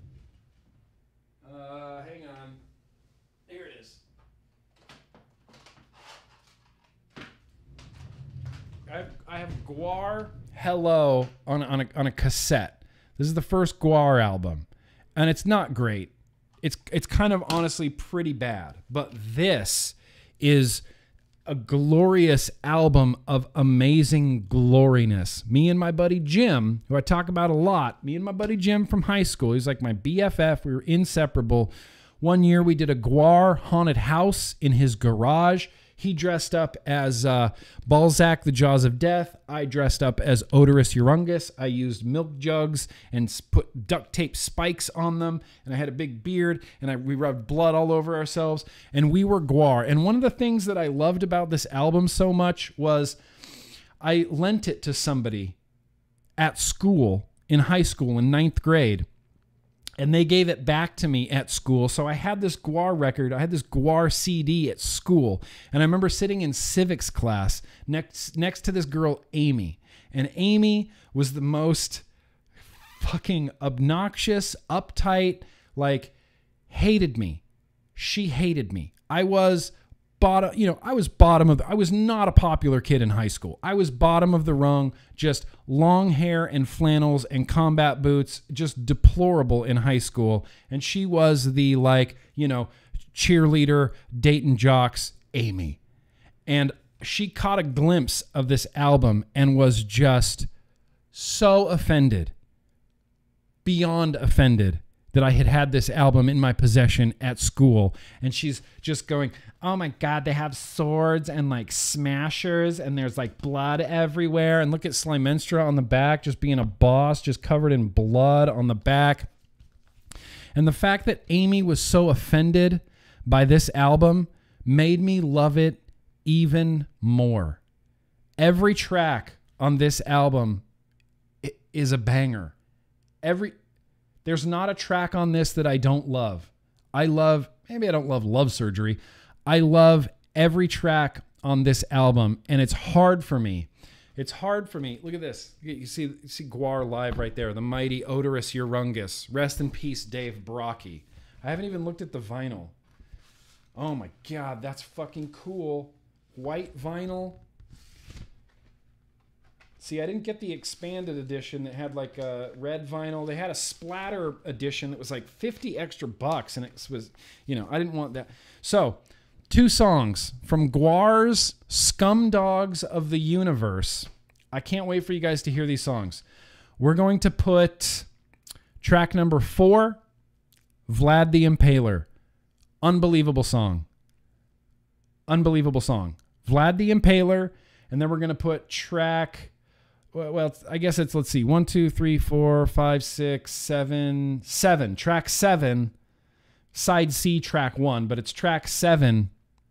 uh, hang on. Here it is. I have, I have G W A R Hello on, on, a, on a cassette. This is the first G W A R album, and it's not great. It's, it's kind of honestly pretty bad, but this is a glorious album of amazing gloriness. Me and my buddy Jim, who I talk about a lot, me and my buddy Jim from high school, he's like my B F F. We were inseparable. One year we did a G W A R haunted house in his garage. He dressed up as uh, Balzac, the Jaws of Death. I dressed up as Odorous Urungus. I used milk jugs and put duct tape spikes on them. And I had a big beard, and I, we rubbed blood all over ourselves. And we were G W A R. And one of the things that I loved about this album so much was I lent it to somebody at school, in high school, in ninth grade. And they gave it back to me at school. So I had this G W A R record. I had this G W A R C D at school. And I remember sitting in civics class next, next to this girl, Amy. And Amy was the most fucking obnoxious, uptight, like, hated me. She hated me. I was bottom, you know, I was bottom of, the, I was not a popular kid in high school. I was bottom of the rung, just long hair and flannels and combat boots, just deplorable in high school. And she was the, like, you know, cheerleader, Dayton jocks, Amy. And she caught a glimpse of this album and was just so offended, beyond offended, that I had had this album in my possession at school. And she's just going, oh my God, they have swords and like smashers and there's like blood everywhere. And look at Slimenstra on the back, just being a boss, just covered in blood on the back. And the fact that Amy was so offended by this album made me love it even more. Every track on this album is a banger. Every... There's not a track on this that I don't love. I love, maybe I don't love Love Surgery. I love every track on this album, and it's hard for me. It's hard for me. Look at this. You see, you see G W A R live right there, the mighty Odorous Urungus. Rest in peace, Dave Brocky. I haven't even looked at the vinyl. Oh my God, that's fucking cool. White vinyl. See, I didn't get the expanded edition that had like a red vinyl. They had a splatter edition that was like fifty extra bucks, and it was, you know, I didn't want that. So, two songs from G W A R's Scumdogs of the Universe. I can't wait for you guys to hear these songs. We're going to put track number four, Vlad the Impaler. Unbelievable song. Unbelievable song. Vlad the Impaler. And then we're going to put track... Well, I guess it's, let's see, one, two, three, four, five, six, seven, seven. Track seven. Side C, track one. But it's track seven.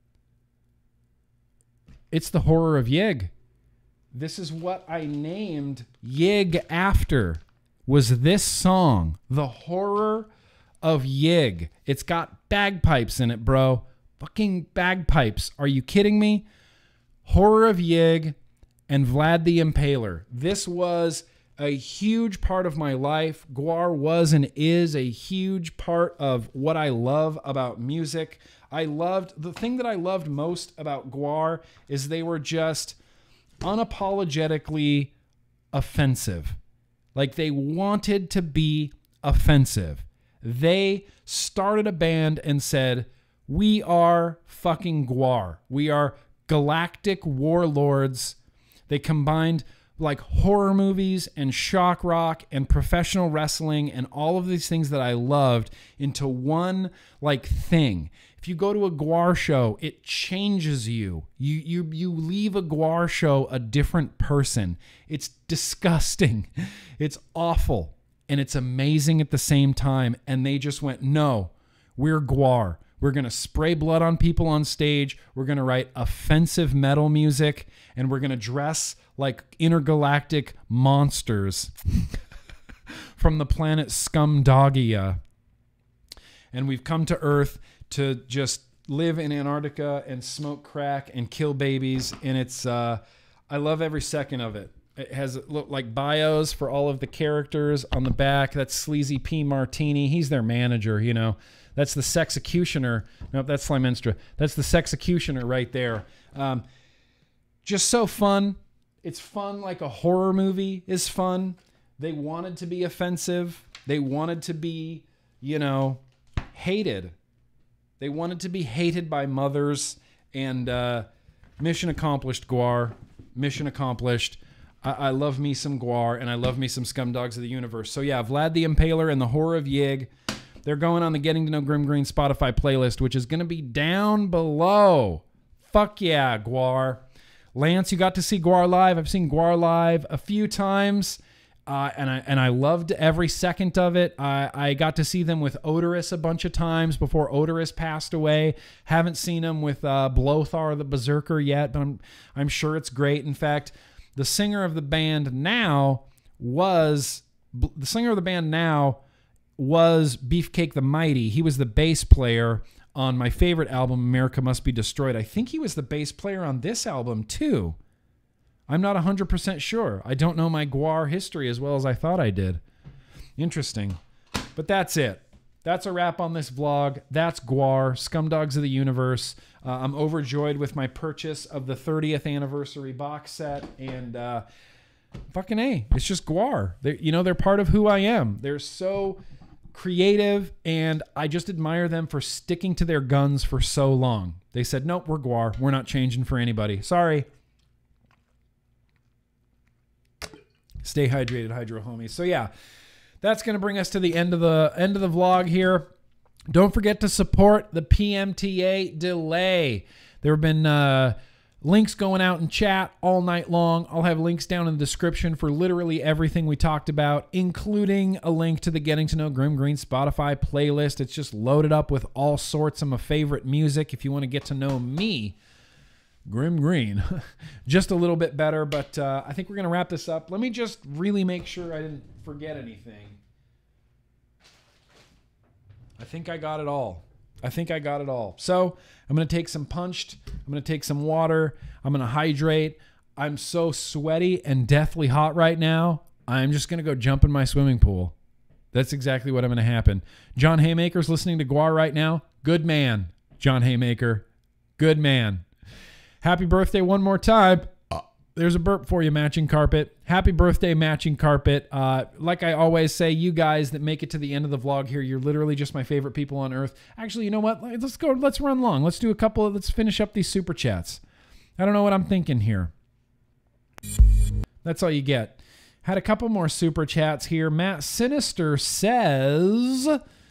It's The Horror of Yig. This is what I named Yig after. Was this song, The Horror of Yig. It's got bagpipes in it, bro. Fucking bagpipes. Are you kidding me? Horror of Yig and Vlad the Impaler. This was a huge part of my life. G W A R was and is a huge part of what I love about music. I loved, the thing that I loved most about G W A R is they were just unapologetically offensive. Like they wanted to be offensive. They started a band and said, we are fucking G W A R. We are galactic warlords. They combined like horror movies and shock rock and professional wrestling and all of these things that I loved into one like thing. If you go to a G W A R show, it changes you. You you you leave a G W A R show a different person. It's disgusting. It's awful. And it's amazing at the same time. And they just went, no, we're G W A R. We're going to spray blood on people on stage. We're going to write offensive metal music. And we're going to dress like intergalactic monsters from the planet Scumdogia. And we've come to Earth to just live in Antarctica and smoke crack and kill babies. And it's, uh, I love every second of it. It has look like bios for all of the characters on the back. That's Sleazy P. Martini. He's their manager, you know. That's the Sexecutioner. Nope, that's Slimenstra. That's the Sexecutioner right there. Um, just so fun. It's fun like a horror movie is fun. They wanted to be offensive. They wanted to be, you know, hated. They wanted to be hated by mothers. And uh, mission accomplished, G W A R. Mission accomplished. I, I love me some G W A R, and I love me some Scumdogs of the Universe. So yeah, Vlad the Impaler and the Horror of Yig. They're going on the Getting to Know GrimmGreen Spotify playlist, which is going to be down below. Fuck yeah, G W A R. Lance, you got to see G W A R live. I've seen G W A R live a few times, uh, and I and I loved every second of it. I, I got to see them with Odorous a bunch of times before Odorous passed away. Haven't seen them with uh, Blothar the Berserker yet, but I'm, I'm sure it's great. In fact, the singer of the band now was... The singer of the band now... was Beefcake the Mighty. He was the bass player on my favorite album, America Must Be Destroyed. I think he was the bass player on this album, too. I'm not one hundred percent sure. I don't know my G W A R history as well as I thought I did. Interesting. But that's it. That's a wrap on this vlog. That's G W A R, Scumdogs of the Universe. Uh, I'm overjoyed with my purchase of the thirtieth anniversary box set, and uh, fucking A, it's just G W A R. They're, you know, they're part of who I am. They're so... creative, and I just admire them for sticking to their guns for so long. They said, nope, we're G W A R. We're not changing for anybody. Sorry. Stay hydrated, hydro homies. So yeah, that's going to bring us to the end of the end of the vlog here. Don't forget to support the P M T A delay. There have been uh, links going out in chat all night long. I'll have links down in the description for literally everything we talked about, including a link to the Getting to Know GrimmGreen Spotify playlist. It's just loaded up with all sorts of my favorite music if you want to get to know me, GrimmGreen, just a little bit better. But uh, I think we're going to wrap this up. Let me just really make sure I didn't forget anything. I think I got it all. I think I got it all. So I'm going to take some punched. I'm going to take some water. I'm going to hydrate. I'm so sweaty and deathly hot right now. I'm just going to go jump in my swimming pool. That's exactly what I'm going to happen. John Haymaker's listening to G W A R right now. Good man, John Haymaker. Good man. Happy birthday one more time. There's a burp for you, Matching Carpet. Happy birthday, Matching Carpet. Uh, like I always say, you guys that make it to the end of the vlog here, you're literally just my favorite people on earth. Actually, you know what? Let's go. Let's run long. Let's do a couple of, let's finish up these super chats. I don't know what I'm thinking here. That's all you get. Had a couple more super chats here. Matt Sinister says,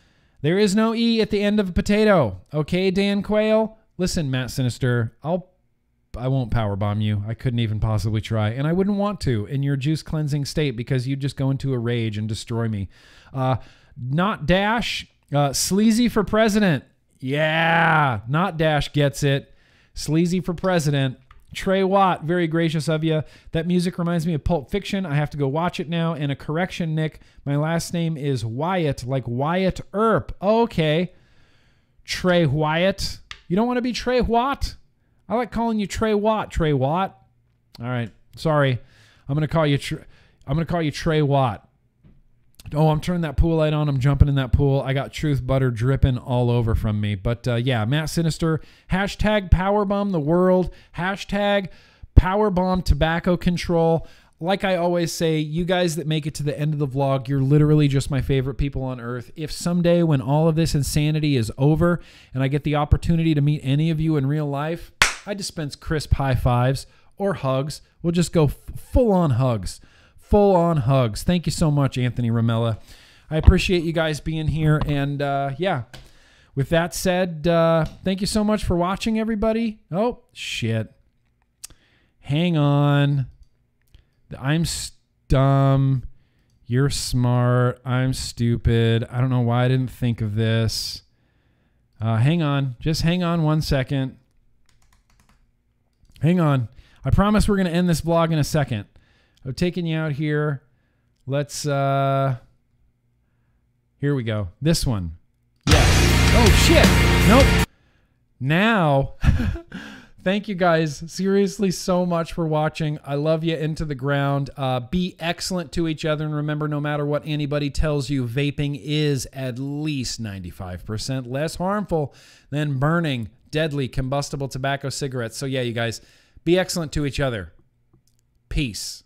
There is no E at the end of a potato. Okay, Dan Quayle? Listen, Matt Sinister, I'll, I won't powerbomb you. I couldn't even possibly try. And I wouldn't want to in your juice cleansing state because you'd just go into a rage and destroy me. Uh, not Dash. Uh, Sleazy for president. Yeah. Not Dash gets it. Sleazy for president. Trey Watt, very gracious of you. That music reminds me of Pulp Fiction. I have to go watch it now. And a correction, Nick. My last name is Wyatt, like Wyatt Earp. Okay. Trey Wyatt. You don't want to be Trey Watt? I like calling you Trey Watt, Trey Watt. All right. Sorry. I'm going to call you Tre- I'm going to call you Trey Watt. Oh, I'm turning that pool light on. I'm jumping in that pool. I got truth butter dripping all over from me. But uh, yeah, Matt Sinister, hashtag powerbomb the world, hashtag powerbomb tobacco control. Like I always say, you guys that make it to the end of the vlog, you're literally just my favorite people on earth. If someday when all of this insanity is over and I get the opportunity to meet any of you in real life, I dispense crisp high fives or hugs. We'll just go full on hugs. Full on hugs. Thank you so much, Anthony Ramella. I appreciate you guys being here. And uh, yeah, with that said, uh, thank you so much for watching, everybody. Oh, shit. Hang on. I'm dumb. You're smart. I'm stupid. I don't know why I didn't think of this. Uh, hang on. Just hang on one second. Hang on. I promise we're going to end this vlog in a second. I'm taking you out here. Let's, uh, here we go. This one. Yes. Oh, shit. Nope. Now, thank you guys seriously so much for watching. I love you into the ground. Uh, be excellent to each other. And remember, no matter what anybody tells you, vaping is at least ninety-five percent less harmful than burning deadly combustible tobacco cigarettes. So yeah, you guys, be excellent to each other. Peace.